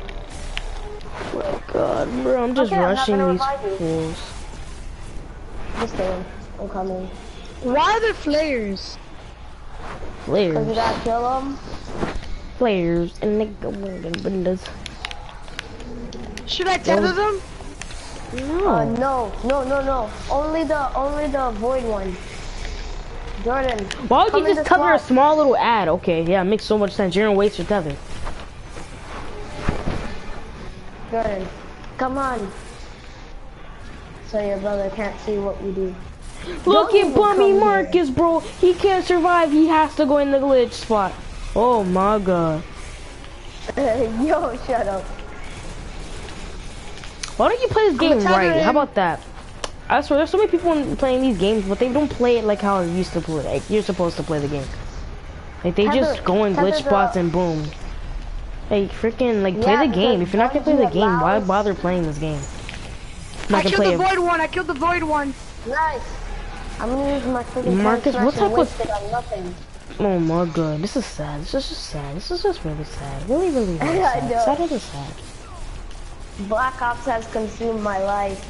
Oh my god, bro, I'm just Okay, I'm not rushing gonna these revive you. fools. Just stay in. I'm coming. Why are there flares? Cause we Flares. gotta kill them. Flares. And they go in windows. Should I tether them? No. Uh, no, no, no, no. Only the, only the void one. Jordan. Why would come you in just the tether a slot. small little ad? Okay, yeah, it makes so much sense. You're gonna waste your tether. Jordan, come on. So your brother can't see what we do. Look Don't at even Bummy come Marcus, bro. He can't survive. He has to go in the glitch spot. Oh my god. here. Yo, shut up. Why don't you play this game gonna tether right? How him. about that? I swear, there's so many people in- playing these games, but they don't play it like how it used to play. Like, you're supposed to play the game. Like, they Tether- just go in glitch tether the- spots and boom. Like, freaking, like, play Yeah, the game. because If you're not gonna play the Bungie game, why allows- bother playing this game? I'm not I gonna killed play the it. void one. I killed the void one. Nice. I'm gonna use my freaking Marcus, time what smash and type of- waste it on nothing. Oh my god, this is sad. This is just sad. This is just really sad. Really, really, really I sad. know. Sad or just sad? Black Ops has consumed my life.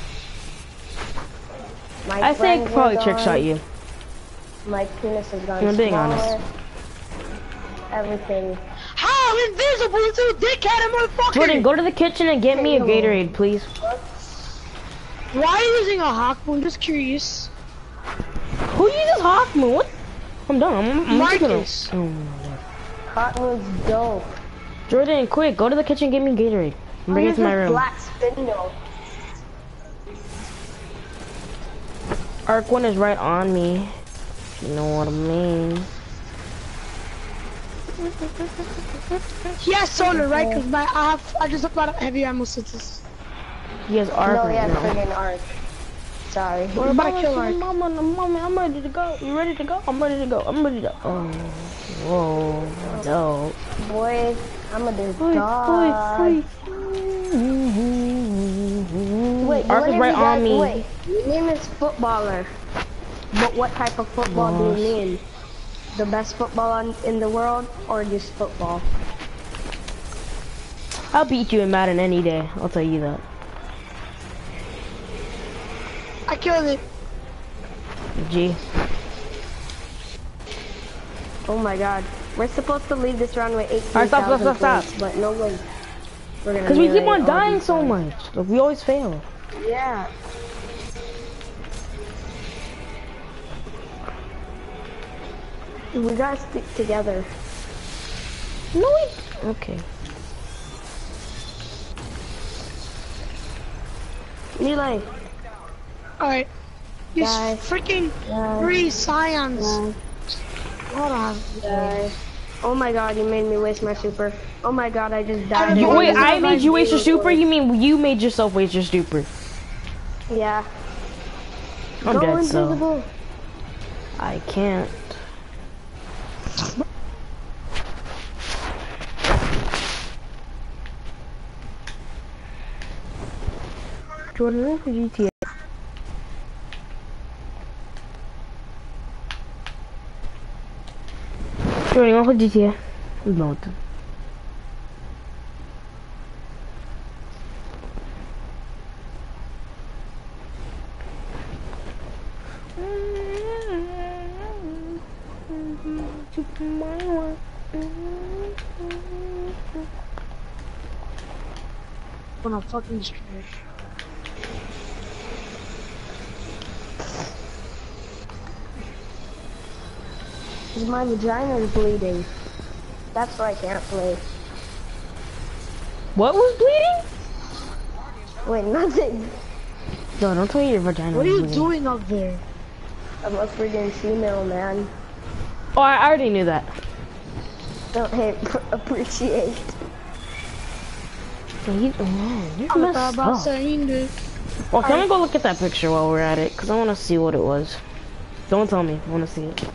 My I think friends are probably trick gone. shot you. My penis has gone I'm being smaller. honest. Everything. How I'm invisible, you dickhead, motherfucker! Jordan, go to the kitchen and get me a Gatorade, please. Why are you using a hawk moon? Just curious. Who uses Hawk Moon? What? I'm done. I'm, I'm just gonna. Marcus. Oh my god. Hot Moon's dope. Jordan, quick, go to the kitchen and get me a Gatorade. And bring it Use to my this room. black spindle. Arc one is right on me. If you know what I mean. He has solar, right? Cause my I have I just applied heavy ammo systems. He has Arc No, right he has now. friggin' arc. Sorry. We're about to kill Arc. Mama, mama, I'm ready to go. You ready to go? I'm ready to go. I'm ready to go. Oh, whoa, no. Boy, I'm gonna Oi, die. oi, oi. Wait, Arc what is if right you guys, on me. Wait, your name is footballer. But what type of football do you mean? The best football on, in the world, or just football? I'll beat you in Madden any day. I'll tell you that. I killed it. G. Oh my god. We're supposed to leave this round with eighteen Alright, stop, stop, stop, stop. points, but no way. We're gonna Because we keep melee on all dying these so guys. much. Like, we always fail. Yeah. We gotta stick together. No, we... Okay. Eli. Alright. These Die. freaking Die. three scions. Die. Hold on. Die. Oh my god, you made me waste my super. Oh my god, I just I'm died. You Wait, always I have made you waste your ideas. super? You mean you made yourself waste your super? Yeah. I'm Go dead, so... invisible. I can't. Jordan, look for G T A. Jordan, look for G T A. I'm done with them. When I'm fucking destroyed. Cause my vagina is bleeding. That's why I can't play. What was bleeding? Wait, nothing. No, don't tell me your vagina What are was you bleeding. doing up there? I'm a freaking female, man. Oh, I I already knew that. Don't hate, appreciate. He's, oh, you're I'm messed about up. saying this. Well, can we go look at that picture while we're at it? Because I want to see what it was. Don't tell me. I want to see it.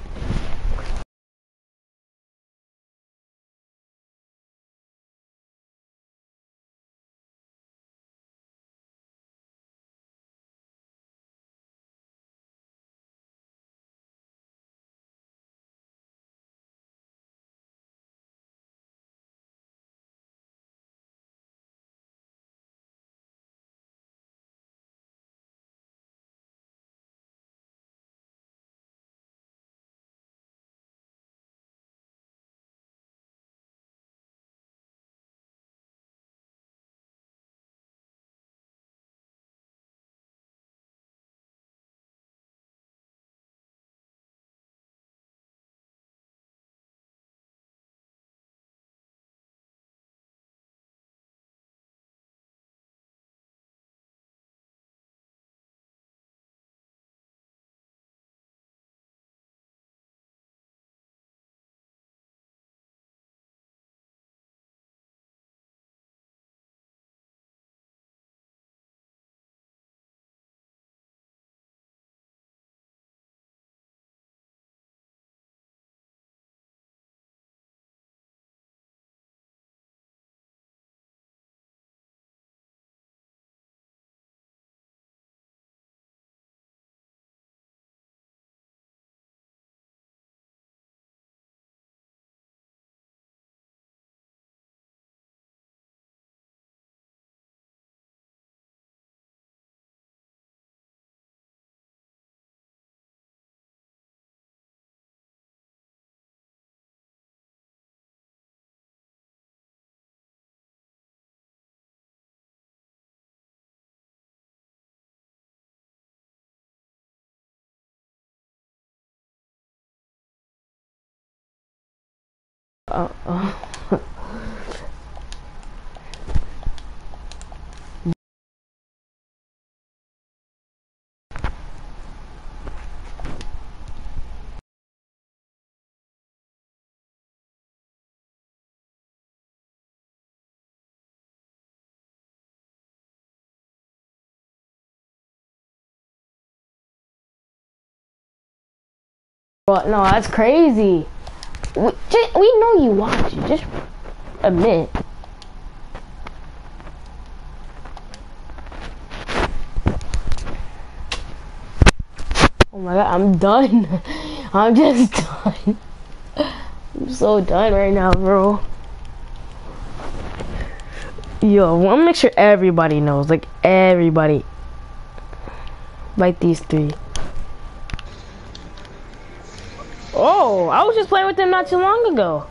Uh, uh. But no, that's crazy. We, just, we know you watch it. Just admit. Oh my god, I'm done. I'm just done. I'm so done right now, bro. Yo, I want to make sure everybody knows. Like, everybody. Like these three. Oh, I was just playing with them not too long ago.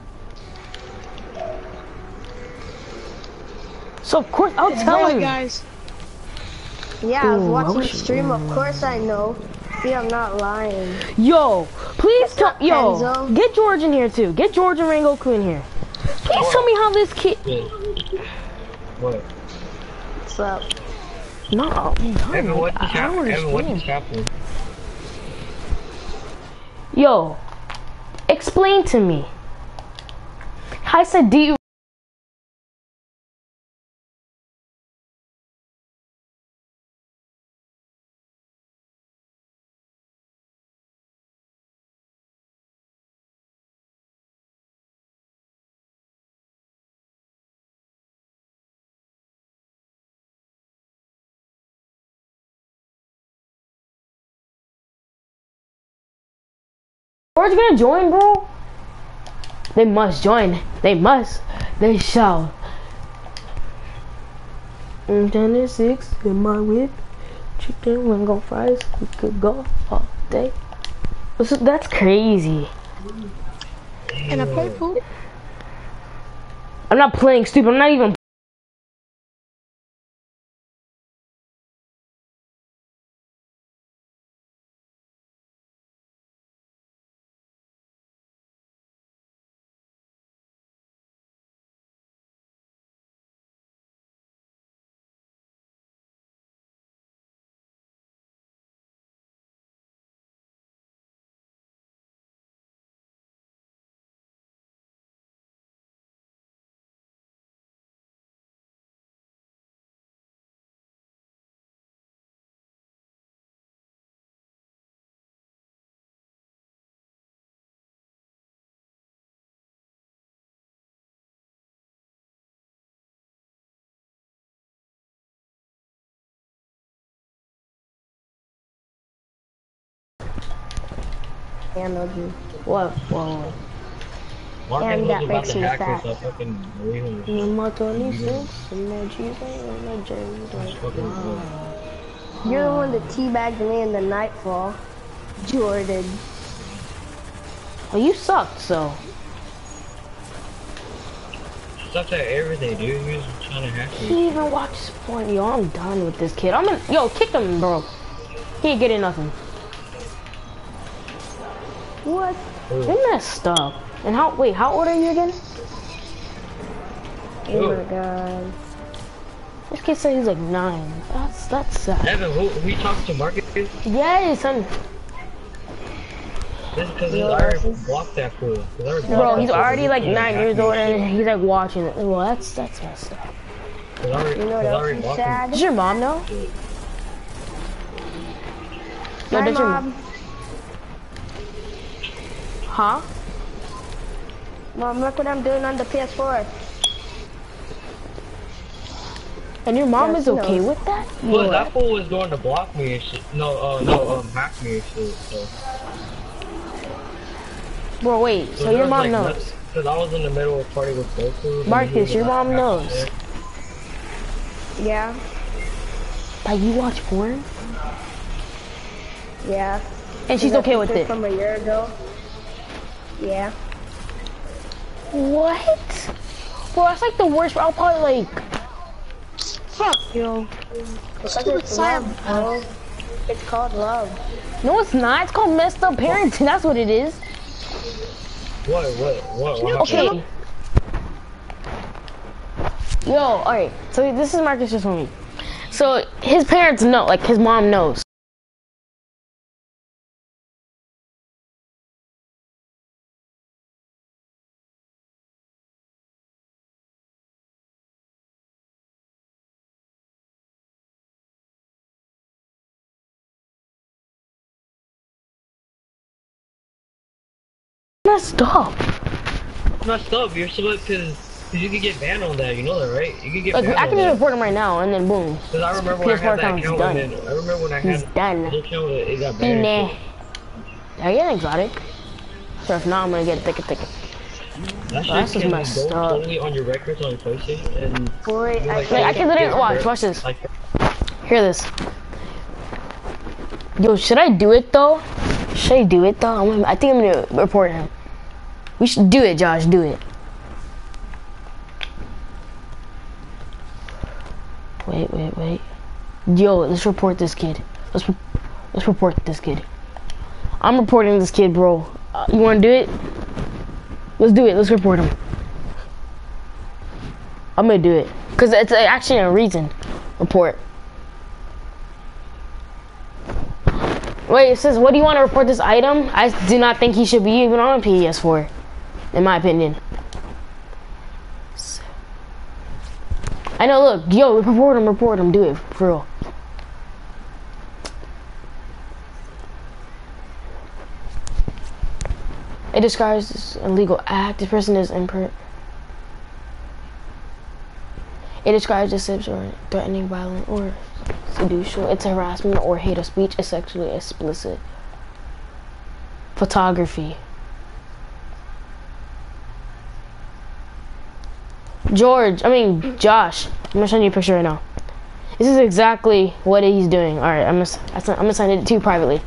So of course I'll tell Right, you guys. Yeah, I was Ooh, I watching the wish- stream. Of course I know. See, I'm not lying. Yo, please tell up, yo, Kenzo? get George in here too. Get George and Rangoku in here. Please tell me how this kid. What? What's up? No, I'm done. Evan, what I, just I don't happened? Evan, what just understand. happened? Yo, explain to me. I said, do you? George gonna join, bro? They must join. They must. They shall. Mm, ten and six in my whip. Chicken Rango fries. We could go all day. So that's crazy. And I play poop. I'm not playing stupid. I'm not even. Handled you. What? Whoa. Marcus And was that about makes to me hack fat. us up fucking reason. In my twenty-six, in my Jeep, in my J. Fucking You're the one that teabagged me in the nightfall. Jordan. Well, you sucked, so. Such at everything, dude. He was trying to hack me. He even watches porn. Yo, I'm done with this kid. I'm in. Yo, kick him, bro. He ain't getting nothing. What? You messed up. And how? Wait, how old are you again? Oh my god. This kid said he's like nine. That's that's sad. Evan, who, who you talking to, Marcus? Yes, I'm. This is because he's Yo, already this is- blocked that fool. He's already Bro, blocked he's that fool. already like He's nine hacking years old shit. and he's like watching it. Well, that's that's messed up. He's already, You know he's what already else is blocking. sad? Does your mom know? Yo, My does your mom. Huh? Mom, look what I'm doing on the P S four. And your mom Yeah, is she okay knows. with that? Well, Yo, that fool was going to block me and shit. No, uh, no, um, hack me and shit. So, Bro, wait. So your mom knows? Because I was in the middle of a party with Goku. and Marcus, he was your about mom to hack knows. shit. Yeah, Like you watch porn? yeah. And she's That okay with picture it. From a year ago. Yeah. What? Bro, that's like the worst. I'll probably like. Fuck, yo. Because Stupid it's love, silent. bro. It's called love. No, it's not. It's called messed up parenting. That's what it is. What? What? What? What Okay. happened? Yo, alright. So this is Marcus just for me. So his parents know, like his mom knows. Messed up. It's messed up. You're supposed to, cause you could get banned on that. You know that, right? You could get Like banned I on can just that. report him right now, and then boom. Cause I remember when I P S four had that account's account, done. and then I remember when I He's had done. the account, it it got Nah. banned. Yeah, yeah, exotic. So if not, I'm gonna get a ticket ticket. That shit That's just can messed go up. totally on your records on your PlayStation, and Boy, I like, Like I can literally yeah, watch, bro. watch this. Like, Hear this. Yo, should I do it though? Should I do it though? I'm gonna, I think I'm gonna report him. We should do it, Josh. Do it. Wait, wait, wait. Yo, let's report this kid. Let's re let's report this kid. I'm reporting this kid, bro. Uh, you wanna do it? Let's do it. Let's report him. I'm gonna do it because it's actually a reason. Report. Wait, it says, what do you want to report this item? I do not think he should be even on P S four, in my opinion. So, I know, look, yo, report him, report him, do it, for real. It describes this illegal act. This person is imper- It describes this as or threatening, violent, or seduction. It's harassment or hate of speech. It's sexually explicit. Photography. George, I mean Josh. I'm gonna send you a picture right now. This is exactly what he's doing. All right, I'm gonna I'm gonna send it to you privately.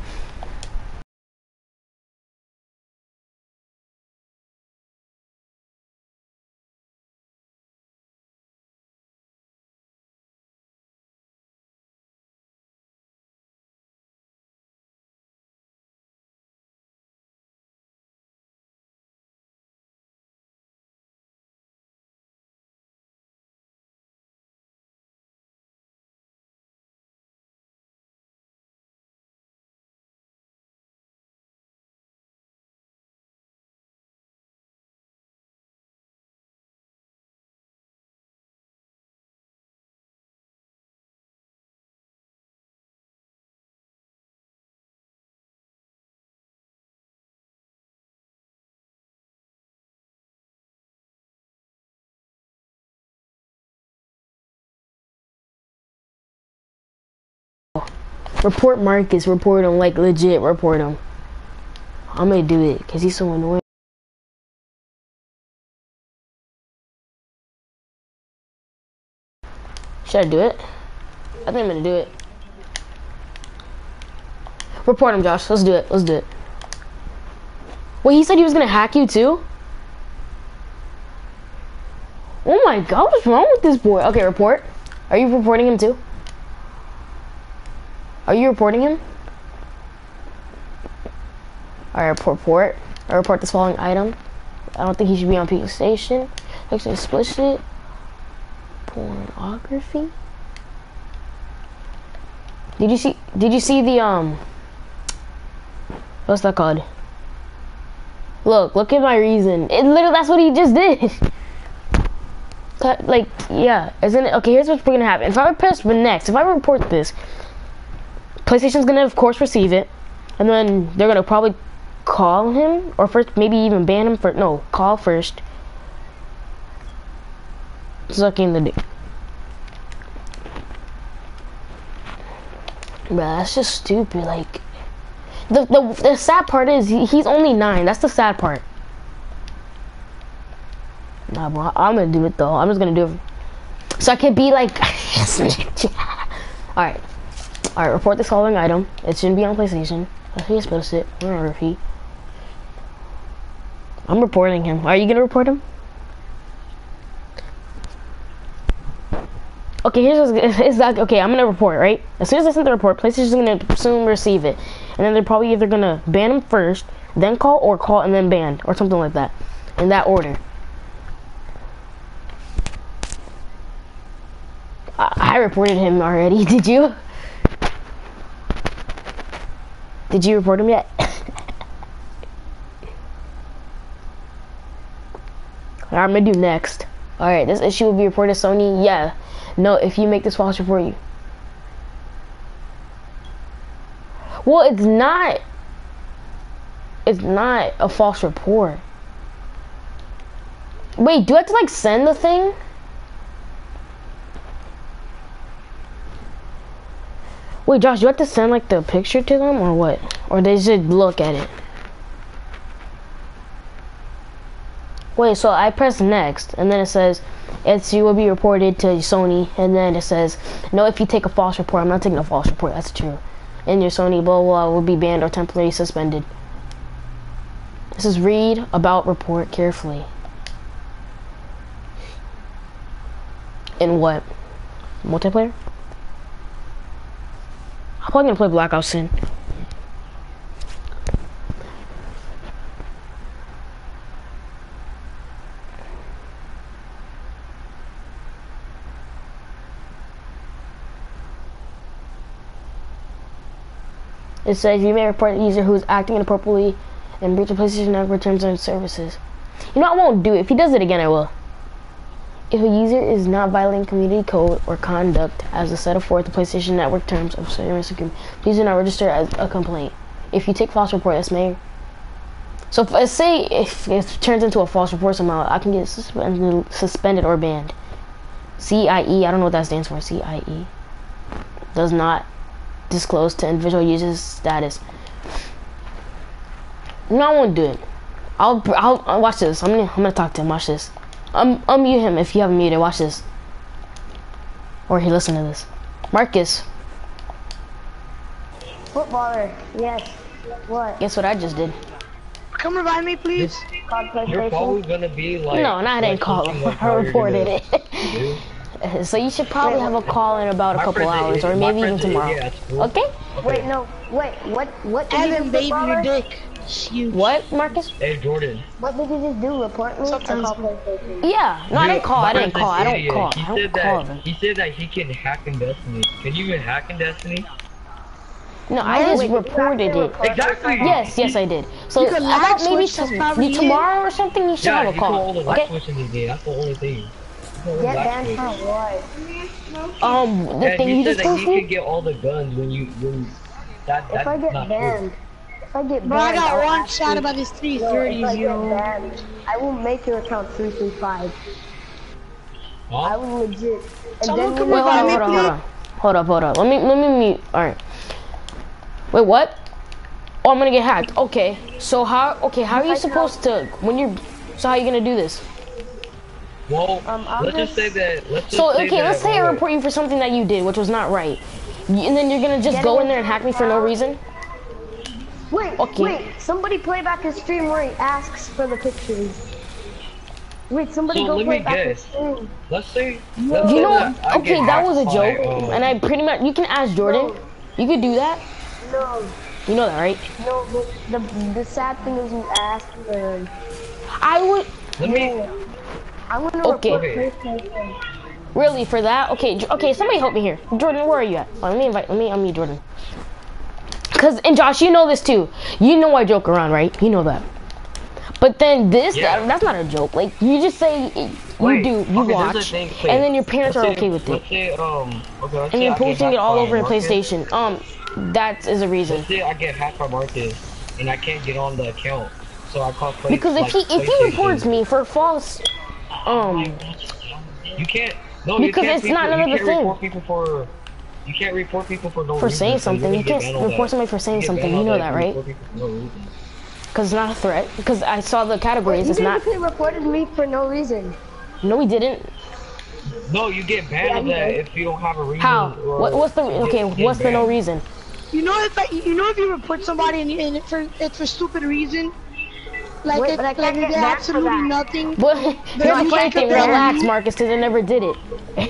Report Marcus, report him, like legit report him. I'm gonna do it because he's so annoying. Should I do it? I think I'm gonna do it. Report him, Josh. Let's do it. Let's do it. Wait, he said he was gonna hack you too? Oh my god, what's wrong with this boy? Okay, report. Are you reporting him too? Are you reporting him? Alright, report, report. I report this following item. I don't think he should be on PlayStation. Looks explicit. Pornography. Did you see? Did you see the um? What's that called? Look, look at my reason. It literally, that's what he just did. Like, yeah, isn't it? Okay, here's what's gonna happen. If I press next, if I report this, PlayStation's gonna of course receive it, and then they're gonna probably call him, or first maybe even ban him for no call first. Sucking the dick. Bruh, that's just stupid. Like, the the the sad part is he, he's only nine. That's the sad part. Nah, bro, I'm gonna do it though. I'm just gonna do it so I can be like. All right. All right, report this following item. It shouldn't be on PlayStation. I think it's supposed to. Pornography. I'm reporting him. Are you gonna report him? Okay, here's what's, it's like, okay, I'm gonna report, right? As soon as I send the report, PlayStation's gonna soon receive it. And then they're probably either gonna ban him first, then call, or call and then banned, or something like that, in that order. I, I reported him already. Did you? Did you report him yet? Alright, I'm gonna do next. Alright, this issue will be reported to Sony. Yeah. No, if you make this false report, you. Well, it's not. It's not a false report. Wait, do I have to like send the thing? Wait, Josh, do you have to send like the picture to them or what? Or they should look at it? Wait, so I press next and then it says it's you will be reported to Sony, and then it says no, if you take a false report. I'm not taking a false report, that's true. And your Sony blah blah, blah will be banned or temporarily suspended. This is read about report carefully. In what? Multiplayer? I'm probably gonna play Black Ops soon. It says you may report a user who is acting inappropriately and breach of PlayStation Network terms and services. You know, I won't do it. If he does it again, I will. If a user is not violating community code or conduct as a set forth the PlayStation Network terms of service agreement, please do not register as a complaint. If you take false report, this may. So, if, let's say if it turns into a false report somehow, I can get suspended, suspended or banned. C I E, I don't know what that stands for. C I E does not disclose to individual users status. No, I won't do it. I'll, I'll, I'll watch this. I'm gonna, I'm gonna talk to him. Watch this. Um, unmute him if you haven't muted. Watch this. Or he listen to this. Marcus. Footballer, yes. What? Guess what I just did? Come revive me, please. You're probably gonna be like. No, no, I didn't call him. like I reported it. Do. So you should probably have a call in about a My couple friend hours, did- or my maybe even friend did, tomorrow. yeah, it's cool. Okay? Okay. Wait, no, wait, what, what did you Evan, do, baby, footballer? your dick. Huge. What, Marcus? Hey Jordan. What did you just do, report me? Or Sometimes- call PlayStation? Yeah. No, I You- didn't call. I my didn't friend's call. I an don't idiot. call. He I don't said call that, them. He said that he can hack in Destiny. Can you even hack in Destiny? No, I just wait, did you reported actually it. report Exactly. Yes, yes, I did. So You can about lag maybe switch, that's t- probably you- it. tomorrow or something, you should Yeah, have a you can call. all the Okay? light switch in this game. That's the only thing. Get banned from what? Um, the And thing he you said just that he posted. can get all the guns when you when that If that's I get not banned, if I get Bro, I banned, got I'll one ask shot you- about these three Yo, if I thirties, get yo. banned, I will make your account three three five. true. I Huh? will legit. And Someone then come when Wait, hold on, revive hold me, on, hold on. Hold up, hold up. Let me, let me mute. All right. Wait, what? Oh, I'm gonna get hacked. Okay. So how? Okay, how are you supposed to? When you're, so how are you gonna do this? Well, Um, I'll let's just just- say that. Let's just So say okay, that, let's say I wait, report you for something that you did, which was not right, Y- and then you're gonna just Get go it in there and hack me for no reason. Wait, Okay. wait, somebody play back his stream where he asks for the pictures. Wait, somebody So go let play me back guess. his stream. Let's say. Let's You say know, that I okay, get that was a hacked by, joke, um, and I pretty much you can ask Jordan. You could do that. No, You know that, right? no, the, the, the sad thing is you asked for him. I would Let me. I'm gonna Okay. report PlayStation. really for that. Okay, J- okay, somebody help me here. Jordan, where are you at? Oh, let me invite. Let me unmute Jordan. Cause and Josh, you know this too. You know I joke around, right? You know that. But then this, Yeah. that, that's not a joke. Like you just say you Wait, do, you okay, there's a watch, thing, and wait. then your parents Let's are say- okay with it, Let's say, um, okay, let's and say you're I get posting it hacked all by over in Marcus. PlayStation. Um, that is a reason. Let's say I get hacked by Marcus and I can't get on the account, so I call play, Because if like, he if he PlayStation. reports me for false, um, you can't. No, Because you can't it's not people, none you of the can't thing. report people for. You can't report people for no for reason. saying so you're something, gonna you get can't banned on report that. somebody for saying You get something. banned You on know if that, you right? report people for no reason. Because it's not a threat. Because I saw the categories. You It's not. basically reported me for no reason. No, we didn't. No, you get banned Yeah, on you that did. if you don't have a reason. How? Or What, what's the you get- okay? you get What's the no banned. reason? You know if I, you know if you report somebody and, and it's for it's for stupid reason, like Wait, it, but I like can't they get did back for absolutely that. nothing. But no, I you can't can't think. compare Relax, me. Marcus, because I never did it.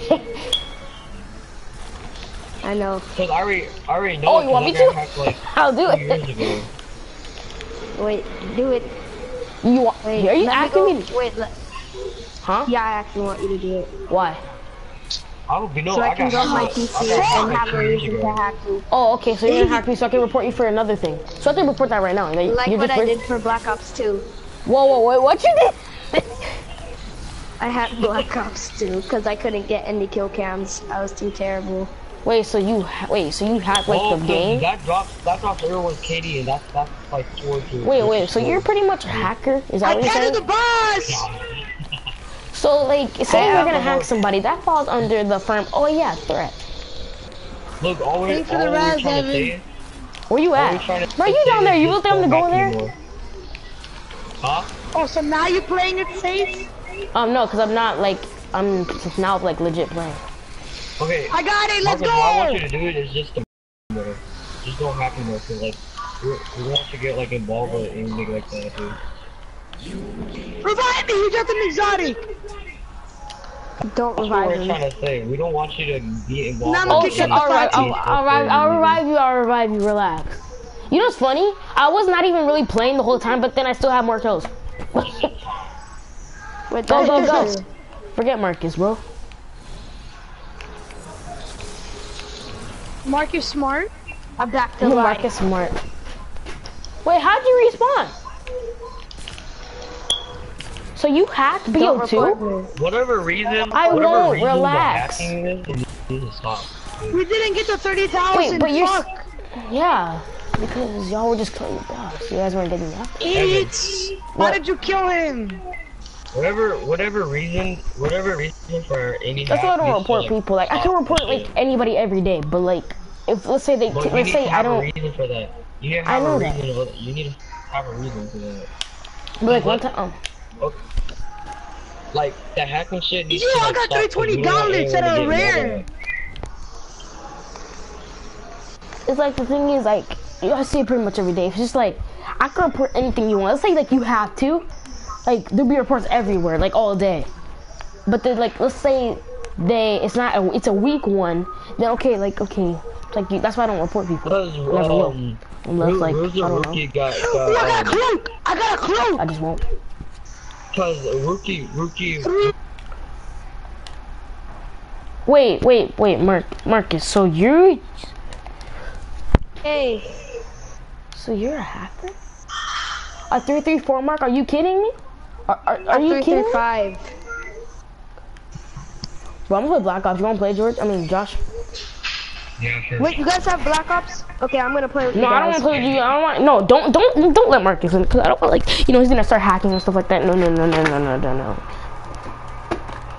I know. Cause I already, I already know. Oh, you 'cause want I me got to? hacked, like, I'll do two years it. ago. wait, do it. You want? Wait, Are you let asking me me? go. Wait, let, Huh? yeah, I actually want you to do it. Why? I don't be know. So I I can got go on my hacked. P C I got and hacked have a like two years reason ago. to hack you. Oh, okay. So you're gonna hack me, so I can report you for another thing. So I can report that right now. Like, Like you're what just I re- did for Black Ops two. Whoa, whoa, wait, what you did? I had Black Ops two because I couldn't get any kill cams. I was too terrible. Wait, so you ha wait, so you hacked like Oh, the 'cause game? that drops, that drops everyone's K D, and that's that's like towards your. Wait, wait. So you're pretty much a hacker? Is that I what you're planted saying? the boss! So like, say I you're have gonna a hack whole- somebody, that falls under the firm. Oh yeah, threat. Look, all we're, Thanks for all the we're res, trying to Evan. say. Where you all we're at? trying to Bro, you say down there? is You just really think I'm don't gonna go hack there? anymore. Huh? Oh, so now you're playing it safe? Um, no, cause I'm not like I'm now like legit playing. Okay. I got it, let's Marcus, what I want you go! to do it is just to more. Just don't hack anymore, cause like we we want to get like involved with anything like that, dude. Revive me, he got an exotic! Don't That's what revive we're him. trying to say. We don't want you to be involved. Nah, with I'm Oh gonna shit! kick I'll, revive, I'll, anything I'll, revive, I'll for- revive you. I'll revive you. Relax. You know what's funny? I was not even really playing the whole time, but then I still have more kills. Wait, Go, go, that's go. Forget Marcus, bro. Marcus Smart? I'm back to You life. Marcus Smart. Wait, how'd you respawn? So you hacked B O Don't two? report me. Whatever reason, I whatever won't, reason relax. The hacking is, you need to stop. dude. We didn't get to thirty thousand, Wait, but you're fuck! yeah, because y'all were just killing the boss. You guys weren't getting that. Idiots! Why What? did you kill him? Whatever, whatever reason, whatever reason for any. That's why I hack don't needs report to, like, people. Like I can stop report and like shit. anybody every day, but like if let's say they But you let's need say to I have a don't. reason for that. You need to I have know a that. reason. For, you need to have a reason for that. But like one time, um, Okay. Like the hacking shit needs Yo, to I like, got stop, 'cause three twenty we don't want gauntlets that anyone are to get rare. mad it's like the thing is like you guys see it pretty much every day. It's just like I can report anything you want. Let's say like you have to, like there'll be reports everywhere, like all day. But then like let's say they it's not a, it's a weak one. Then okay, like okay, it's like you, that's why I don't report people. Because I never will. um, Unless Ru- like Ruza I don't know, Rookie got, Ooh, I got a got um, cloak! I got a cloak! I just won't. because Rookie Rookie Wait, wait, wait, Mark, Marcus. So you're Hey, so you're a hacker? A three three four mark? Are you kidding me? Are are, are you three kidding three me? five. Bro, I'm gonna play Black Ops. You wanna play, George? I mean, Josh. yeah sure. Wait, you guys have Black Ops? Okay, I'm gonna play with No, you I don't guys. want to play with you. I don't want. No, don't, don't, don't let Marcus in because I don't want like you know he's gonna start hacking and stuff like that. No, no, no, no, no, no, no, no.